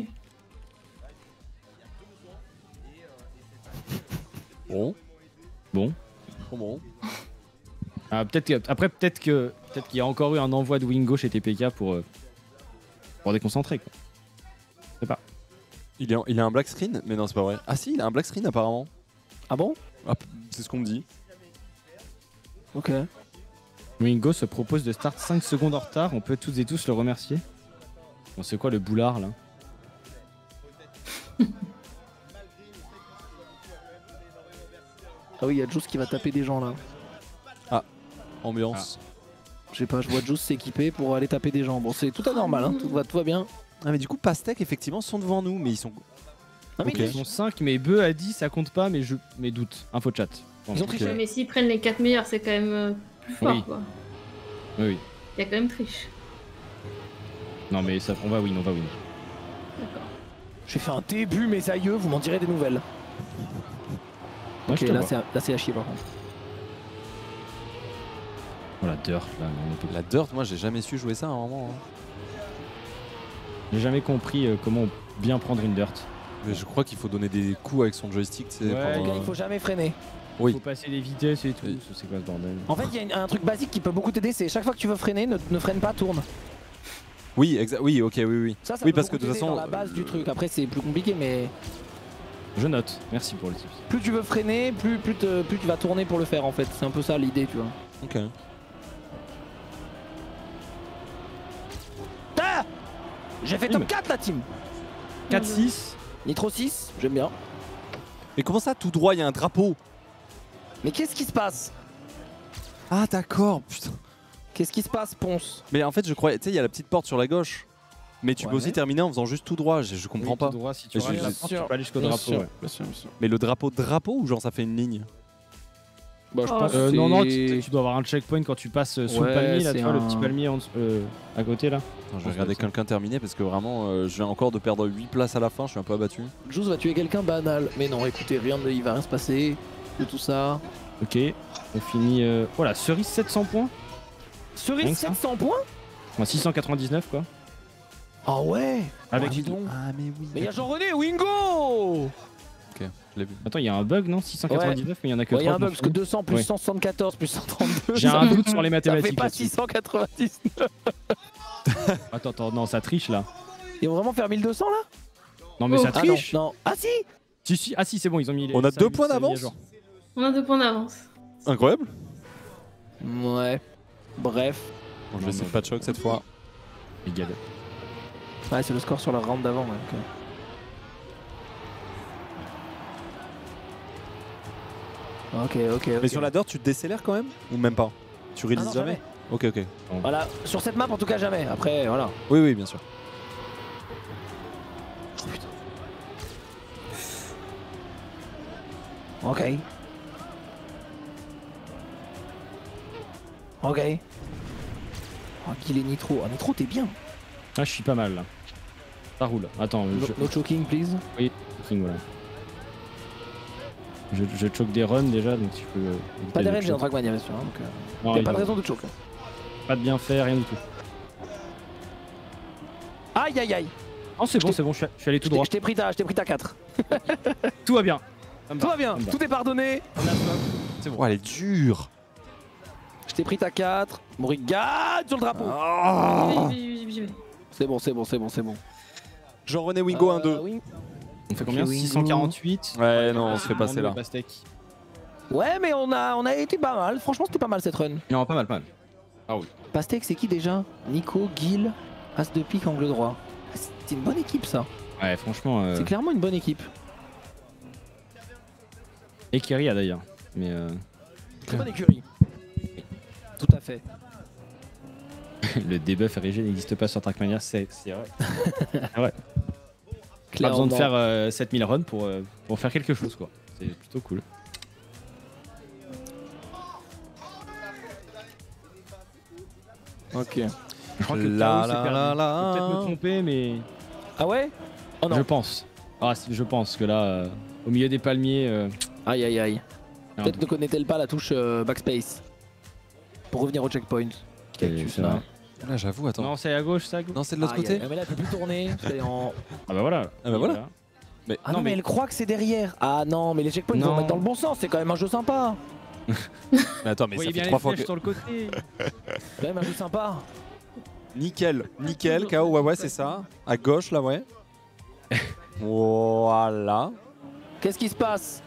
B: Bon.
F: Bon.
B: Bon, bon.
F: Ah, peut-être que, après, peut-être que peut-être qu'il y a encore eu un envoi de Wingo chez T P K pour, euh, pour déconcentrer. Quoi. Je sais pas.
B: Il, est en- il a un black screen? Mais non, c'est pas vrai. Ah si, il a un black screen apparemment.
K: Ah bon?
B: Ah, p- c'est ce qu'on me dit.
K: Ok.
F: Wingo se propose de start cinq secondes en retard. On peut tous et tous le remercier. Bon, c'est quoi le boulard là?
K: Ah oui, il y a Juice qui va taper des gens là.
B: Ambiance.
K: Je sais pas, je vois Juice s'équiper pour aller taper des gens. Bon, c'est tout à normal, hein. tout, va, tout va bien.
B: Ah mais du coup, Pastèque effectivement sont devant nous, mais ils sont.
K: Non, mais
B: Ok.
F: Ils sont cinq, mais Beu a dit ça compte pas, mais je mais doute. Info chat. Bon,
K: Ils ont
F: ok.
K: triché.
R: Ouais, mais s'ils prennent les quatre meilleurs, c'est quand même euh, plus fort
F: Oui.
R: quoi.
F: Oui, oui.
R: Il y a quand même triche.
F: Non, mais ça, on va win, on va win.
R: D'accord.
K: J'ai fait un début, mes aïeux, vous m'en direz des nouvelles.
F: Moi,
K: Ok,
F: je te
K: là
F: vois.
K: c'est là, c'est à chier par contre.
F: Oh la dirt là, on est
B: La dirt, moi j'ai jamais su jouer ça à un moment. hein.
F: J'ai jamais compris euh, comment bien prendre une dirt.
B: Mais je crois qu'il faut donner des coups avec son joystick. tu sais,
F: Ouais,
B: pour,
K: Les gars,
B: euh,
K: il faut jamais freiner.
B: Oui.
F: Faut passer les vitesses et tout.
B: Oui.
F: C'est quoi ce bordel?
K: En fait, il y a une- un truc basique qui peut beaucoup t'aider, c'est chaque fois que tu veux freiner, ne, ne freine pas, tourne.
B: Oui, exa- oui, ok, oui, oui.
K: Ça, ça
B: oui,
K: peut
B: parce que
K: beaucoup
B: de toute
K: t'aider
B: façon.
K: dans la base du truc. Après, c'est plus compliqué, mais
F: Je note. Merci pour le tips.
K: plus tu veux freiner, plus, plus, te- plus tu vas tourner pour le faire en fait. C'est un peu ça l'idée, tu vois.
B: Ok.
K: Ah J'ai fait
F: Oui,
K: top
F: mais-
K: quatre la team.
F: quatre six.
K: Nitro six, j'aime bien.
B: Mais comment ça, tout droit, il y a un drapeau?
K: Mais qu'est-ce qui se passe?
B: Ah d'accord, putain.
K: Qu'est-ce qui se passe, Ponce?
B: Mais en fait, je croyais, tu sais, il y a la petite porte sur la gauche. Mais tu peux
K: Ouais.
B: aussi terminer en faisant juste tout droit. Je, je comprends
F: Oui,
B: pas.
F: tout droit, si tu
B: Et je-
F: rates la
B: je-
F: porte, tu peux aller jusqu'au
K: Bien
F: drapeau.
K: sûr,
F: ouais.
K: bien sûr, bien sûr.
B: Mais le drapeau drapeau ou genre ça fait une ligne?
K: Bah, je
R: Oh,
K: pense
F: Euh,
K: que
F: non, non,
K: c'est-
F: tu, tu dois avoir un checkpoint quand tu passes euh, sous
K: Ouais,
F: le palmier, là,
K: c'est
F: tu vois, le
K: un-
F: petit palmier en dessous- euh, à côté, là.
B: Attends, je vais regarder quelqu'un terminer parce que vraiment, euh, je viens encore de perdre huit places à la fin, je suis un peu abattu.
K: Juice va tuer quelqu'un banal. Mais non, écoutez, rien de, il va rien se passer de tout ça.
F: Ok, on finit. Euh... Voilà, cerise sept cents points. Rien
K: Cerise
F: que ça.
K: sept cents points.
F: Enfin, six cent quatre-vingt-dix-neuf, quoi.
K: Ah ouais.
F: Avec.
K: Ah, dis donc.
B: Ah, mais oui.
K: Mais il y a Jean-René, Wingo.
B: Ok, je l'ai vu.
F: Attends, il y a un bug, non six cent quatre-vingt-dix-neuf, mais il y en a que
K: Ouais, il y a un
F: trente,
K: bug parce que deux cents plus
F: Ouais.
K: cent soixante-quatorze plus cent trente-deux.
F: J'ai
K: ça-
F: un doute sur les
K: Ça
F: mathématiques.
K: fait pas
F: là-dessus.
K: six cent quatre-vingt-dix-neuf.
F: Attends, attends, non, ça triche là.
K: Ils vont vraiment faire mille deux cents là?
F: Non, mais
R: Oh.
F: ça
K: Ah non,
F: triche.
K: non. Ah si.
F: Si, si, ah si, c'est bon, ils ont mis les.
B: On a
F: ça
B: deux
F: mis-
B: points
F: ça mis à
B: d'avance
F: jour.
R: On a deux points d'avance.
B: Incroyable.
K: Ouais. Bref.
B: Bon, je vais essayer de pas de choc cette fois.
F: Égal.
K: Ouais, c'est le score sur la round d'avant. Ouais, ok. Ok, ok.
B: Mais
K: ok.
B: sur la dirt, tu te décélères quand même? Ou même pas? Tu réalises
K: Ah non,
B: jamais,
K: jamais.
B: Ok, ok.
K: Voilà, sur cette map en tout cas jamais. Après, voilà.
B: Oui, oui, bien sûr.
K: Ok. Ok. Oh, qu'il est Nitro. Oh, Nitro, t'es bien.
F: Ah, je suis pas mal là. Ça roule. Attends,
K: No,
F: je...
K: no choking, please.
F: Oui, choking, voilà. Je, je choke des runs déjà, donc tu peux. euh, éviter
K: Pas des
F: de
K: ranges
F: choke.
K: en Trackmania, bien sûr. Hein, donc, euh,
F: Non,
K: y a
F: il
K: pas de
F: va.
K: raison de choke.
F: Pas de bien faire, rien du tout.
K: Aïe aïe aïe.
F: Oh, c'est bon, c'est bon, je suis, je suis allé tout droit.
K: Je t'ai pris ta, je t'ai pris ta quatre.
F: Tout va bien. Ça me
K: Tout
F: va,
K: va bien,
F: ça me va.
K: tout est pardonné.
B: C'est bon. Oh, elle est dure.
K: Je t'ai pris ta quatre. Morrigan sur le drapeau.
B: Oh.
R: J'y vais, j'y vais, j'y vais.
K: C'est bon, c'est bon, c'est bon, c'est bon.
B: Jean-René Wingo
K: Euh,
B: un deux.
K: Wing-
F: On fait combien
K: Ok, Wingo.
F: six cent quarante-huit.
B: Ouais, non, on se fait passer là.
F: Pastèque.
K: Ouais, mais on a, on a été pas mal. Franchement, c'était pas mal cette run.
F: Non, pas mal, pas mal. Ah oui.
K: Pastèque, c'est qui déjà? Nico, Gil, As de pique, angle droit. Ah, C'est une bonne équipe ça.
F: Ouais, franchement. Euh...
K: C'est clairement une bonne équipe.
F: Et Kiri a d'ailleurs. Mais. Euh...
K: Très bonne écurie. Tout à fait.
F: Le debuff R G n'existe pas sur Trackmania, c'est c'est vrai. Ah ouais. Pas
K: Clairement.
F: besoin de faire euh, sept mille runs pour, euh, pour faire quelque chose quoi. C'est plutôt cool.
K: Ok.
F: Je crois que
B: La,
F: K O, c'est
B: la,
F: perdu.
B: la,
F: Je
B: la.
F: peux peut-être me tromper mais
K: Ah ouais? Oh non.
F: je pense. Ah si, je pense que là, euh, au milieu des palmiers. euh,
K: Aïe aïe aïe.
F: un
K: Peut-être ne
F: doute.
K: connaît-elle pas la touche euh, backspace pour revenir au checkpoint. Cactus,
F: c'est
K: là.
F: vrai.
B: Là, j'avoue, attends.
F: Non, c'est à gauche, c'est à gauche.
B: Non, c'est de l'autre
K: Aïe,
B: côté.
K: aïe, aïe, mais là, elle peut plus tourner. C'est en...
F: Ah bah voilà.
B: Ah bah voilà.
F: Voilà.
B: Mais
K: Ah non, mais elle croit que c'est derrière. Ah non, mais les checkpoints vont
F: Non.
K: mettre dans le bon sens. C'est quand même un jeu sympa.
B: Mais attends, mais
F: Vous
B: ça
F: voyez
B: fait
F: bien
B: trois
F: les
B: fois
F: flèches
B: que.
F: sur le côté.
K: C'est quand même un jeu sympa.
B: Nickel, nickel, K O, ouais, ouais, c'est ça. À gauche, là, ouais. Voilà.
K: Qu'est-ce qui se passe?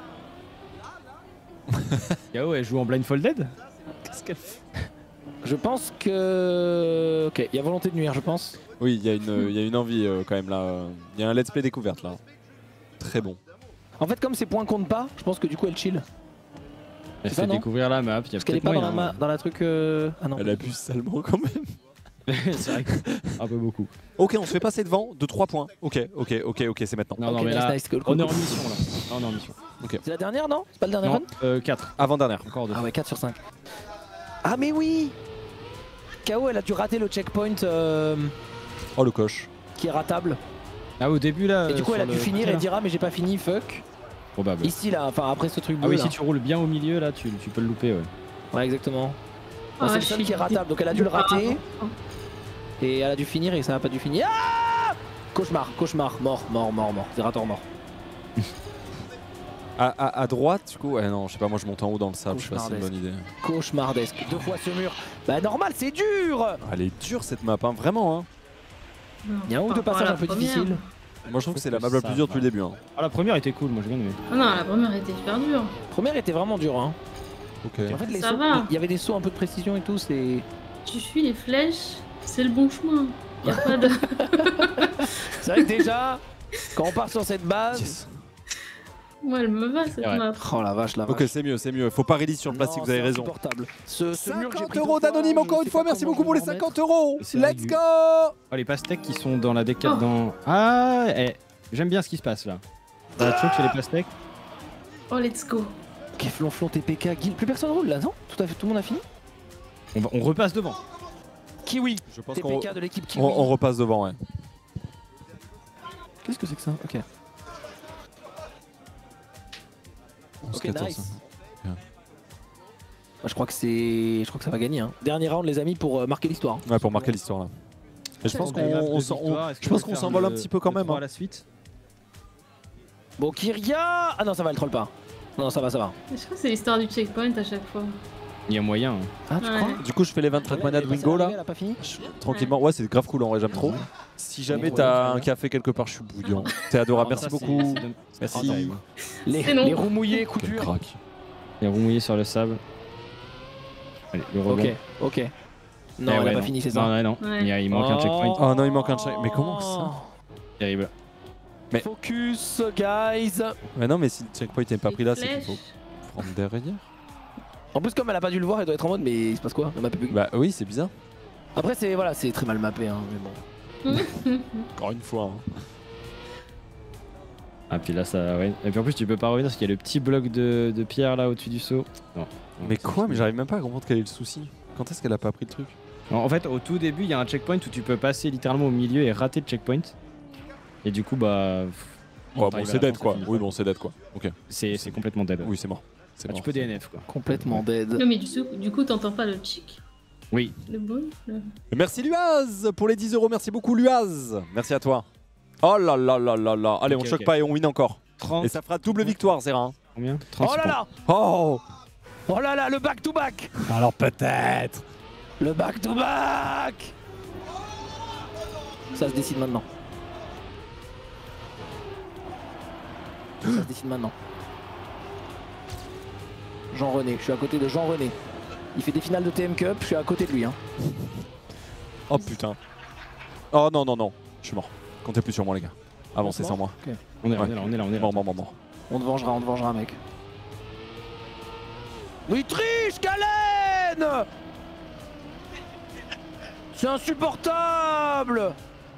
F: K O, elle joue en blindfolded.
B: Qu'est-ce qu'elle fait?
K: Je pense que... Ok, il y a volonté de nuire, je pense.
B: Oui, il y, a une- il y a une envie euh, quand même là. Il y a un let's play découverte là. Très bon.
K: En fait, comme ces points comptent pas, je pense que du coup, elle chill.
F: Elle
K: C'est
F: fait
K: ça, non
F: découvrir la map. Il y a
K: Parce qu'elle est
F: peut-être
K: pas dans la,
F: moyen,
K: ma- dans la truc... euh, Ah non.
B: Elle abuse salement quand même.
F: hein. C'est vrai que un peu beaucoup.
B: Ok, on se fait passer devant de trois points. Ok, ok, ok, ok, c'est maintenant.
F: Non, non,
K: Ok,
F: mais
K: nice,
F: là,
K: nice, cool, cool,
F: on est en
K: cool.
F: mission là. Là, on est en mission.
B: Ok.
K: C'est la dernière, non? C'est pas le dernier
F: Non,
K: run?
F: euh, quatre.
B: Avant-dernière.
F: Encore deux.
K: Ah ouais, quatre sur cinq. Ah mais oui! K O, elle a dû rater le checkpoint euh,
B: Oh le coche.
K: qui est ratable.
F: Ah, au début là.
K: Et du coup,
F: sur
K: elle a
F: le
K: dû finir
F: côté,
K: et
F: là.
K: dira mais j'ai pas fini, fuck.
F: Probable.
K: Ici là, enfin après ce truc
F: Ah
K: bleu
F: oui,
K: là.
F: si tu roules bien au milieu là, tu, tu peux le louper, ouais.
K: Ouais, exactement.
R: Ah,
K: Non, c'est le
R: je
K: seul
R: suis
K: qui est ratable, donc elle a dû le rater. Et elle a dû finir et ça n'a pas dû finir. Ah! Cauchemar, cauchemar, mort, mort, mort, mort. Zerator mort.
B: À, à, à droite, du coup, ouais, non, je sais pas, moi je monte en haut dans le sable, je sais pas si c'est une bonne idée.
K: Cauchemardesque. Deux fois ce mur. Bah normal, c'est dur!
B: Ah, elle est dure cette map, hein, vraiment. Hein.
K: Il y a un ou deux passages un peu difficiles.
B: Moi je trouve que c'est la map la plus dure depuis le début. Hein.
F: Ah, la première était cool, moi j'ai bien aimé.
R: Ah non, la première était super dure.
K: Première était vraiment dure, hein.
B: Ok.
K: En fait, les
R: Ça
K: sauts,
R: va.
K: il y avait des sauts un peu de précision et tout, c'est.
R: Tu suis les flèches, c'est le bon chemin. Y a pas de.
K: C'est vrai que déjà, quand on part sur cette base.
R: Moi, elle me va cette
B: Ouais.
R: map.
K: Oh la vache, la vache.
B: Ok, c'est mieux, c'est mieux. Faut pas release sur le plastique,
K: Non,
B: vous avez
K: c'est
B: raison.
K: insupportable. Ce, ce mur que j'ai
B: cinquante
K: pris
B: euros
K: deux fois,
B: d'anonyme
K: je
B: encore
K: sais
B: une fois,
K: pas
B: merci
K: comment
B: beaucoup pour
K: je
B: les
K: vais m'en
B: cinquante euros.
F: C'est
B: Let's
F: réglé.
B: go.
F: Oh, les pastèques qui sont dans la décade dans. Ah, eh, j'aime bien ce qui se passe là. Dans la choke chez les pastèques.
R: Oh, let's go.
K: Ok, Flonflon, T P K, Guild. Plus personne roule là, non? Tout, à fait, tout le monde a fini?
F: On, va- on repasse devant.
K: Kiwi.
B: Je pense
K: T
B: qu'on
K: P K de l'équipe Kiwi.
B: on, on repasse devant, ouais.
K: Qu'est-ce que c'est que ça? Ok. Ok,
B: quatorze.
K: nice. Moi, je crois que c'est, je crois que ça va gagner. Hein. Dernier round, les amis, pour euh, marquer l'histoire.
B: Ouais, pour marquer l'histoire là. Et je pense qu'on on s'en- on- je pense qu'on s'envole un petit peu quand même.
F: À
B: Hein.
F: la suite.
K: Bon, Kyria. Ah non, ça va, elle troll pas. Non, ça va, ça va.
R: Je crois que c'est l'histoire du checkpoint à chaque fois.
F: Il y a moyen. hein.
K: Ah, tu
R: Ouais.
K: crois?
B: Du coup, je fais les vingt trackmania de Wingo là.
K: Elle a pas fini?
B: Tranquillement. Ouais, c'est grave cool en vrai, j'aime trop. Si jamais t'as un café quelque part, je suis bouillant. T'es adorable, merci
F: Ça, c'est-
B: beaucoup.
F: c'est de-
B: Merci.
F: terrible.
K: Les,
R: C'est non.
K: les roues mouillées, coup
B: Quel
K: dur.
B: crack.
F: Les roues mouillées sur le sable. Allez, le rebond.
K: Ok, ok. Non,
F: Eh
K: elle
F: ouais,
K: a pas
F: non.
K: fini, c'est ça?
F: Non, non, non.
R: Ouais.
F: Il, y a- il manque un checkpoint.
B: Oh non, il manque un checkpoint. Mais comment ça?
F: Terrible.
B: Mais-
K: Focus, guys.
B: Mais non, mais si le checkpoint n'est pas pris là, c'est qu'il faut
R: Flèche.
B: prendre derrière.
K: En plus, comme elle a pas dû le voir, elle doit être en mode, mais il se passe quoi? La map est buggée.
B: Bah oui, c'est bizarre.
K: Après, c'est voilà, c'est très mal mappé, hein, mais bon.
B: Encore une fois. Hein.
F: Ah, puis là, ça. Ouais. Et puis en plus, tu peux pas revenir parce qu'il y a le petit bloc de, de pierre là au-dessus du saut. Non. Non,
B: Mais
F: ça,
B: quoi?
F: c'est-
B: Mais j'arrive même pas à comprendre quel est le souci. Quand est-ce qu'elle a pas pris le truc?
F: Non, en fait, au tout début, il y a un checkpoint où tu peux passer littéralement au milieu et rater le checkpoint. Et du coup, bah. pff,
B: Oh, bon,
F: t'arrives à
B: c'est
F: la
B: dead
F: fin,
B: quoi.
F: c'est fini.
B: Oui, bon, c'est dead quoi. Ok.
F: C'est c'est complètement dead.
B: Oui, c'est mort. C'est
F: Ah, tu
B: mort.
F: peux D N F quoi.
K: Complètement dead.
R: Non, mais du coup, du coup t'entends pas le chic,
F: Oui.
R: le bon. le-
B: Merci Luaz pour les dix euros. Merci beaucoup Luaz. Merci à toi. Oh là là là là là. Allez,
F: Ok,
B: on choque
F: ok.
B: pas et on win encore.
F: trente.
B: Et ça fera double victoire, Zera.
F: Combien trente
K: Oh là là!
B: Oh.
K: Oh là là, le back to back!
B: Alors peut-être.
K: Le back to back! Ça se décide maintenant. Ça se décide maintenant. Jean-René, je suis à côté de Jean-René. Il fait des finales de T M Cup, je suis à côté de lui. Hein.
B: Oh putain. Oh non, non, non. Je suis mort. Comptez plus sur moi, les gars. Avancez sans moi.
K: Ok.
F: On est là,
B: Ouais.
F: on est là, on est là, on est là.
B: Mort, mort, mort, mort.
K: On te vengera, on te vengera, mec. Mais il triche, Kalen! C'est insupportable!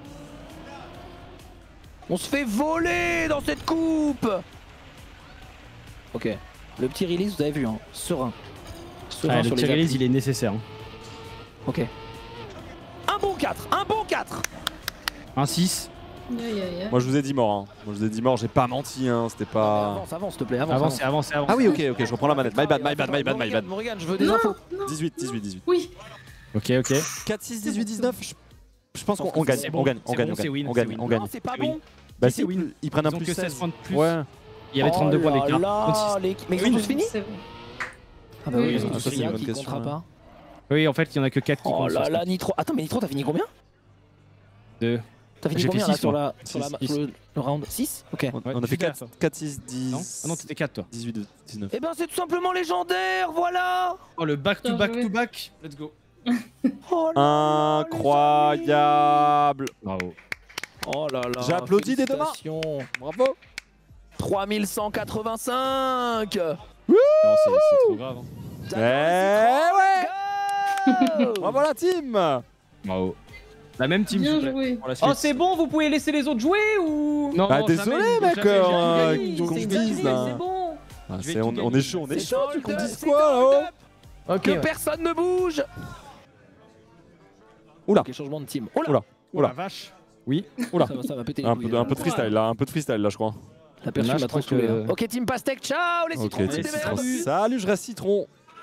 K: On se fait voler dans cette coupe! Ok. Le petit release, vous avez vu, hein. Serein. Serein
F: Ah,
K: sur
F: le
K: les
F: petit release,
K: applis.
F: il est nécessaire. hein.
K: Ok. Un bon quatre! Un bon quatre!
F: Un six.
R: Aïe, aïe, aïe.
B: Moi, je vous ai dit mort. Hein. Moi, je vous ai dit mort. J'ai pas menti. Hein. C'était pas.
K: Avance, avance, s'il te plaît, avance.
F: Avance, avance, avance.
B: Ah oui, ok, ok. Je reprends la manette. My bad, my bad, my bad, my bad.
K: Morgane, je veux des
R: Non,
K: infos.
R: non.
B: dix-huit, dix-huit, dix-huit.
R: Oui.
F: Ok, ok.
B: quatre, six, dix-huit, dix-neuf. Je, je pense qu'on on
F: C'est
B: gagne.
F: bon,
B: On gagne, on
F: c'est
B: gagne,
F: bon,
B: on
F: c'est
B: gagne.
F: win,
B: On
F: c'est
B: gagne,
F: win.
B: on gagne.
K: Non, c'est pas
F: Oui.
K: bon.
B: Bah
F: Si,
B: si,
F: c'est win.
B: ils prennent un
F: Ils ont
B: plus
F: que
B: seize.
F: seize points de plus.
B: Ouais.
F: Il y avait trente-deux
K: Oh
F: points
K: là
F: d'écart.
K: là,
F: trente-six.
K: les- Mais ils ont tous fini?
R: C'est bon.
K: Ah bah oui,
R: Oui,
K: ils ont
B: ça,
K: tous
B: c'est
K: fini,
B: une bonne
K: qui
B: question,
K: comptera
B: hein.
K: pas.
F: Oui, en fait, il y en a que quatre qui
K: Oh
F: comptent.
K: là
F: sur
K: là,
F: ce
K: Nitro. Attends, mais Nitro, t'as fini combien?
F: Deux.
K: T'as fini
F: J'ai fait
K: combien là
F: six,
K: sur,
F: moi.
K: la, sur, la,
F: Six,
K: sur le, le round? six? Ok.
B: On,
F: Ouais,
B: on a
F: tu
B: fait
F: fais
B: quatre, quatre, six, dix.
F: Non Ah non, t'étais quatre toi.
B: dix-huit, dix-neuf.
K: Eh ben c'est tout simplement légendaire, voilà.
F: Oh, le back to
R: Bien
F: back
R: joué.
F: to back. Let's go.
K: Oh là
B: Incroyable.
F: Bravo.
K: Oh là là.
B: J'applaudis des deux mains.
K: félicitations.
B: Bravo.
K: trois mille cent quatre-vingt-cinq.
F: Non, c'est c'est trop grave. hein.
B: Eh ouais.
K: Go.
B: Bravo la team.
F: Bravo. La même team, s'il
R: Bien
F: vous plaît,
R: joué.
F: pour la suite.
D: Oh, c'est bon, vous pouvez laisser les autres jouer ou.
F: Non,
B: Bah
F: non,
B: désolé
F: jamais,
B: mec,
F: jamais,
B: euh,
F: jamais.
D: Oui,
B: qu'on
D: c'est
B: se
D: gagné,
B: dise là.
D: c'est bon.
B: Ah,
F: Je vais
B: c'est-
F: tout
B: on, on
F: gagner.
B: est chaud, on est
K: C'est
B: chaud, tu
K: hold
B: qu'on
K: up,
B: dise
K: c'est
B: quoi
K: hold
B: là-haut?
K: up.
D: Ok.
K: Que
D: ouais.
K: personne ne bouge.
B: Oula.
K: Ok, changement de team. Oh là.
B: Oula.
F: Oh la
B: Oula.
F: vache. Oui.
B: Oula.
K: Ça va, ça va péter les
B: Un
K: couilles,
B: peu, un
K: là.
B: peu de freestyle là, un peu de freestyle là je crois.
K: La perche
F: Là, je
K: m'a trop
F: crois
K: saoulé.
F: que-
K: là. Ok, team Pastèque, ciao les
B: Ok,
K: citrons,
B: team
K: c'est
B: Citron.
K: perdu.
B: Salut, je reste citron.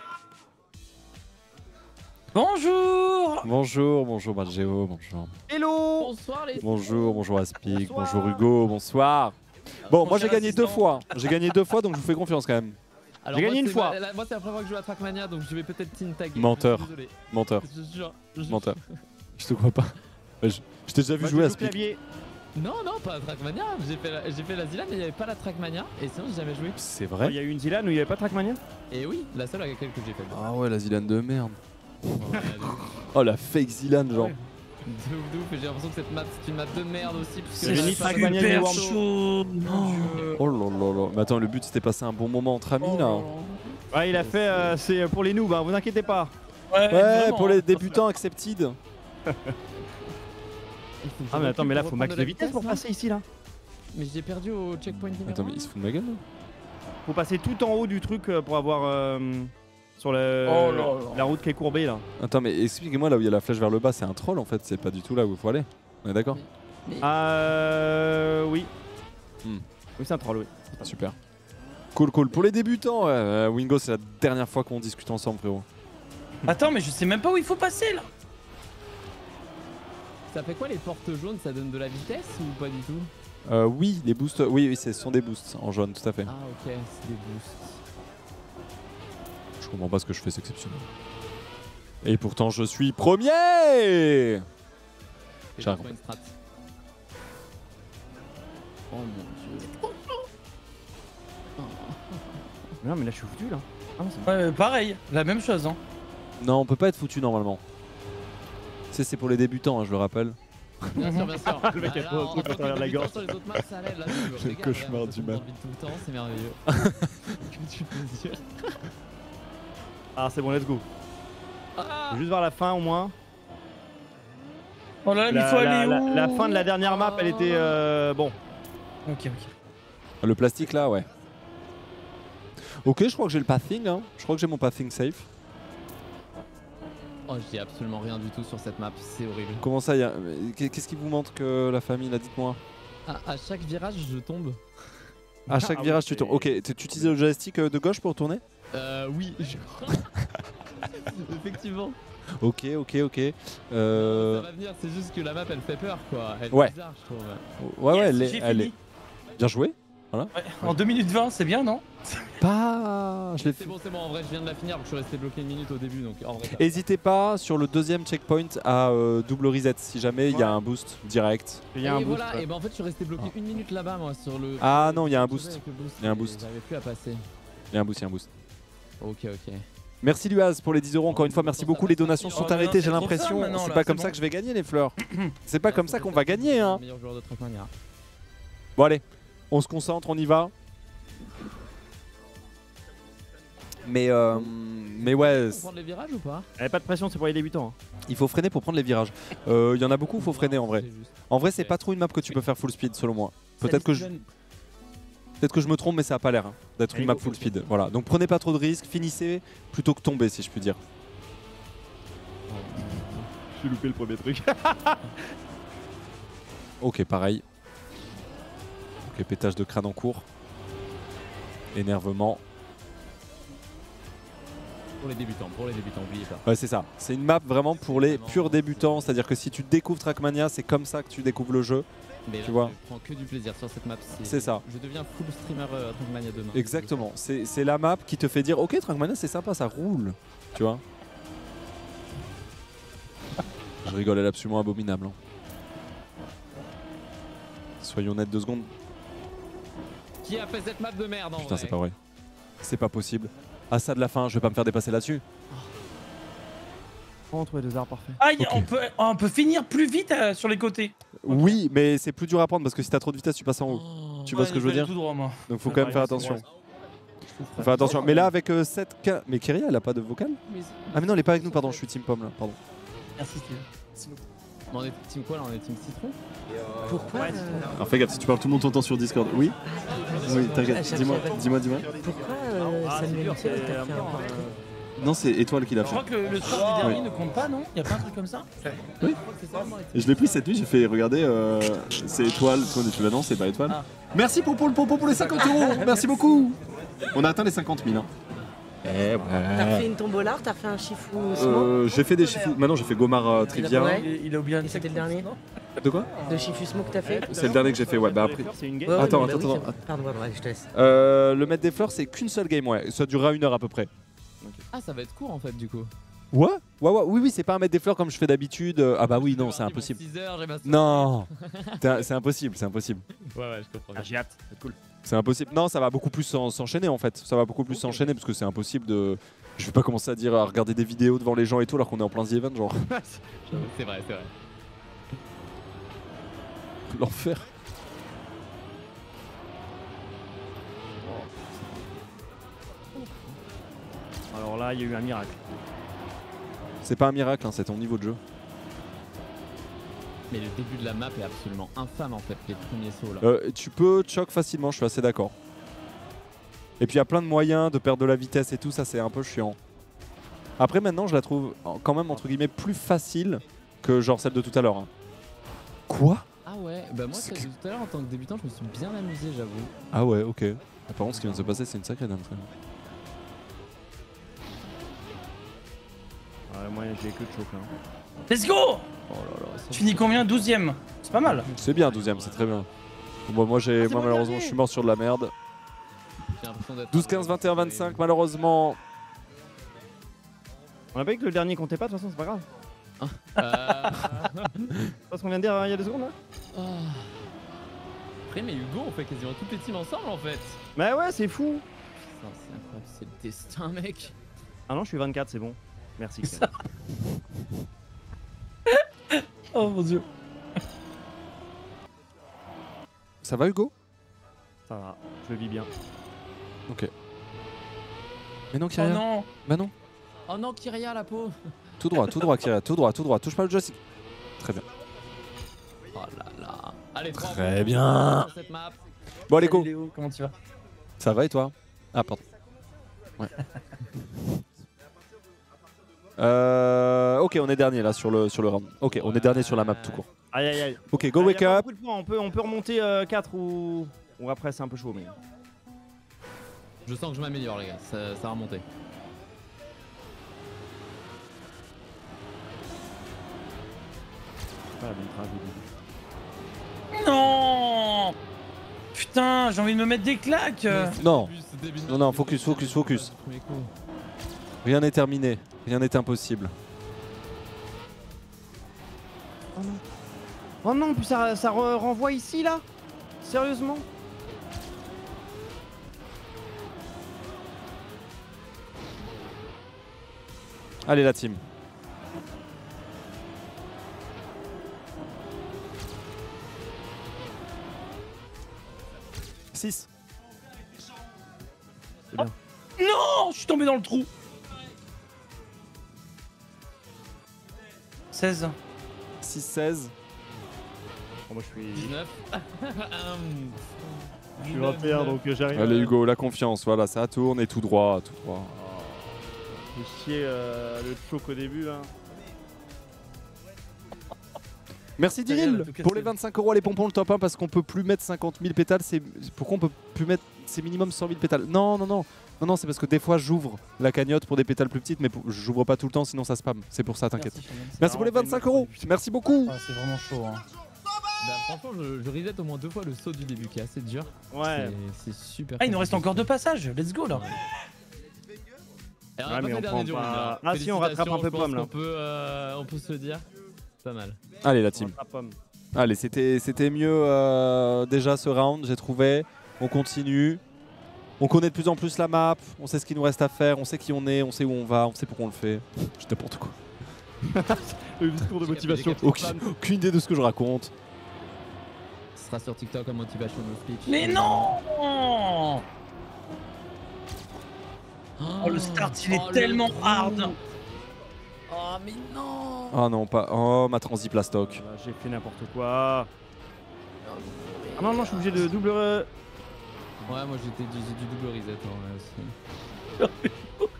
Q: Bonjour.
B: Bonjour, bonjour Badgeo, bonjour.
Q: Hello.
R: Bonsoir les.
B: Bonjour, bonjour Aspic, bonjour Hugo, bonsoir. Bon, moi j'ai gagné deux fois. J'ai gagné deux fois donc je vous fais confiance quand même.
E: Alors,
B: J'ai
E: moi,
B: gagné une
E: c'est
B: fois.
E: ma- la- moi, c'est la première fois que je joue à Trackmania, donc je vais peut-être team taguer.
B: Menteur.
E: Je suis désolé.
B: Menteur.
E: Je te jure. je-
B: Menteur. Je te crois pas. Ouais, Je, je t'ai déjà vu jouer à Aspic.
E: Non, non, pas à Trackmania. J'ai fait, la- j'ai fait la Zilan, mais il n'y avait pas la Trackmania. Et sinon, j'ai jamais joué.
B: C'est vrai.
G: Il y a eu une Zilan où il n'y avait pas Trackmania?
E: Et oui, la seule à laquelle que j'ai fait.
B: Ah ouais, la Zilan de merde.
E: Ouais, de ouf.
B: Oh la fake Zilan genre.
E: De ouf, de ouf. Et j'ai l'impression que cette map, c'est une map de merde aussi. Parce que
G: C'est
E: là,
G: ni
E: ça-
G: Trackmania ni Worm.
Q: chaud.
B: Oh là là là. Mais attends, le but c'était passer un bon moment entre amis là.
G: Ouais, il a fait, euh, c'est pour les noobs, hein, vous inquiétez pas.
B: Ouais,
Q: vraiment,
B: pour les
Q: hein.
B: débutants accepted.
E: Il faut que je
G: Ah mais attends,
E: recule
G: mais là
E: pour
G: faut
E: reprendre
G: max
E: de
G: de
E: la
G: vitesse pour
E: là.
G: passer ici là.
E: Mais j'ai perdu au checkpoint numéro
B: Attends, mais il se fout de ma gueule là.
F: Faut passer tout en haut du truc euh, pour avoir euh, sur le,
Q: Oh là là.
F: la route qui est courbée là.
B: Attends, mais expliquez-moi là où il y a la flèche vers le bas, c'est un troll en fait, c'est pas du tout là où il faut aller. On est d'accord?
F: Euh. Oui.
B: Hmm.
F: Oui, c'est un troll, oui.
B: Super. Cool, cool. Pour les débutants, ouais, euh, Wingo, c'est la dernière fois qu'on discute ensemble, frérot.
Q: Attends, mais je sais même pas où il faut passer là.
E: Ça fait quoi les portes jaunes? Ça donne de la vitesse ou pas du tout?
B: Euh, oui, les boosts, oui, oui, ce sont des boosts en jaune, tout à fait.
E: Ah ok, c'est des boosts.
B: Je comprends pas ce que je fais, c'est exceptionnel. Et pourtant, je suis premier. J'ai
E: Une strat. Oh mon dieu.
F: Non, mais là, je suis foutu là.
Q: Ah, ouais, euh, pareil, la même chose. Hein.
B: Non, on peut pas être foutu normalement. Tu sais, c'est pour les débutants, hein, je le rappelle.
E: Bien sûr, bien sûr.
F: Le mec a trop au truc à travers la gorge.
E: Sur les autres maps, ça allait, là, je me
B: Le
E: régale,
B: cauchemar
E: là,
B: du
E: ça
B: mal.
E: tombe vite tout le temps, c'est merveilleux. Que tu peux dire.
F: Ah, c'est bon, let's go.
E: Ah.
F: Juste vers la fin au moins.
Q: Oh là là, mais il
F: La,
Q: faut
F: la-
Q: aller
F: la-
Q: où?
F: la fin de la dernière map, elle était euh, bon.
Q: Ok, ok.
B: Le plastique là, ouais. Ok, je crois que j'ai le pathing, hein. Je crois que j'ai mon pathing safe.
E: Oh, je dis absolument rien du tout sur cette map, c'est horrible.
B: Comment ça, y a... qu'est-ce qui vous montre que la famille là, dites-moi?
E: À, à chaque virage, je tombe.
B: À chaque
F: Ah
B: virage,
F: oui,
B: tu tournes. Ok, tu tu utilises le joystick euh, de gauche pour tourner?
E: Euh, oui, je crois. Effectivement.
B: Ok, ok, ok. Euh...
E: Ça va venir, c'est juste que la map elle fait peur quoi. Elle est
B: Ouais.
E: bizarre, je trouve.
B: Ouais, ouais,
Q: Yes,
B: elle est.
Q: j'ai
B: Elle
Q: fini.
B: est... Bien joué. Voilà.
Q: Ouais, en deux minutes vingt, c'est bien, non?
B: Pas. Je l'ai
E: C'est
B: fait.
E: bon, c'est bon, en vrai, je viens de la finir, je suis resté bloqué une minute au début donc en vrai. ça-
B: N'hésitez pas sur le deuxième checkpoint à euh, double reset si jamais il y a un boost direct.
F: Il y a un
E: et
F: boost.
E: voilà, et ben en fait, je suis resté bloqué une minute là-bas moi sur le.
B: Ah non, il y a un
E: Avec
B: boost.
E: le
B: Il y a un
E: et
B: boost.
E: J'arrivais plus à passer.
B: Il y a un boost, il y a un boost.
E: Ok, ok.
B: Merci Luaz pour les dix euros encore une fois, merci beaucoup. Les donations sont
Q: Oh, mais non,
B: arrêtées, j'ai
Q: c'est trop
B: l'impression.
Q: ça, maintenant,
B: C'est
Q: là,
B: pas
Q: c'est
B: comme
Q: bon.
B: ça que je vais gagner les fleurs. C'est pas comme ça qu'on va gagner, hein.
E: Meilleur joueur de Trackmania.
B: Bon allez, on se concentre, on y va. Mais euh, mais ouais,
E: Pour prendre les virages ou pas?
F: Elle pas de pression, c'est pour les débutants. hein.
B: il faut freiner pour prendre les virages. Euh, Il y en a beaucoup, il faut freiner en vrai. En vrai, c'est pas trop une map que tu peux faire full speed selon moi. Peut-être que je peut-être que je me trompe, mais ça a pas l'air hein, d'être une
F: Allez,
B: map
F: go,
B: full
F: go,
B: speed. Voilà, donc prenez pas trop de risques, finissez plutôt que tomber si je puis dire.
F: J'ai loupé le premier truc.
B: Ok, pareil. Ok, pétage de crâne en cours. Énervement.
E: Pour les débutants, pour les débutants, oubliez pas.
B: Ouais, c'est ça. C'est une map vraiment pour les purs débutants. C'est-à-dire que si tu découvres Trackmania, c'est comme ça que tu découvres le jeu.
E: Mais
B: tu
E: là,
B: vois.
E: je prends que du plaisir sur cette map.
B: C'est ça.
E: Je deviens full streamer euh, Trackmania demain.
B: Exactement. C'est c'est la map qui te fait dire ok, Trackmania, c'est sympa, ça roule. Tu vois. Je rigole, elle est absolument abominable. hein. Soyons nets deux secondes.
E: Qui a fait cette map de merde en
B: Putain,
E: vrai
B: c'est pas vrai. C'est pas possible. À ça de la fin, je vais pas me faire dépasser là-dessus.
F: On trouve deux arts parfaits.
Q: Ah, y a-
B: Ok.
Q: on, peut, on peut finir plus vite euh, sur les côtés.
B: Oui, mais c'est plus dur à prendre parce que si t'as trop de vitesse, tu passes en haut. Tu vois
Q: Ouais,
B: ce que je veux
Q: vais
B: dire
Q: aller tout droit, moi.
B: Donc faut
Q: Ouais,
B: quand même faire
Q: pareil, c'est
B: attention.
Q: moi.
B: Faut faire attention. Mais là, avec euh, sept K. Mais Keria, elle a pas de vocal Ah, mais non, elle est pas avec nous, pardon. Je suis Team Pomme là, pardon.
Q: Merci, Steve.
E: On est team quoi là? On est team citron?
M: Pourquoi euh,
B: Alors fais gaffe, si tu parles, tout le monde t'entend sur Discord. Oui Oui, t'inquiète. Dis-moi, dis-moi, dis-moi.
M: Pourquoi euh,
F: Ah,
M: Samuel
F: c'est dur,
M: Etienne
F: c'est
M: t'a
F: un
M: fait
F: peu,
M: un portrait?
B: Non, c'est Étoile qui l'a
Q: Je
B: fait.
Q: crois que le, le score du dernier
B: Oui.
Q: ne compte pas, non? Y a pas un truc comme ça?
B: Oui. Je l'ai pris cette nuit, j'ai fait regarder, euh, c'est Étoile, tout le monde dit, tu l'as non, c'est pas Étoile.
Q: Ah.
B: Merci pour, pour le popo pour les cinquante euros, merci beaucoup. On a atteint les cinquante mille. Hein. Eh
M: T'as fait une tombola, t'as fait un chiffou smoke.
B: Euh, j'ai fait des chiffres. Maintenant, j'ai fait Gomar euh, Trivia.
M: Ouais.
Q: Il, il a oublié un
M: Et c'était le dernier?
B: De quoi
M: De chiffou smoke que t'as fait?
B: C'est le dernier que j'ai fait, ouais. Bah après.
F: C'est une
M: Ouais,
F: game.
M: ouais,
B: Attends,
M: bah
B: attends,
M: oui,
B: attends.
M: c'est- Pardon, pardon, ouais, je te laisse.
B: Euh, le mettre des fleurs, c'est qu'une seule game, ouais. Ça durera une heure à peu près.
E: Ah, ça va être court en fait du coup.
B: Ouais, ouais, ouais. Oui, oui, c'est pas un mettre des fleurs comme je fais d'habitude. Euh, Ah bah oui, non, c'est impossible.
E: six heures, j'ai ma soirée.
B: Non, T'as- c'est impossible, c'est impossible.
E: Ouais, ouais, je comprends.
F: Ah, j'ai hâte, c'est cool.
B: C'est impossible. Non, ça va beaucoup plus s'en- s'enchaîner en fait. Ça va beaucoup plus s'enchaîner parce que c'est impossible de. Je vais pas commencer à dire à regarder des vidéos devant les gens et tout alors qu'on est en plein The Event, genre.
E: C'est vrai, c'est vrai.
B: L'enfer.
F: Alors là, il y a eu un miracle.
B: C'est pas un miracle, hein, c'est ton niveau de jeu.
E: Mais le début de la map est absolument infâme en fait, les premiers sauts là.
B: Euh, tu peux choc facilement, je suis assez d'accord. Et puis il y a plein de moyens de perdre de la vitesse et tout, ça c'est un peu chiant. Après maintenant je la trouve quand même entre guillemets plus facile que genre celle de tout à l'heure. Hein. Quoi?
E: Ah ouais, bah moi celle de tout à l'heure en tant que débutant je me suis bien amusé j'avoue.
B: Ah ouais, ok. Ah, par contre ce qui vient de se passer c'est une sacrée dingue.
F: Ouais, moi j'ai que de choc là.
Q: Let's go.
B: Oh là là,
Q: Tu finis combien? douzième. C'est pas mal.
B: C'est bien douzième, c'est très bien. Bon, moi, j'ai,
Q: Ah,
B: moi
Q: bon
B: malheureusement
Q: dernier.
B: je suis mort sur de la merde. douze, quinze, vingt et un, vingt-cinq malheureusement.
F: On a pas dit que le dernier comptait pas, de toute façon c'est pas grave.
E: Euh...
F: C'est pas ce qu'on vient de dire hein, il y a deux secondes là.
E: Oh. Après mais Hugo on fait quasiment toutes les teams ensemble en fait.
F: Bah ouais c'est fou.
E: Putain c'est incroyable, c'est le destin mec.
F: Ah non je suis vingt-quatre c'est bon. Merci.
Q: Oh mon dieu.
B: Ça va Hugo?
F: Ça va, je le vis bien.
B: Ok. Mais non
Q: Oh
B: Kyria.
Q: non.
B: Bah non.
E: Oh non Kyria la peau.
B: Tout droit, tout droit Kyria, tout droit, tout droit. Touche pas le joystick. Très bien.
E: Oh là là. Allez trois
B: Très
E: points
B: bien.
E: dans cette map.
B: Bon allez go.
Q: Salut Léo, comment tu vas?
B: Ça va et toi? Ah pardon. Ouais. Euh, ok, on est dernier là sur le, sur le round. Ok, on est dernier sur la map tout court.
F: Aïe aïe aïe.
B: Ok, go
F: Ah,
B: wake
F: y a pas
B: up.
F: beaucoup de points, On peut, on peut remonter euh, quatre ou... ou après c'est un peu chaud mais...
E: Je sens que je m'améliore les gars, ça, ça va remonter.
F: Pas la bonne trace au début.
Q: Non. Putain, j'ai envie de me mettre des claques.
B: Non, non, non, focus, focus, focus. Rien n'est terminé, rien n'est impossible.
F: Oh non. Oh non, puis ça, ça re- renvoie ici là. Sérieusement.
B: Allez la team. six.
F: C'est bien.
Q: Non, je suis tombé dans le trou. seize.
B: six, seize.
F: Oh, moi je suis...
E: dix-neuf.
F: Je suis vingt et un donc euh, j'arrive.
B: Allez
F: à-
B: Hugo, la confiance, voilà, ça tourne et tout droit, tout droit.
F: J'ai chié euh, le choc au début là.
B: Merci
F: Ça y est, elle a
B: Diril
F: tout cassé.
B: pour les vingt-cinq euros les pompons le top un parce qu'on peut plus mettre cinquante mille pétales. C'est pourquoi on peut plus mettre c'est minimum cent mille pétales. Non non non non non c'est parce que des fois j'ouvre la cagnotte pour des pétales plus petites mais pour- j'ouvre pas tout le temps sinon ça spam. C'est pour ça t'inquiète.
Q: Merci,
B: Merci,
Q: Shannon.
B: pour les vingt-cinq euros. Merci beaucoup.
Q: Ah, c'est vraiment chaud. Hein.
E: Bah, franchement, je, je reset au moins deux fois le saut du début qui est assez dur.
F: Ouais.
E: C'est c'est super.
Q: Ah, il nous reste encore deux passages. Let's go là.
E: Et on
F: Ouais,
E: a
F: mais
E: pas
F: on
E: fait
F: prend
E: dernier du
F: pas-
E: round, hein.
F: Ah, si, on rattrape un peu
E: Félicitations, je pense
F: pomme, là.
E: qu'on peut, euh, on peut se le dire. Pas mal.
B: Allez la team. Allez c'était c'était mieux euh, déjà ce round j'ai trouvé. On continue. On connaît de plus en plus la map. On sait ce qu'il nous reste à faire. On sait qui on est. On sait où on va. On sait pourquoi on le fait. Je dis n'importe quoi.
F: Le discours de motivation.
B: Aucune, aucune idée de ce que je raconte.
E: Ce sera sur TikTok en motivation no speech.
Q: Mais non. Oh, le start, il est
E: Oh, le
Q: tellement
E: trou.
Q: hard.
E: Oh mais non.
B: Oh non pas. Oh ma transi plastoc.
F: Voilà, j'ai fait n'importe quoi. Ah non non je suis obligé de double... euh,
E: Ouais, moi j'étais du, du double reset hein, là aussi.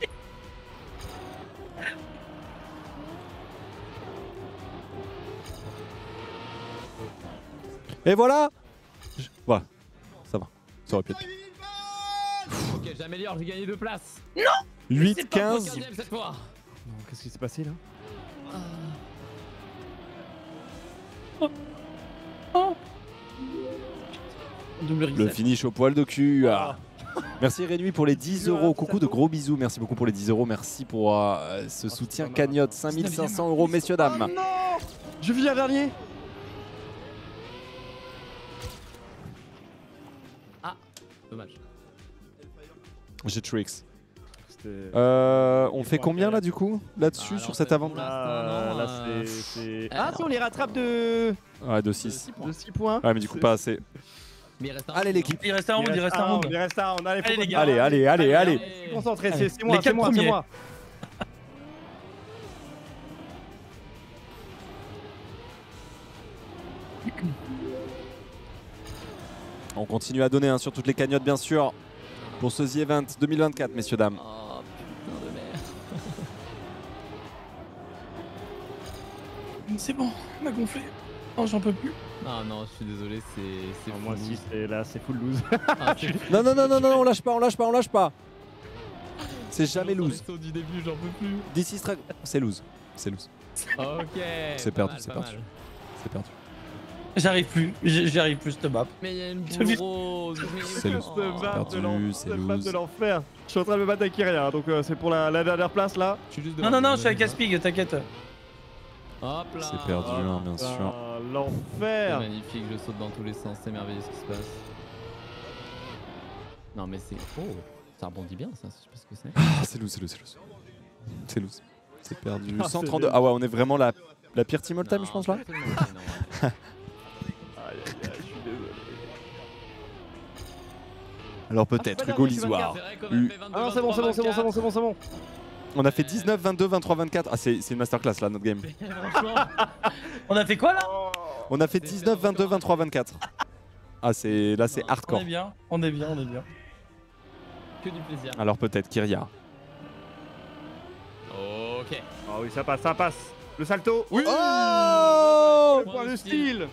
B: Et voilà. Je- Voilà. Ça va. Ça aurait pu être pire.
E: Ok, j'améliore, j'ai gagné deux places.
Q: Non.
B: huit,
E: C'est pas
B: quinze.
E: quinzième cette fois.
F: Non, qu'est-ce qui s'est passé là?
Q: Double reset.
B: Le finish au poil de cul. Ah. Merci Rénuit pour les dix euros. Coucou de gros bisous. Merci beaucoup pour les dix euros. Merci pour euh, ce soutien cagnotte. cinq mille cinq cents euros, messieurs, dames.
F: Non. Je vis un dernier.
E: Ah, dommage.
B: J'ai tricks.
F: C'était-
B: Euh, on fait combien là du coup là-dessus
E: Alors,
B: sur cette
E: c'est-
B: avant
E: pour l'instant,
F: Ah,
E: non,
F: là
E: euh,
F: c'est... c'est-
E: alors-
F: Ah si on les rattrape de...
B: Ouais de six.
F: de six points.
B: Ouais mais du coup pas assez.
E: Mais il reste un
B: Allez l'équipe.
Q: Il reste un round, il reste un
F: round.
Q: round.
F: Il reste un round. Allez, faut
Q: Allez, les
F: qu'on-
Q: gars.
B: Allez allez allez allez.
F: Concentré, c'est
Q: Allez.
F: c'est moi,
Q: Les
F: c'est
Q: quatre
F: moi, c'est
Q: premiers.
F: moi.
B: On continue à donner hein, sur toutes les cagnottes bien sûr. Pour ce The Event deux mille vingt-quatre, messieurs, dames.
E: Oh putain de merde.
Q: C'est bon, on m'a gonflé. Oh, j'en peux plus.
E: Non, non, je suis désolé, c'est. c'est
F: moi
E: full
F: aussi,
E: lose.
F: c'est là, c'est full lose.
E: Ah, c'est-
B: Non, non, non, non, non, on lâche pas, on lâche pas, on lâche pas. C'est jamais
E: J'entends les
B: lose.
E: sauts du début, j'en peux plus.
B: D'ici Strag, c'est lose. C'est lose.
E: Ok.
B: C'est
E: pas
B: perdu,
E: mal,
B: c'est
E: pas
B: perdu.
E: mal.
B: C'est perdu.
Q: J'arrive plus, J- j'y arrive plus cette map.
E: Mais il y a une
Q: J'ai
E: boule
Q: vu-
E: rose.
B: C'est loose.
E: Oh.
B: C'est perdu, c'est
F: Le map de
B: loose.
F: l'enfer. Je suis en train de me battre avec Kyria, donc euh, c'est pour la, la dernière place là.
E: Je suis juste
Q: Non, non, non, je suis avec Aspig, t'inquiète.
E: Hop là.
B: C'est perdu, hein, bien sûr.
F: Ah,
E: C'est
F: l'enfer.
E: magnifique, je saute dans tous les sens, c'est merveilleux ce qui se passe. Non mais c'est... Oh, ça rebondit bien ça, je sais pas ce que c'est.
B: Ah, c'est loose, c'est loose, c'est loose. C'est loose. C'est perdu.
F: Ah, c'est
B: cent trente-deux.
F: nul.
B: Ah ouais, on est vraiment la, la pire team all time,
E: Non,
B: je pense là.
E: absolument pas, non.
F: Aïe aïe aïe, je suis désolé.
B: Alors peut-être,
F: Ah,
B: Hugo
F: c'est pas
B: Lisoire.
F: grave,
B: U-
F: Ah non, c'est bon, c'est bon, c'est bon, c'est bon, c'est bon, c'est bon.
B: On a fait dix-neuf, vingt-deux, vingt-trois, vingt-quatre. Ah, c'est c'est une masterclass là, notre game.
Q: On a fait quoi là?
B: On a fait dix-neuf, vingt-deux, vingt-trois, vingt-quatre. Ah, c'est là, c'est
Q: On
B: hardcore.
Q: est bien, on est bien, on est bien.
E: Que du plaisir.
B: Alors peut-être Kyria.
E: Ok.
F: Ah oui, ça passe, ça passe. Le salto. Oui.
B: Oh
F: Le point de style.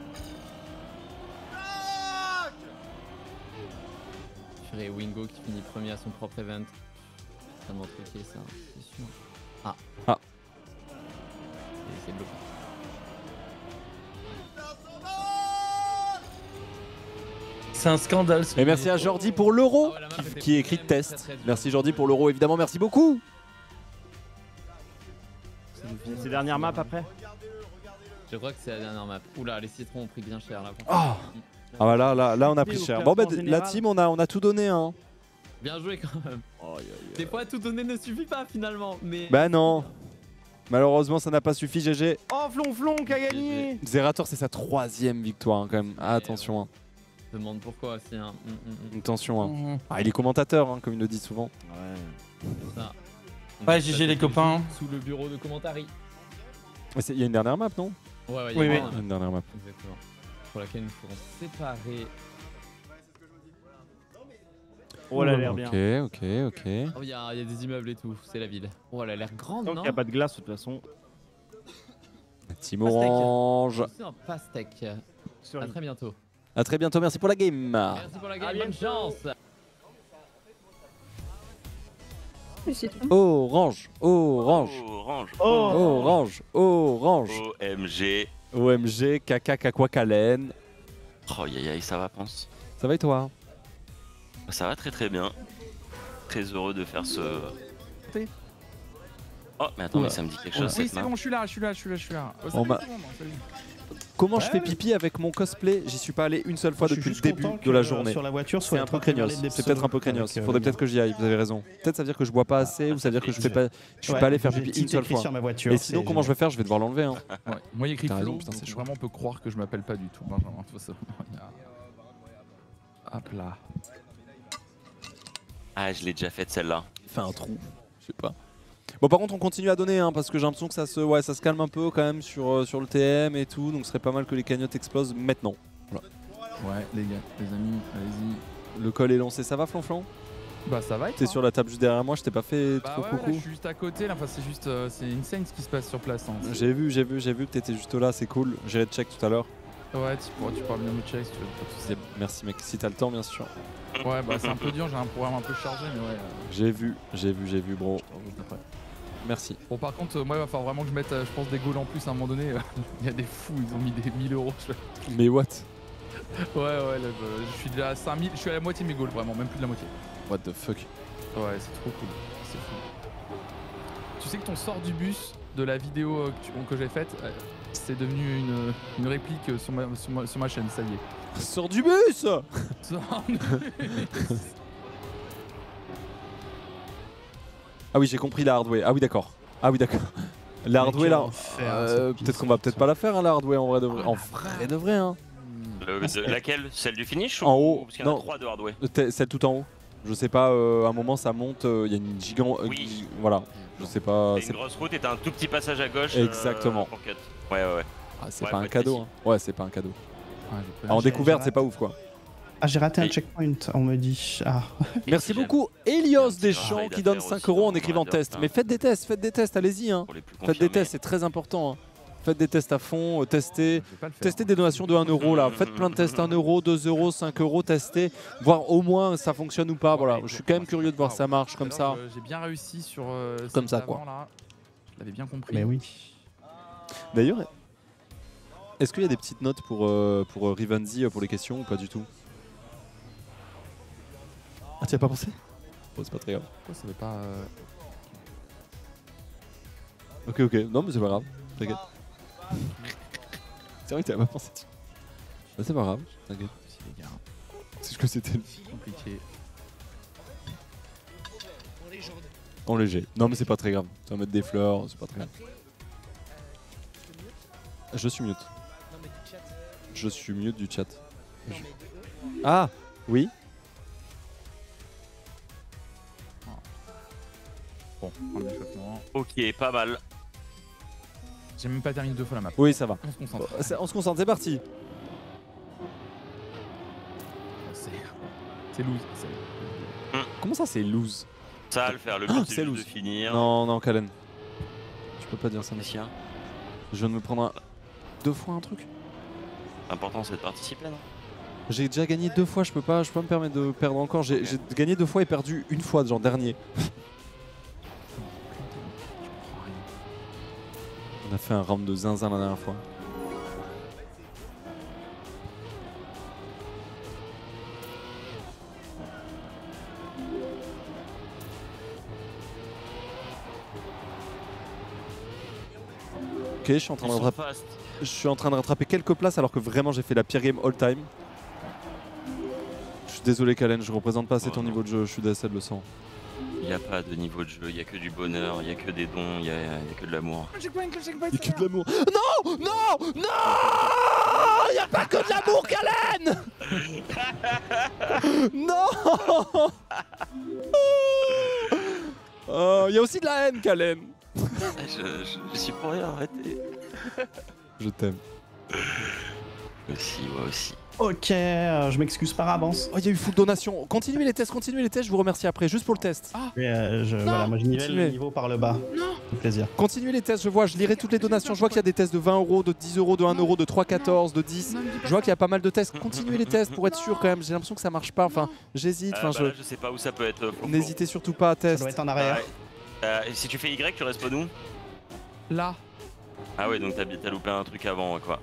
E: Purée, Wingo qui finit premier à son propre event. Ça montre qui est ça, c'est sûr. Ah.
B: Ah.
E: Et c'est bloqué.
Q: C'est un scandale. ce
B: Et merci à Jordi pour l'euro
E: Ah ouais, la map
B: qui,
E: était
B: qui écrit
E: très, très,
B: test.
E: très dure.
B: Merci Jordi pour l'euro, évidemment, merci beaucoup.
F: Ces dernières maps après.
E: Je crois que c'est la dernière map. Oula, les citrons ont pris bien cher là.
B: Ah Ah bah là, là, là on a
F: Et
B: pris
F: au
B: cher. Bon bah
F: classement
B: la
F: général.
B: team on a, on a tout donné hein.
E: Bien joué quand même.
F: Aïe, aïe, aïe.
E: Des fois, tout donner ne suffit pas finalement. Mais.
B: Bah non. Malheureusement ça n'a pas suffi G G.
F: Oh Flonflon qui a gagné.
B: Zerator c'est sa troisième victoire hein, quand même. Ah, attention hein.
E: Je me demande pourquoi aussi. Hein. Mm, mm, mm.
B: Attention hein.
Q: Mhm.
B: Ah, il est commentateur hein, comme il le dit souvent.
F: Ouais.
E: Ça.
Q: Ouais, G G les copains.
E: Sous le bureau de commentari.
B: Mais c'est- Il y a une dernière map non?
E: Ouais, ouais, il y
Q: Oui,
E: a
Q: oui.
E: une dernière
B: Une dernière map.
E: Exactement. Pour laquelle nous ferons séparer.
F: Oh, elle a l'air bien.
B: Ok, ok, ok.
E: Oh, il y, a il y a des immeubles et tout, c'est la ville. Oh, elle a l'air grande,
F: Donc
E: non
F: il n'y a pas de glace de toute façon.
B: Team Orange.
E: C'est un pastèque.
F: Sur
E: À très bientôt.
B: A très bientôt, merci pour la game.
E: Merci pour la game, bonne chance.
B: Orange, orange,
L: Orange.
F: Oh.
B: orange, orange.
L: O M G.
B: O M G, caca, caquacalen.
L: Oh, aïe aïe, ça va, pense.
B: Ça va et toi?
L: Ça va très très bien. Très heureux de faire ce. Oh, mais attends,
B: Oula.
L: mais ça me dit quelque chose
H: Oui,
L: cette
H: c'est
L: map.
H: bon, je suis là, je suis là, je suis là, je suis là. Oh,
B: On
H: salut
B: m'a-
H: tout le monde, salut.
B: Comment je
H: Ouais,
B: fais
H: ouais.
B: pipi avec mon cosplay? J'y suis pas allé une seule fois
S: Je suis
B: depuis le
S: juste
B: début
S: content
B: de
S: que,
B: la
S: euh,
B: journée.
S: sur la voiture,
B: C'est
S: soit
B: un
S: en
B: peu
S: train de préparer
B: craignos.
S: des
B: C'est peut-être un peu
S: pseudos
B: craignos.
S: avec,
B: Il
S: euh,
B: faudrait
S: Lina.
B: peut-être que j'y aille. Vous avez raison. Peut-être ça veut dire que je bois pas assez ou ça veut dire que je fais pas. Je suis
S: Ouais,
B: pas allé faire
S: j'ai
B: pipi
S: tout
B: une seule
S: écrit
B: fois.
S: sur ma voiture,
B: Et sinon,
S: c'est
B: comment je vais faire? Je vais devoir l'enlever. hein.
T: Ouais. Moi, il y a écrit
B: T'as raison,
T: Flo,
B: putain, c'est
T: donc
B: chaud.
T: vraiment on peut croire que je m'appelle pas du tout, Benjamin. Faut savoir, il y a- Hop là.
L: Ah, je l'ai déjà faite celle-là.
B: Fait un trou. Je sais pas. Bon, par contre, on continue à donner hein, parce que j'ai l'impression que ça se, ouais, ça se calme un peu quand même sur, euh, sur le T M et tout. Donc, ce serait pas mal que les cagnottes explosent maintenant. Voilà.
T: Ouais, les gars, les amis, allez-y.
B: Le col est lancé. Ça va, Flonflon?
T: Bah, ça va. et
B: T'es
T: toi
B: sur la table juste derrière moi. Je t'ai pas fait
T: Bah
B: trop
T: ouais, là,
B: coucou.
T: je suis juste à côté là, enfin c'est juste, euh, c'est insane ce qui se passe sur place. Hein.
B: J'ai vu, j'ai vu, j'ai vu que t'étais juste là. C'est cool. J'irai check tout à l'heure.
T: Ouais, tu, pourras- tu parles bien de check si tu veux, pas de soucis.
B: C'est- Merci, mec. Si t'as le temps, bien sûr.
T: Ouais, bah c'est un peu dur, j'ai un programme un peu chargé, mais ouais. euh,
B: J'ai vu, j'ai vu, j'ai vu, bro.
T: après.
B: Merci.
T: Bon, par contre, euh, moi, il va falloir vraiment que je mette, euh, je pense, des goals en plus à un moment donné. euh, Il y a des fous, ils ont mis des mille euros. je-
B: Mais what?
T: Ouais, ouais, là, je, je suis déjà à cinq mille, je suis à la moitié de mes goals, vraiment, même plus de la moitié.
B: What the fuck?
T: Ouais, c'est trop cool, c'est fou. Tu sais que ton sort du bus de la vidéo euh, que, tu- que j'ai faite, euh, c'est devenu une, une réplique euh, sur ma, sur, ma, sur ma chaîne, ça y est.
B: Sors du bus!
T: Sors du bus.
B: Ah oui, j'ai compris la hardware. Ah oui, d'accord. Ah oui, d'accord. La hardware là,
S: enfer,
B: euh,
S: cette
B: peut-être qu'on va peut-être pas la faire hein, la hardware en vrai de vrai. En vrai de vrai hein.
L: Le- de- laquelle? Celle du finish ou
B: En haut,
L: Parce qu'il y en
B: non.
L: a trois de hardware.
B: T'es- Celle tout en haut. Je sais pas, euh, à un moment ça monte, euh, il y a une gigante. euh,
L: Oui.
B: Voilà. Je sais pas.
L: T'as
B: c'est-
L: une grosse route et t'as un tout petit passage à gauche.
B: Exactement.
L: euh, pour cut. Ouais, ouais, ouais.
B: Ah, c'est
L: Ouais,
B: pas
L: faut
B: un
L: être
B: cadeau.
L: précis.
B: hein. Ouais, c'est pas un cadeau.
T: Ouais, j'ai
B: Ah, en
S: j'ai-
B: découverte,
S: j'ai
B: c'est pas ouf quoi.
S: Ah, j'ai raté un checkpoint, on me dit. Ah.
B: Merci beaucoup Elios Deschamps qui donne cinq euros en écrivant test. Mais faites des tests, faites des tests, allez-y. Hein. Faites des tests, c'est très important. Hein. Faites des tests à fond, euh, testez, testez des donations de un euro là. Faites plein de tests, un euro, deux euros, cinq euros, testez, voir au moins ça fonctionne ou pas. Voilà, je suis quand même curieux de voir si ça marche comme ça.
T: J'ai bien réussi sur. Euh,
B: comme ça quoi.
T: Là. Je l'avais bien compris.
S: Mais oui.
B: D'ailleurs, est-ce qu'il y a des petites notes pour, euh, pour Rivenzi pour les questions ou pas du tout? Ah, tu as pas pensé? Oh, c'est pas très grave.
T: Pourquoi ça veut pas. Euh...
B: Ok, ok, non, mais c'est pas grave, t'inquiète. C'est vrai que t'avais pas pensé dessus. Bah, c'est pas grave, t'inquiète. C'est ce que c'était
T: compliqué.
B: En léger. Non, mais c'est pas très grave. Tu vas mettre des fleurs, c'est pas très grave. Je suis mute. Je suis mute du chat. Je... Ah, oui.
T: Bon, on a l'échauffement.
L: Ok, pas mal.
T: J'ai même pas terminé deux fois la map.
B: Oui, ça va.
T: On se concentre.
B: Euh, on se concentre, c'est parti.
T: C'est loose.
B: Comment ça, c'est loose?
L: Ça va le faire, le
B: Ah,
L: but
B: c'est
L: c'est juste
B: loose.
L: de finir.
B: Non, non, Kalen. Je peux pas dire ça,
L: monsieur.
B: Je viens de me prendre un... deux fois un truc.
L: L'important c'est de participer, non?
B: J'ai déjà gagné deux fois, je peux pas, je peux pas me permettre de perdre encore. J'ai okay. gagné deux fois et perdu une fois, genre dernier. On a fait un round de zinzin la dernière fois. Ok, je suis en train de rattraper. Je suis en train de rattraper quelques places alors que vraiment j'ai fait la pire game all time. Je suis désolé Kalen, je représente pas assez ton niveau de jeu, je suis D S L le sang.
L: Il n'y a pas de niveau de jeu, il n'y a que du bonheur, il n'y a que des dons, il n'y a, y a que de l'amour.
B: Il n'y a que de l'amour. Non, non, non, il n'y a pas que de l'amour, Kalen. Non. Il y a aussi de la haine, Kalen.
L: Je, je, je suis pour rien, arrêtez.
B: Je t'aime.
L: Aussi, moi aussi.
S: Ok, euh, je m'excuse par avance.
B: Oh, il y a eu full donation. Continuez les tests, continuez les tests, je vous remercie après, juste pour le test.
S: Ah. Et, euh, je, voilà, moi je nivelle le niveau par le bas.
B: Non.
S: C'est plaisir.
B: Continuez les tests, je vois, je lirai toutes les donations. Je vois qu'il y a des tests de vingt euros, de dix euros, de un euro, de trois quatorze, de dix. Non, je vois qu'il y a pas mal de tests. Continuez les tests pour être sûr quand même. J'ai l'impression que ça marche pas. Enfin, j'hésite.
L: Euh,
B: enfin,
L: bah
B: je...
L: Là, je sais pas où ça peut être.
B: N'hésitez surtout pas à tester.
S: Ça doit être en arrière.
L: Euh, si tu fais Y, tu restes pas où?
T: Là.
L: Ah ouais, donc t'as loupé un truc avant, quoi.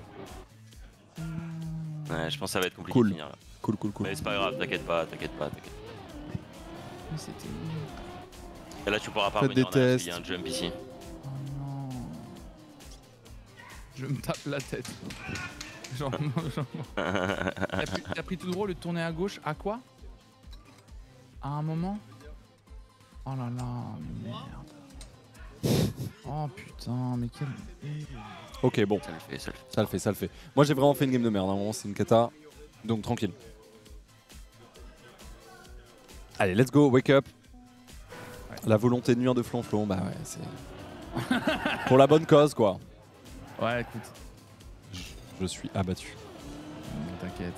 L: Ouais, je pense que ça va être compliqué
B: cool.
L: de finir là.
B: Cool, cool, cool.
L: Mais c'est pas grave, t'inquiète pas, t'inquiète pas, t'inquiète.
T: C'était
L: Et là, tu pourras pas
B: Faites
L: revenir
B: des
L: en arrière
B: tests.
L: s'il y a un jump ici.
T: Oh non. Je me tape la tête. Genre, genre... T'as pris, pris tout droit, le tourner à gauche, à quoi? À un moment? Oh là là, mais merde. Oh putain, mais quel...
B: Ok, bon.
L: Ça le fait, ça le fait.
B: Ça le fait, ça le fait. Moi, j'ai vraiment fait une game de merde. Hein. C'est une cata. Donc, tranquille. Allez, let's go, wake up. Ouais. La volonté de nuire de Flonflon, bah ouais, c'est... pour la bonne cause, quoi.
T: Ouais, écoute.
B: Je, je suis abattu.
T: T'inquiète.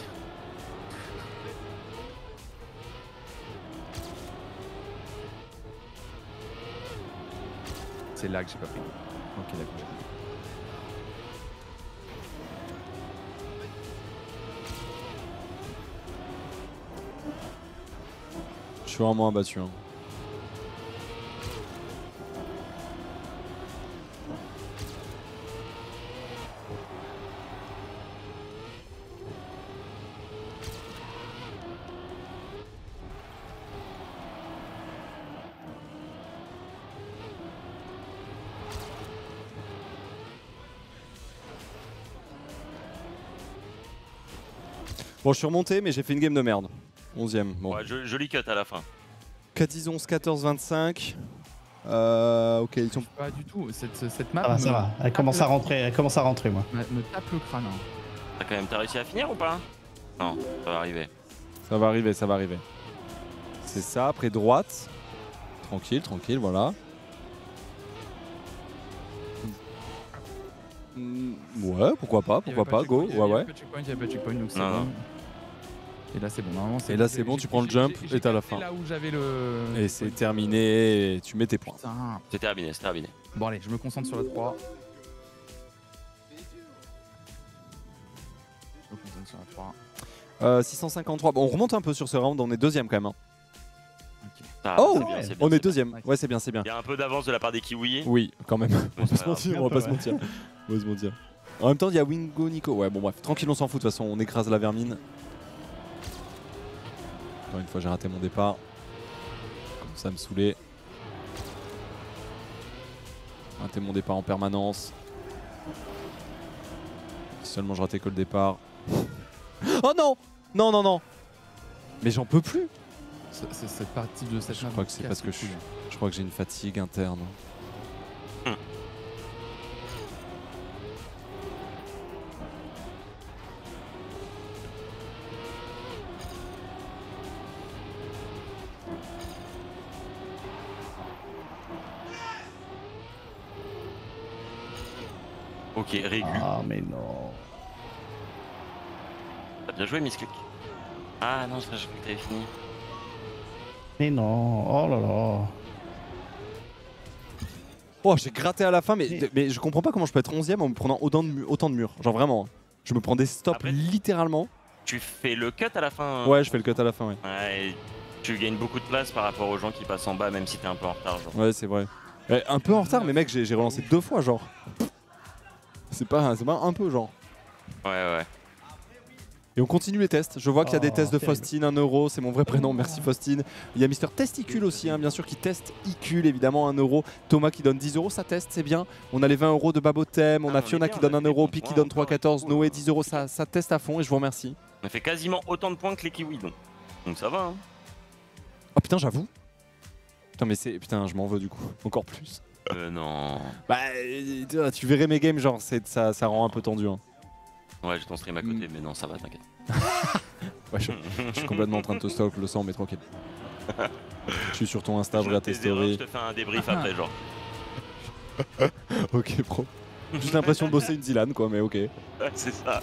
T: C'est là que j'ai pas pris. Ok, d'accord.
B: Je suis vraiment abattu. Hein. Bon, je suis remonté, mais j'ai fait une game de merde. onzième. Bon.
L: Ouais, joli cut à la fin.
B: quatre dix onze quatorze vingt-cinq. Euh, ok, ils sont
T: pas du tout. Cette, cette map.
S: Ça va, ça va. Elle commence à rentrer. Elle commence à rentrer, moi.
T: Me, me tape le crâne. Hein.
L: T'as quand même t'as réussi à finir ou pas? Non, ça va arriver.
B: Ça va arriver, ça va arriver. C'est ça, après droite. Tranquille, tranquille, voilà. Mm, ouais, pourquoi pas, pourquoi pas,
T: pas
B: go, ouais, ouais.
T: Il y avait pas de checkpoint, il y avait pas de checkpoint, donc c'est
L: non,
T: bon.
L: non.
T: Et là c'est bon, normalement c'est
B: Et là c'est bon, tu prends le jump et t'as la fin.
T: là où j'avais le...
B: Et c'est terminé, et tu mets tes points.
T: Putain.
L: C'est terminé, c'est terminé.
T: Bon allez, je me concentre sur la trois. Je me concentre sur la trois.
B: Euh, six cent cinquante-trois, bon on remonte un peu sur ce round, on est deuxième quand même. Hein.
L: Ah,
B: oh
L: c'est bien, c'est bien,
B: on
L: c'est
B: est deuxième, ouais c'est bien, c'est bien.
L: Il y a un peu d'avance de la part des Kiwis.
B: Oui, quand même. On va pas
L: c'est
B: se
L: pas
B: mentir,
L: grave.
B: on va pas se mentir. On va se mentir. En même temps, il y a Wingo, Nico. Ouais, bon, bref, tranquille, on s'en fout. De toute façon, on écrase la vermine. Encore une fois, j'ai raté mon départ. Comme ça me saoulait. Raté mon départ en permanence. Seulement, je ratais que le départ. Oh non! Non, non, non! Mais j'en peux plus!
T: C'est cette partie de cette
B: Je
T: map
B: crois que c'est
T: casse
B: parce que
T: les
B: je,
T: couilles.
B: je crois que j'ai une fatigue interne.
L: Ok, Régu.
S: Ah, mais non.
L: T'as bien joué, Miss Click. Ah non, je crois que t'avais fini.
S: Mais non, oh là là.
B: Oh, j'ai gratté à la fin, mais, mais je comprends pas comment je peux être onzième en me prenant autant de, mu- autant de murs. Genre vraiment, je me prends des stops
L: Après,
B: littéralement.
L: Tu fais le cut à la fin.
B: Ouais, je fais le cut à la fin, ouais.
L: Ouais, et tu gagnes beaucoup de place par rapport aux gens qui passent en bas, même si t'es un peu en retard. Genre.
B: Ouais, c'est vrai. Eh, un peu en retard, mais mec, j'ai j'ai relancé deux fois, genre. C'est pas, c'est pas un peu, genre.
L: Ouais, ouais.
B: Et on continue les tests. Je vois qu'il y a des
S: Oh,
B: tests de
S: terrible.
B: Faustine, un euro, c'est mon vrai prénom, merci Faustine. Il y a Mister Testicule aussi, hein, bien sûr, qui teste Icule, évidemment, un euro. Thomas qui donne dix euros, ça teste, c'est bien. On a les vingt euros de Babotem, on
L: Ah,
B: a
L: on
B: Fiona
L: est bien,
B: qui donne
L: on a
B: un
L: fait
B: euro,
L: des
B: Pi
L: bons
B: qui
L: points,
B: donne trois quatorze, Noé dix euros, ça, ça teste à fond et je vous remercie.
L: On a fait quasiment autant de points que les Kiwis, donc. Donc ça va, hein.
B: Oh putain, j'avoue. Putain, mais c'est. Putain, je m'en veux du coup, encore plus.
L: Euh, non.
B: Bah, euh, tu verrais mes games, genre, c'est- ça, ça rend un peu tendu. Hein.
L: Ouais, j'ai ton stream à côté, mais non, ça va, t'inquiète.
B: Ouais, je, je suis complètement en train de te stop le sang, mais tranquille. Je suis sur ton Insta, je
L: Je
B: regarde
L: note
B: tes
L: tes erreurs,
B: stories.
L: je te fais un débrief après, genre.
B: Ok, pro. J'ai juste l'impression de bosser une Dylan, quoi, mais ok.
L: Ouais, c'est ça.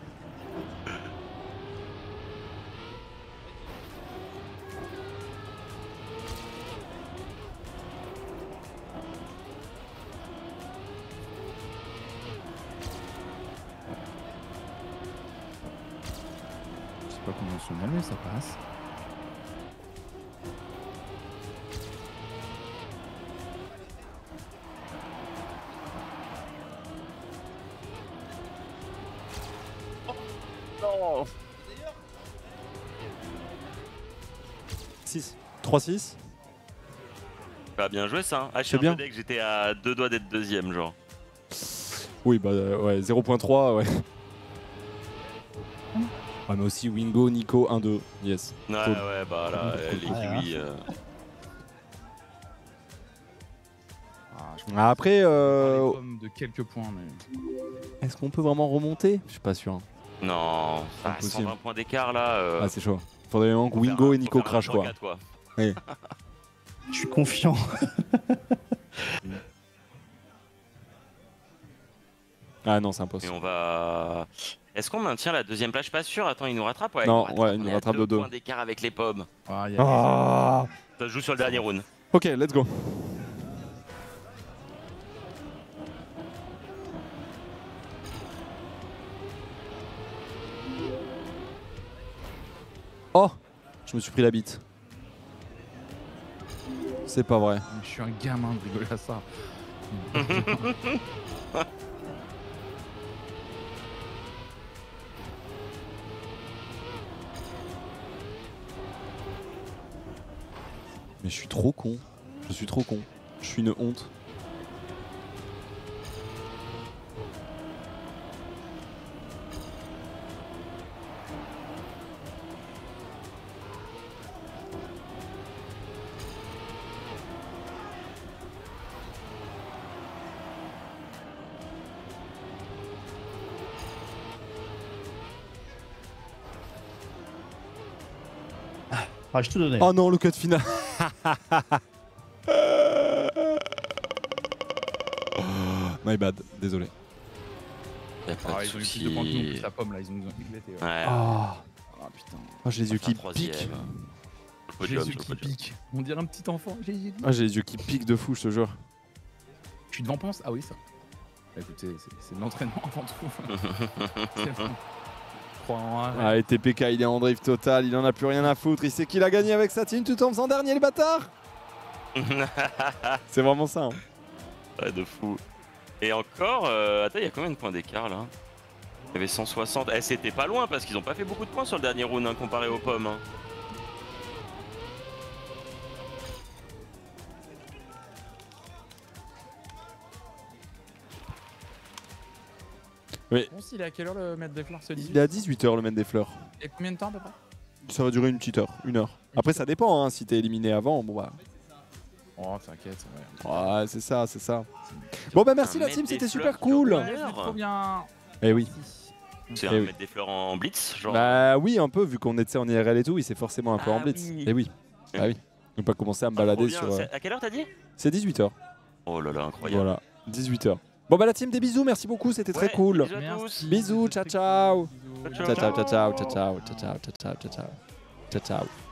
T: Je sais pas conventionnel, mais ça passe.
L: Non.
B: six. trois six.
L: Bah, bien joué ça. Hein. Ah, je
B: C'est
L: suis un
B: bien.
L: peu deg, j'étais à deux doigts d'être deuxième, genre.
B: Oui, bah euh, ouais, zéro point trois, ouais. Ouais, mais aussi Wingo, Nico, un deux. Yes.
L: Ouais,
B: Cool.
L: ouais, bah là,
B: Cool,
L: euh,
B: cool,
L: les
B: cool.
L: Kiwis. euh,
B: Ah, Après, euh,
T: Les pommes de quelques points, mais.
B: est-ce qu'on peut vraiment remonter? Je suis pas sûr. hein.
L: Non, ah,
B: Impossible.
L: cent vingt points d'écart là. euh,
B: Ah, c'est chaud. Faudrait vraiment que
L: faut faire
B: Wingo
L: un-
B: et
L: faut
B: Nico
L: faire un
B: crachent, quoi.
L: tornade, quoi.
B: Ouais.
S: Je suis confiant.
B: Ah non, c'est
L: Et
B: impossible.
L: on va. Est-ce qu'on maintient la deuxième place? Je suis pas sûr. Attends, il nous rattrape, ouais.
B: Non,
L: il
B: ouais, il
L: on
B: nous
L: est à
B: rattrape de
L: deux
B: deux.
L: points d'écart avec les pommes.
T: Ah, y a-
B: Ah.
L: Ça se joue sur le dernier round.
B: Ok, let's go. Oh, je me suis pris la bite. C'est pas vrai.
T: Je suis un gamin de rigoler à ça.
B: Mais je suis trop con. Je suis trop con. Je suis une honte.
S: Ah, je te donnais.
B: Oh non, le cut final. My bad, désolé.
L: Y a pas
T: Ah,
L: de
T: ils ont eu plus
L: soucis.
T: de points que nous, plus la pomme là, ils nous ont éclaté. Ouais.
L: Ouais.
B: Ah.
F: Ah putain.
B: Oh, j'ai les yeux qui
L: troisième.
B: piquent.
F: J'ai les yeux qui piquent. On dirait un petit enfant. J'ai les yeux qui
B: Ah, j'ai les yeux qui piquent de fou, je te jure.
F: Je suis devant Ponce. Ah oui, ça. Bah, écoutez, c'est- c'est de l'entraînement avant tout. C'est bon. Je crois en un.
B: Ah, et T P K, il est en drift total, il en a plus rien à foutre. Il sait qu'il a gagné avec sa team tout en faisant dernier, les bâtards. C'est vraiment ça. Hein.
L: Ouais, de fou. Et encore, euh, attends, il y a combien de points d'écart là? Il y avait cent soixante. Eh, c'était pas loin parce qu'ils ont pas fait beaucoup de points sur le dernier round hein, comparé aux pommes. Hein.
B: Oui.
T: Bon, s'il est à quelle heure le maître des fleurs ce
B: Il est à dix-huit heures le maître des fleurs.
T: Et combien de temps à peu près?
B: Ça va durer une petite heure, une heure. Après, ça dépend, hein, si t'es éliminé avant, bon bah.
T: Oh, t'inquiète. Ouais,
B: Ouais, c'est ça, c'est ça. Bon bah merci
L: Un
B: la
L: maître
B: team,
L: des
B: c'était
L: fleurs
B: super cool.
T: Ouais, c'est trop bien.
B: Eh oui.
L: C'est
B: Eh
L: un
B: oui.
L: mettre des fleurs en blitz, genre.
B: Bah oui, un peu, vu qu'on était en I R L et tout, il s'est forcément un peu
L: Ah
B: en blitz.
L: oui.
B: Eh oui. Ah oui. On peut pas commencer à me
L: Ah, trop
B: balader
L: bien.
B: sur. euh,
L: C'est- À quelle heure t'as dit?
B: C'est dix-huit heures.
L: Oh là là, incroyable.
B: Voilà, dix-huit heures. Bon bah la team, des bisous, merci beaucoup, c'était très
L: Ouais,
B: cool.
L: bisous à tous.
B: Bisous, ciao ciao.
L: Ciao,
B: Ciao ciao ciao ciao ciao ciao ciao ciao ciao ciao ciao ciao.